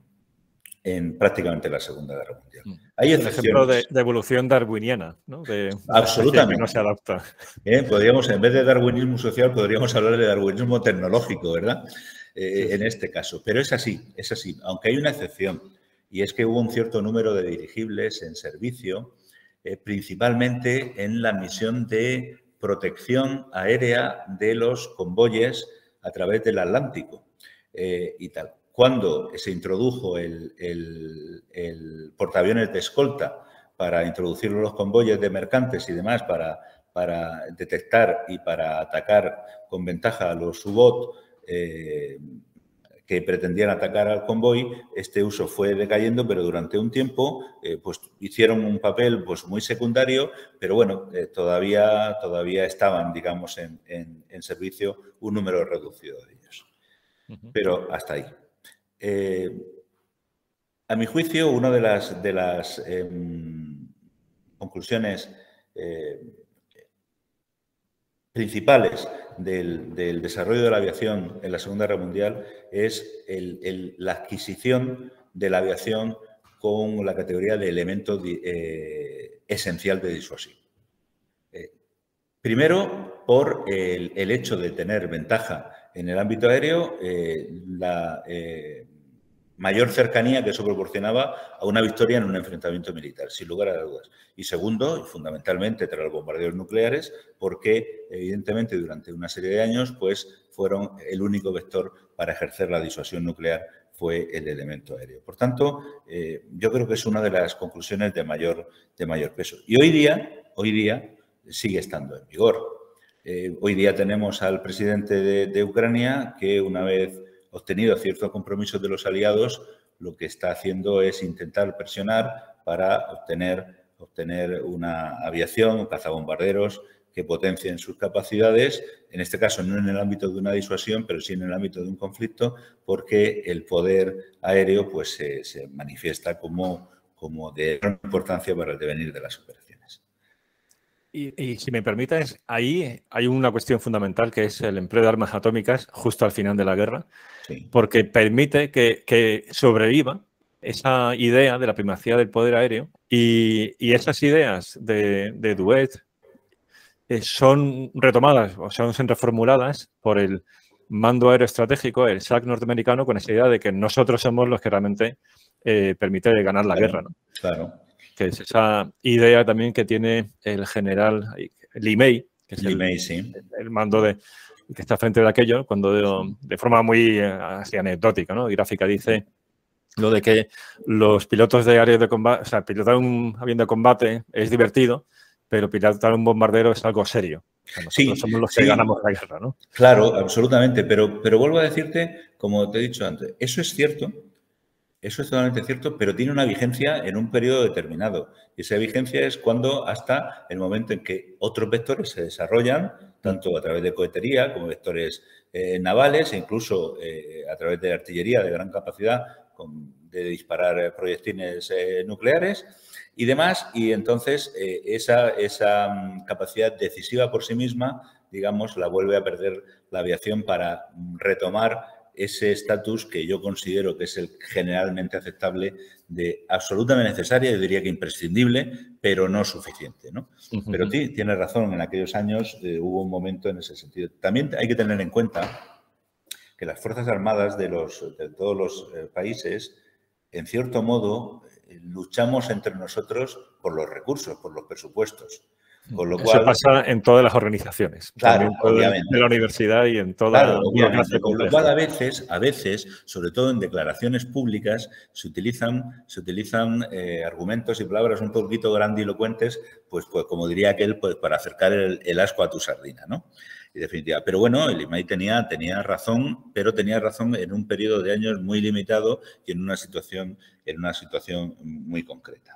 en prácticamente la Segunda Guerra Mundial. Hay un ejemplo de, de evolución darwiniana, ¿no? De, absolutamente. Que no se adapta. ¿Eh? Podríamos, en vez de darwinismo social, podríamos hablar de darwinismo tecnológico, ¿verdad? Eh, sí. En este caso. Pero es así, es así. Aunque hay una excepción, y es que hubo un cierto número de dirigibles en servicio, eh, principalmente en la misión de protección aérea de los convoyes a través del Atlántico eh, y tal. Cuando se introdujo el, el, el portaaviones de escolta para introducir los convoyes de mercantes y demás para, para detectar y para atacar con ventaja a los U B O T eh, que que pretendían atacar al convoy, este uso fue decayendo, pero durante un tiempo eh, pues, hicieron un papel pues, muy secundario, pero bueno, eh, todavía, todavía estaban, digamos, en, en, en servicio un número reducido de ellos. Uh-huh. Pero hasta ahí. Eh, a mi juicio, una de las, de las eh, conclusiones eh, principales del, del desarrollo de la aviación en la Segunda Guerra Mundial es el, el, la adquisición de la aviación con la categoría de elemento eh, esencial de disuasión. Eh, primero, por el, el hecho de tener ventaja en el ámbito aéreo, eh, la eh, mayor cercanía que eso proporcionaba a una victoria en un enfrentamiento militar, sin lugar a dudas. Y segundo, y fundamentalmente tras los bombardeos nucleares, porque evidentemente durante una serie de años pues, fueron el único vector para ejercer la disuasión nuclear fue el elemento aéreo. Por tanto, eh, yo creo que es una de las conclusiones de mayor, de mayor peso. Y hoy día, hoy día sigue estando en vigor. Eh, hoy día tenemos al presidente de, de Ucrania que una vez obtenido ciertos compromisos de los aliados, lo que está haciendo es intentar presionar para obtener, obtener una aviación, cazabombarderos que potencien sus capacidades, en este caso no en el ámbito de una disuasión, pero sí en el ámbito de un conflicto, porque el poder aéreo pues, se, se manifiesta como, como de gran importancia para el devenir de las operaciones. Y, y si me permites, ahí hay una cuestión fundamental que es el empleo de armas atómicas justo al final de la guerra, sí. Porque permite que, que sobreviva esa idea de la primacía del poder aéreo y, y esas ideas de, de Douhet eh, son retomadas o son reformuladas por el mando aéreo estratégico, el S A C norteamericano, con esa idea de que nosotros somos los que realmente eh, permite ganar la claro, guerra, ¿no? Claro. Que es esa idea también que tiene el general Li Mei, que es Li el, Mei, sí. el mando de, que está frente de aquello, cuando de, de forma muy así anecdótica, ¿no? Y gráfica dice lo de que los pilotos de áreas de combate, o sea, pilotar un avión de combate es divertido, pero pilotar un bombardero es algo serio. O sea, nosotros sí, somos los sí. que ganamos la guerra, ¿no? Claro, absolutamente, pero, pero vuelvo a decirte, como te he dicho antes, eso es cierto. Eso es totalmente cierto, pero tiene una vigencia en un periodo determinado. Y esa vigencia es cuando hasta el momento en que otros vectores se desarrollan, tanto a través de cohetería como vectores eh, navales e incluso eh, a través de artillería de gran capacidad con, de disparar proyectiles eh, nucleares y demás. Y entonces eh, esa, esa capacidad decisiva por sí misma, digamos, la vuelve a perder la aviación para retomar ese estatus que yo considero que es el generalmente aceptable de absolutamente necesaria, yo diría que imprescindible, pero no suficiente, ¿no? Uh-huh. Pero sí, tienes razón, en aquellos años eh, hubo un momento en ese sentido. También hay que tener en cuenta que las Fuerzas Armadas de, los, de todos los eh, países, en cierto modo, eh, luchamos entre nosotros por los recursos, por los presupuestos. Con lo Eso cual, pasa en todas las organizaciones, claro, también obviamente. De la universidad y en toda claro, la obviamente. Con lo cual, a veces, a veces, sobre todo en declaraciones públicas, se utilizan, se utilizan eh, argumentos y palabras un poquito grandilocuentes, pues, pues como diría aquel, pues para acercar el, el asco a tu sardina, ¿no? Y definitiva. Pero bueno, el Li Mei tenía, tenía razón, pero tenía razón en un periodo de años muy limitado y en una situación, en una situación muy concreta.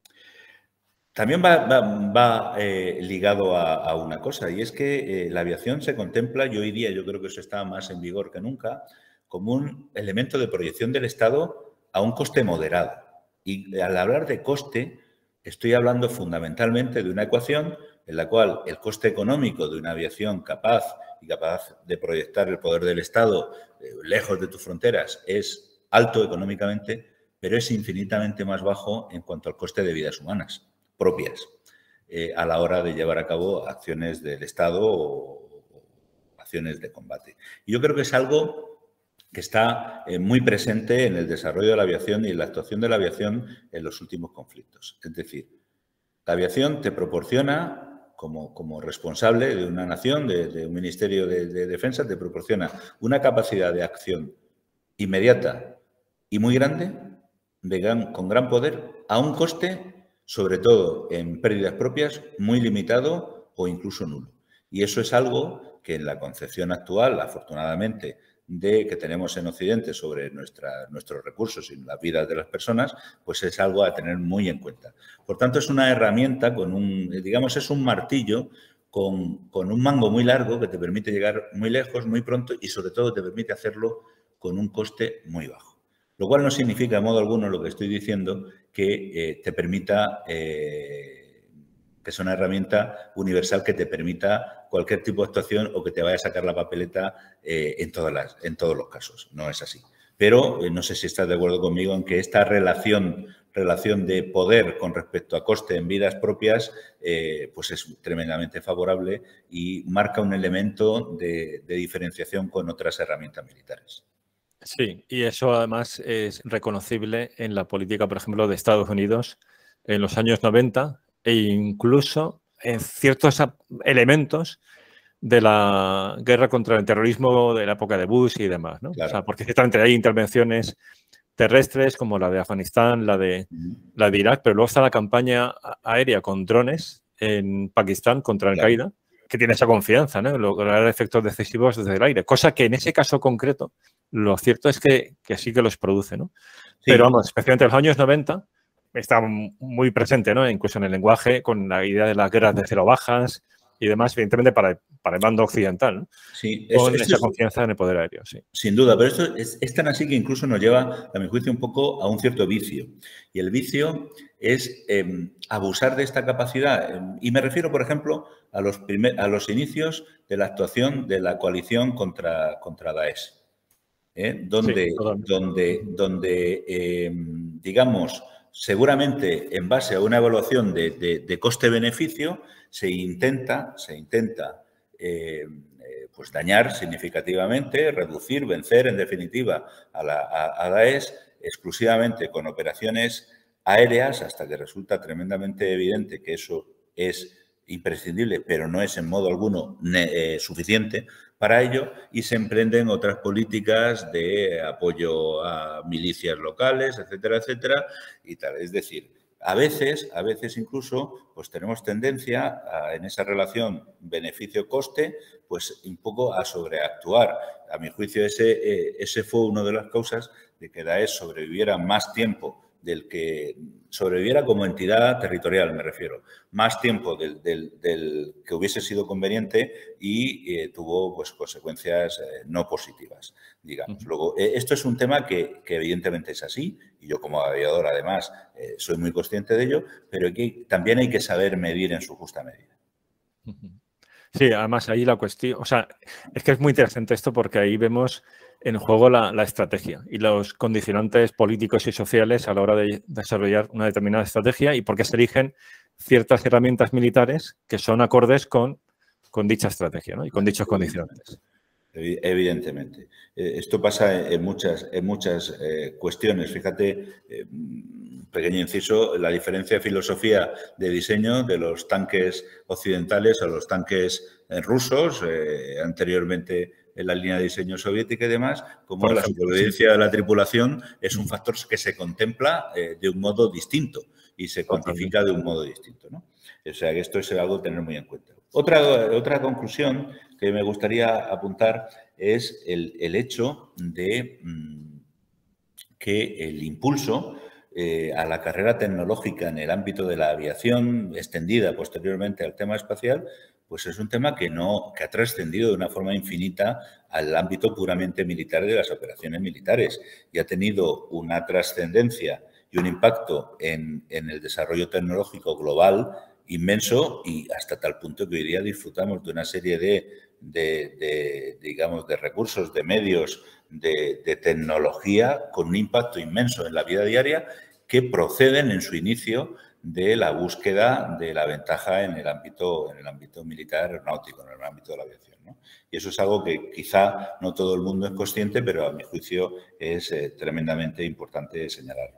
También va, va, va eh, ligado a, a una cosa, y es que eh, la aviación se contempla, y hoy día yo creo que eso está más en vigor que nunca, como un elemento de proyección del Estado a un coste moderado. Y al hablar de coste, estoy hablando fundamentalmente de una ecuación en la cual el coste económico de una aviación capaz y capaz de proyectar el poder del Estado eh, lejos de tus fronteras es alto económicamente, pero es infinitamente más bajo en cuanto al coste de vidas humanas propias eh, a la hora de llevar a cabo acciones del Estado o, o acciones de combate. Y yo creo que es algo que está eh, muy presente en el desarrollo de la aviación y en la actuación de la aviación en los últimos conflictos. Es decir, la aviación te proporciona, como, como responsable de una nación, de, de un ministerio de, de defensa, te proporciona una capacidad de acción inmediata y muy grande, de gran, con gran poder, a un coste sobre todo en pérdidas propias, muy limitado o incluso nulo. Y eso es algo que en la concepción actual, afortunadamente, de, que tenemos en Occidente sobre nuestra, nuestros recursos y las vidas de las personas, pues es algo a tener muy en cuenta. Por tanto, es una herramienta con un, digamos, es un martillo con, con un mango muy largo que te permite llegar muy lejos, muy pronto y sobre todo te permite hacerlo con un coste muy bajo. Lo cual no significa de modo alguno lo que estoy diciendo que eh, te permita, eh, que es una herramienta universal que te permita cualquier tipo de actuación o que te vaya a sacar la papeleta eh, en, todas las, en todos los casos. No es así. Pero eh, no sé si estás de acuerdo conmigo en que esta relación, relación de poder con respecto a coste en vidas propias eh, pues es tremendamente favorable y marca un elemento de, de diferenciación con otras herramientas militares. Sí, y eso además es reconocible en la política, por ejemplo, de Estados Unidos en los años noventa e incluso en ciertos elementos de la guerra contra el terrorismo de la época de Bush y demás, ¿no? Claro. O sea, porque ciertamente hay intervenciones terrestres como la de Afganistán, la de, uh-huh. la de Irak, pero luego está la campaña aérea con drones en Pakistán contra Al-Qaeda, claro. que tiene esa confianza, ¿no? Lograr efectos decisivos desde el aire, cosa que en ese caso concreto lo cierto es que, que sí que los produce, ¿no? Sí. Pero vamos, especialmente en los años noventa está muy presente, ¿no? Incluso en el lenguaje, con la idea de las guerras de cero bajas y demás, evidentemente para, para el bando occidental, ¿no? Sí, con esto, esa es, confianza en el poder aéreo, sí. Sin duda, pero esto es, es tan así que incluso nos lleva, a mi juicio, un poco a un cierto vicio. Y el vicio es eh, abusar de esta capacidad. Y me refiero, por ejemplo, a los, primer, a los inicios de la actuación de la coalición contra, contra Daesh. ¿eh? Donde, sí, donde, donde eh, digamos, seguramente en base a una evaluación de, de, de coste-beneficio, se intenta, se intenta eh, pues dañar significativamente, reducir, vencer, en definitiva, a, la, a, a Daesh exclusivamente con operaciones aéreas, hasta que resulta tremendamente evidente que eso es imprescindible, pero no es en modo alguno eh, suficiente para ello, y se emprenden otras políticas de apoyo a milicias locales, etcétera, etcétera, y tal. Es decir, a veces, a veces incluso, pues tenemos tendencia a, en esa relación beneficio-coste, pues un poco a sobreactuar. A mi juicio, ese, eh, ese fue una de las causas de que Daesh sobreviviera más tiempo del que sobreviviera como entidad territorial, me refiero, más tiempo del, del, del que hubiese sido conveniente y eh, tuvo pues, consecuencias eh, no positivas, digamos. Uh-huh. Luego, eh, esto es un tema que, que evidentemente es así, y yo como aviador, además, eh, soy muy consciente de ello, pero que también hay que saber medir en su justa medida. Uh-huh. Sí, además ahí la cuestión, o sea, es que es muy interesante esto porque ahí vemos en juego la, la estrategia y los condicionantes políticos y sociales a la hora de desarrollar una determinada estrategia y por qué se eligen ciertas herramientas militares que son acordes con, con dicha estrategia, ¿no? Y con dichos condicionantes. Evidentemente. Esto pasa en muchas, en muchas eh, cuestiones. Fíjate, eh, pequeño inciso, la diferencia de filosofía de diseño de los tanques occidentales a los tanques eh, rusos, eh, anteriormente en la línea de diseño soviética y demás, como la supervivencia sí. de la tripulación es un factor que se contempla eh, de un modo distinto y se cuantifica de un modo distinto, ¿no? O sea, que esto es algo a tener muy en cuenta. Otra, otra conclusión que me gustaría apuntar es el, el hecho de mmm, que el impulso eh, a la carrera tecnológica en el ámbito de la aviación, extendida posteriormente al tema espacial, pues es un tema que, no, que ha trascendido de una forma infinita al ámbito puramente militar de las operaciones militares y ha tenido una trascendencia y un impacto en, en el desarrollo tecnológico global inmenso y hasta tal punto que hoy día disfrutamos de una serie de, de, de digamos, de recursos, de medios, de, de tecnología con un impacto inmenso en la vida diaria que proceden en su inicio de la búsqueda de la ventaja en el ámbito, en el ámbito militar aeronáutico, en el ámbito de la aviación, ¿no? Y eso es algo que quizá no todo el mundo es consciente, pero a mi juicio es eh, tremendamente importante señalarlo.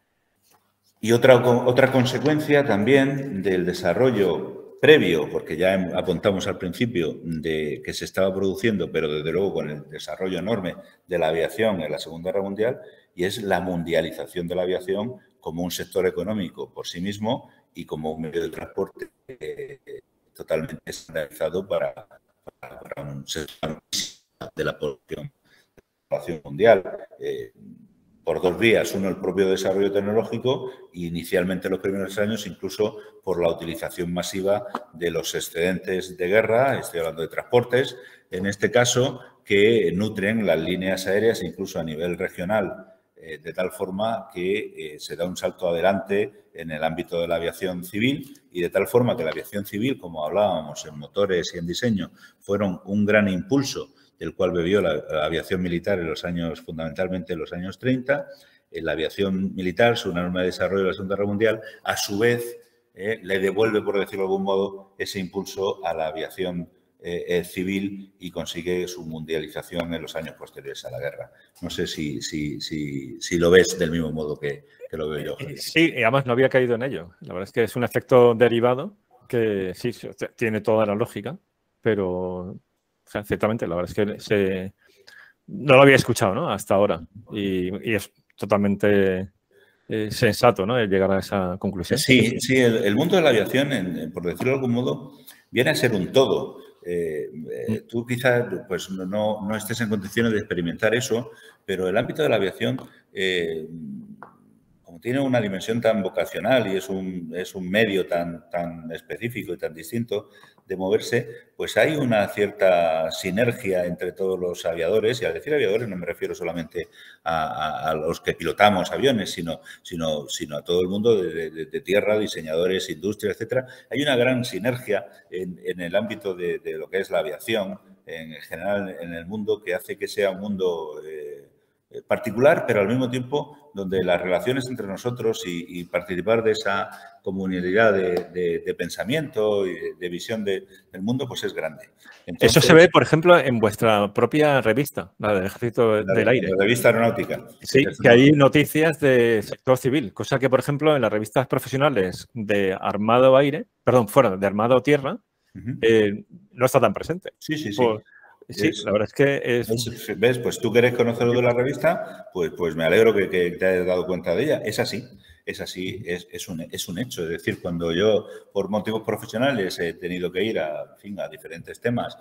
Y otra, otra consecuencia también del desarrollo previo, porque ya apuntamos al principio de que se estaba produciendo, pero desde luego con el desarrollo enorme de la aviación en la Segunda Guerra Mundial, y es la mundialización de la aviación como un sector económico por sí mismo y como un medio de transporte eh, totalmente estandarizado para, para, para un sector de la población exploración mundial. Eh, por dos vías, uno el propio desarrollo tecnológico y inicialmente los primeros años incluso por la utilización masiva de los excedentes de guerra, estoy hablando de transportes, en este caso que nutren las líneas aéreas incluso a nivel regional, eh, de tal forma que eh, se da un salto adelante en el ámbito de la aviación civil y de tal forma que la aviación civil, como hablábamos en motores y en diseño, fueron un gran impulso del cual bebió la, la aviación militar en los años, fundamentalmente en los años treinta. En la aviación militar, su enorme desarrollo de la Segunda Guerra Mundial, a su vez, eh, le devuelve, por decirlo de algún modo, ese impulso a la aviación eh, eh, civil y consigue su mundialización en los años posteriores a la guerra. No sé si, si, si, si lo ves del mismo modo que, que lo veo yo. Sí, y además no había caído en ello. La verdad es que es un efecto derivado que sí, tiene toda la lógica, pero... O sea, ciertamente, la verdad es que se, no lo había escuchado, ¿no? Hasta ahora. Y, y es totalmente eh, sensato, ¿no? El llegar a esa conclusión. Sí, sí, el, el mundo de la aviación, en, por decirlo de algún modo, viene a ser un todo. Eh, eh, tú quizás pues, no, no estés en condiciones de experimentar eso, pero el ámbito de la aviación, eh, como tiene una dimensión tan vocacional y es un, es un medio tan, tan específico y tan distinto de moverse, pues hay una cierta sinergia entre todos los aviadores, y al decir aviadores no me refiero solamente a, a, a los que pilotamos aviones, sino, sino, sino a todo el mundo de, de, de tierra, diseñadores, industria, etcétera. Hay una gran sinergia en, en el ámbito de, de lo que es la aviación, en general en el mundo, que hace que sea un mundo eh, particular, pero al mismo tiempo donde las relaciones entre nosotros y, y participar de esa comunidad de, de, de pensamiento y de, de visión de, del mundo, pues es grande. Entonces, eso se ve, por ejemplo, en vuestra propia revista, la del Ejército la, del Aire. La revista aeronáutica. Sí, que hay noticias de sector civil, cosa que, por ejemplo, en las revistas profesionales de Armado Aire, perdón, fuera de Armado Tierra, uh-huh. eh, no está tan presente. Sí, sí, sí. Por, Sí, es, la verdad es que es... es... ¿Ves? Pues tú que eres conocedor de la revista, pues, pues me alegro que, que te hayas dado cuenta de ella. Es así, es así, es, es, un, es un hecho. Es decir, cuando yo, por motivos profesionales, he tenido que ir a, en fin, a diferentes temas,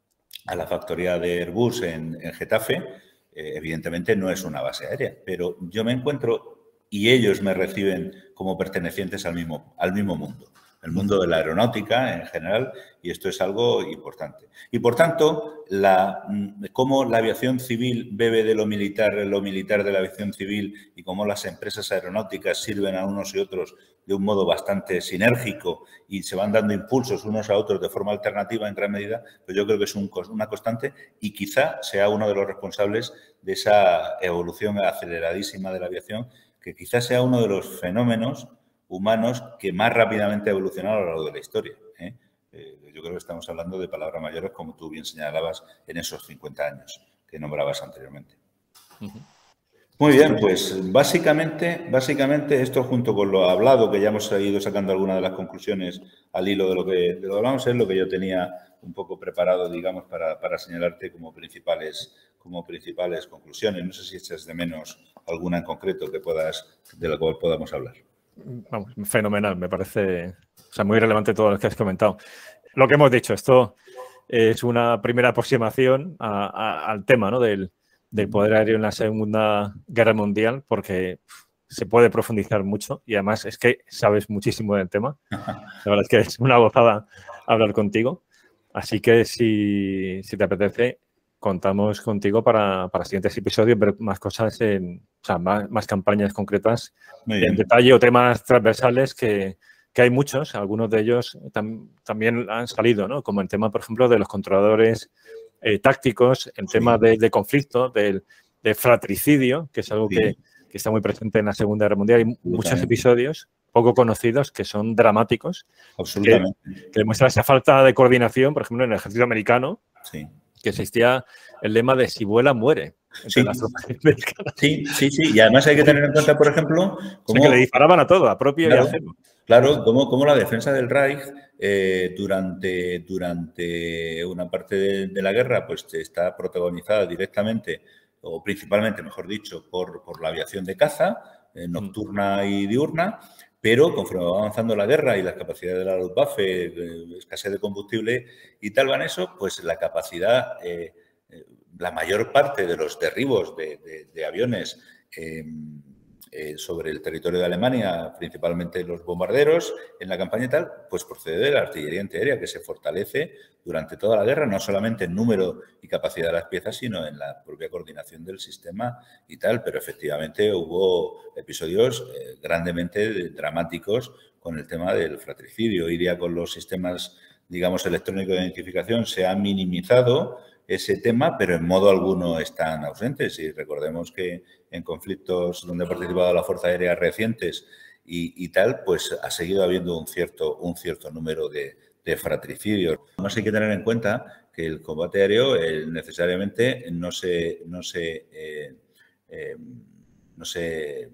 a la factoría de Airbus en, en Getafe, eh, evidentemente no es una base aérea, pero yo me encuentro y ellos me reciben como pertenecientes al mismo, al mismo mundo. El mundo de la aeronáutica en general, y esto es algo importante. Y, por tanto, la, cómo la aviación civil bebe de lo militar, lo militar de la aviación civil, y cómo las empresas aeronáuticas sirven a unos y otros de un modo bastante sinérgico y se van dando impulsos unos a otros de forma alternativa en gran medida, pues yo creo que es un, una constante y quizá sea uno de los responsables de esa evolución aceleradísima de la aviación, que quizá sea uno de los fenómenos humanos que más rápidamente ha evolucionado a lo largo de la historia. ¿eh? Eh, yo creo que estamos hablando de palabras mayores, como tú bien señalabas, en esos cincuenta años que nombrabas anteriormente. Uh-huh. Muy bien, pues básicamente, básicamente esto junto con lo hablado, que ya hemos ido sacando algunas de las conclusiones al hilo de lo que, de lo que hablamos, es lo que yo tenía un poco preparado, digamos, para, para señalarte como principales, como principales conclusiones. No sé si echas de menos alguna en concreto que puedas, de la cual podamos hablar. Vamos, fenomenal, me parece, o sea, muy relevante todo lo que has comentado. Lo que hemos dicho, esto es una primera aproximación a, a, al tema, ¿no? del, del poder aéreo en la Segunda Guerra Mundial, porque se puede profundizar mucho y además es que sabes muchísimo del tema. La verdad es que es una gozada hablar contigo. Así que si, si te apetece, contamos contigo para, para siguientes episodios, ver más cosas, en, o sea, más, más campañas concretas en detalle o temas transversales que, que hay muchos. Algunos de ellos tam, también han salido, ¿no? Como el tema, por ejemplo, de los controladores eh, tácticos, el sí. tema de, de conflicto, del de fratricidio, que es algo sí. que, que está muy presente en la Segunda Guerra Mundial. Hay muchos episodios poco conocidos que son dramáticos, absolutamente, que, que demuestran esa falta de coordinación, por ejemplo, en el ejército americano, sí. que existía el lema de si vuela, muere. Sí. Las tropas americanas. sí, sí, sí. Y además hay que tener en cuenta, por ejemplo, cómo, o sea, que le disparaban a todo, a propio claro, y ajeno. Claro, como, como la defensa del Reich eh, durante, durante una parte de, de la guerra pues está protagonizada directamente o principalmente, mejor dicho, por, por la aviación de caza, eh, nocturna y diurna, pero conforme va avanzando la guerra y las capacidades de la Luftwaffe, eh, escasez de combustible y tal van eso, pues la capacidad eh, eh, la mayor parte de los derribos de, de, de aviones eh, eh, sobre el territorio de Alemania, principalmente los bombarderos en la campaña y tal, pues procede de la artillería antiaérea, que se fortalece durante toda la guerra, no solamente en número y capacidad de las piezas, sino en la propia coordinación del sistema y tal. Pero efectivamente hubo episodios eh, grandemente dramáticos con el tema del fratricidio. Hoy día, con los sistemas, digamos, electrónicos de identificación, se ha minimizado ese tema, pero en modo alguno están ausentes. Y recordemos que en conflictos donde ha participado la Fuerza Aérea recientes y, y tal, pues ha seguido habiendo un cierto, un cierto número de, de fratricidios. Además, hay que tener en cuenta que el combate aéreo eh, necesariamente no se, no se, eh, eh, no se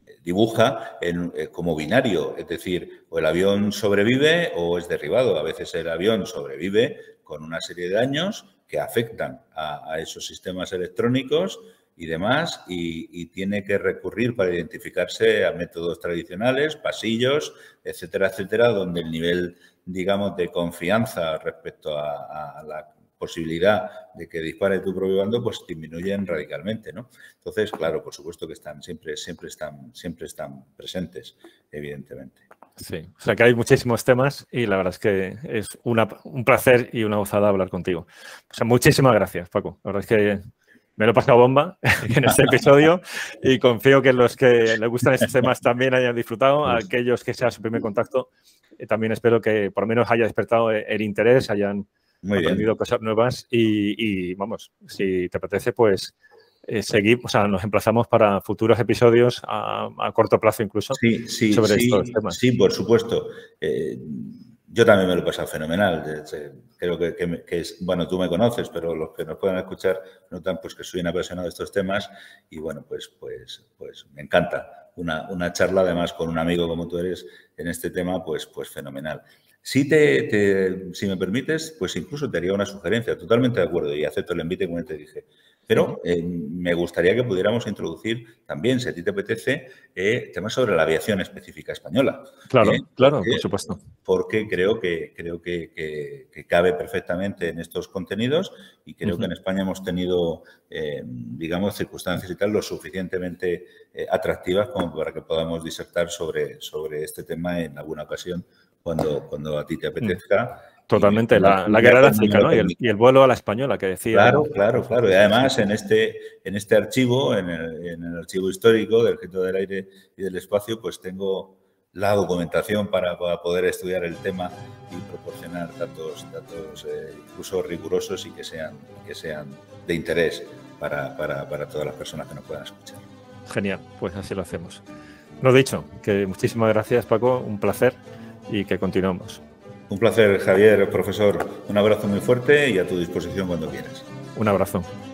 dibuja en, eh, como binario, es decir, o el avión sobrevive o es derribado. A veces el avión sobrevive con una serie de daños que afectan a, a esos sistemas electrónicos y demás, y, y tiene que recurrir para identificarse a métodos tradicionales, pasillos, etcétera, etcétera, donde el nivel, digamos, de confianza respecto a, a la posibilidad de que dispare tu propio bando, pues disminuyen radicalmente, ¿no? Entonces, claro, por supuesto que están siempre, siempre están, siempre están presentes, evidentemente. Sí, o sea que hay muchísimos temas y la verdad es que es una, un placer y una gozada hablar contigo. O sea, muchísimas gracias, Paco. La verdad es que me lo he pasado bomba en este episodio y confío que los que les gustan estos temas también hayan disfrutado. A aquellos que sea su primer contacto, eh, también espero que por lo menos haya despertado el interés, hayan Muy aprendido bien. cosas nuevas y, y, vamos, si te apetece, pues eh, seguimos, o sea, nos emplazamos para futuros episodios a, a corto plazo incluso sí, sí, sobre sí, estos temas. Sí, por supuesto. Eh, yo también me lo he pasado fenomenal. Creo que, que, que es, bueno, tú me conoces, pero los que nos puedan escuchar notan pues que soy un apasionado de estos temas y bueno, pues, pues, pues me encanta una, una charla, además con un amigo como tú eres en este tema, pues, pues fenomenal. Si, te, te, si me permites, pues incluso te haría una sugerencia, totalmente de acuerdo, y acepto el invite como te dije. Pero eh, me gustaría que pudiéramos introducir también, si a ti te apetece, eh, temas sobre la aviación específica española. Claro, eh, claro, porque, por supuesto. Porque creo que, creo que, que, que cabe perfectamente en estos contenidos y creo uh-huh. que en España hemos tenido, eh, digamos, circunstancias y tal lo suficientemente eh, atractivas como para que podamos disertar sobre, sobre este tema en alguna ocasión cuando, cuando a ti te apetezca. Totalmente, la, la guerra de África, ¿no? Y el, y el vuelo a la española que decía. Claro, claro, claro. Y además en este, en este archivo, en el, en el archivo histórico del Ejército del Aire y del Espacio, pues tengo la documentación para, para poder estudiar el tema y proporcionar datos, datos eh, incluso rigurosos y que sean, que sean de interés para, para, para todas las personas que nos puedan escuchar. Genial, pues así lo hacemos. Lo dicho, que muchísimas gracias, Paco, un placer y que continuamos. Un placer, Javier, profesor. Un abrazo muy fuerte y a tu disposición cuando quieras. Un abrazo.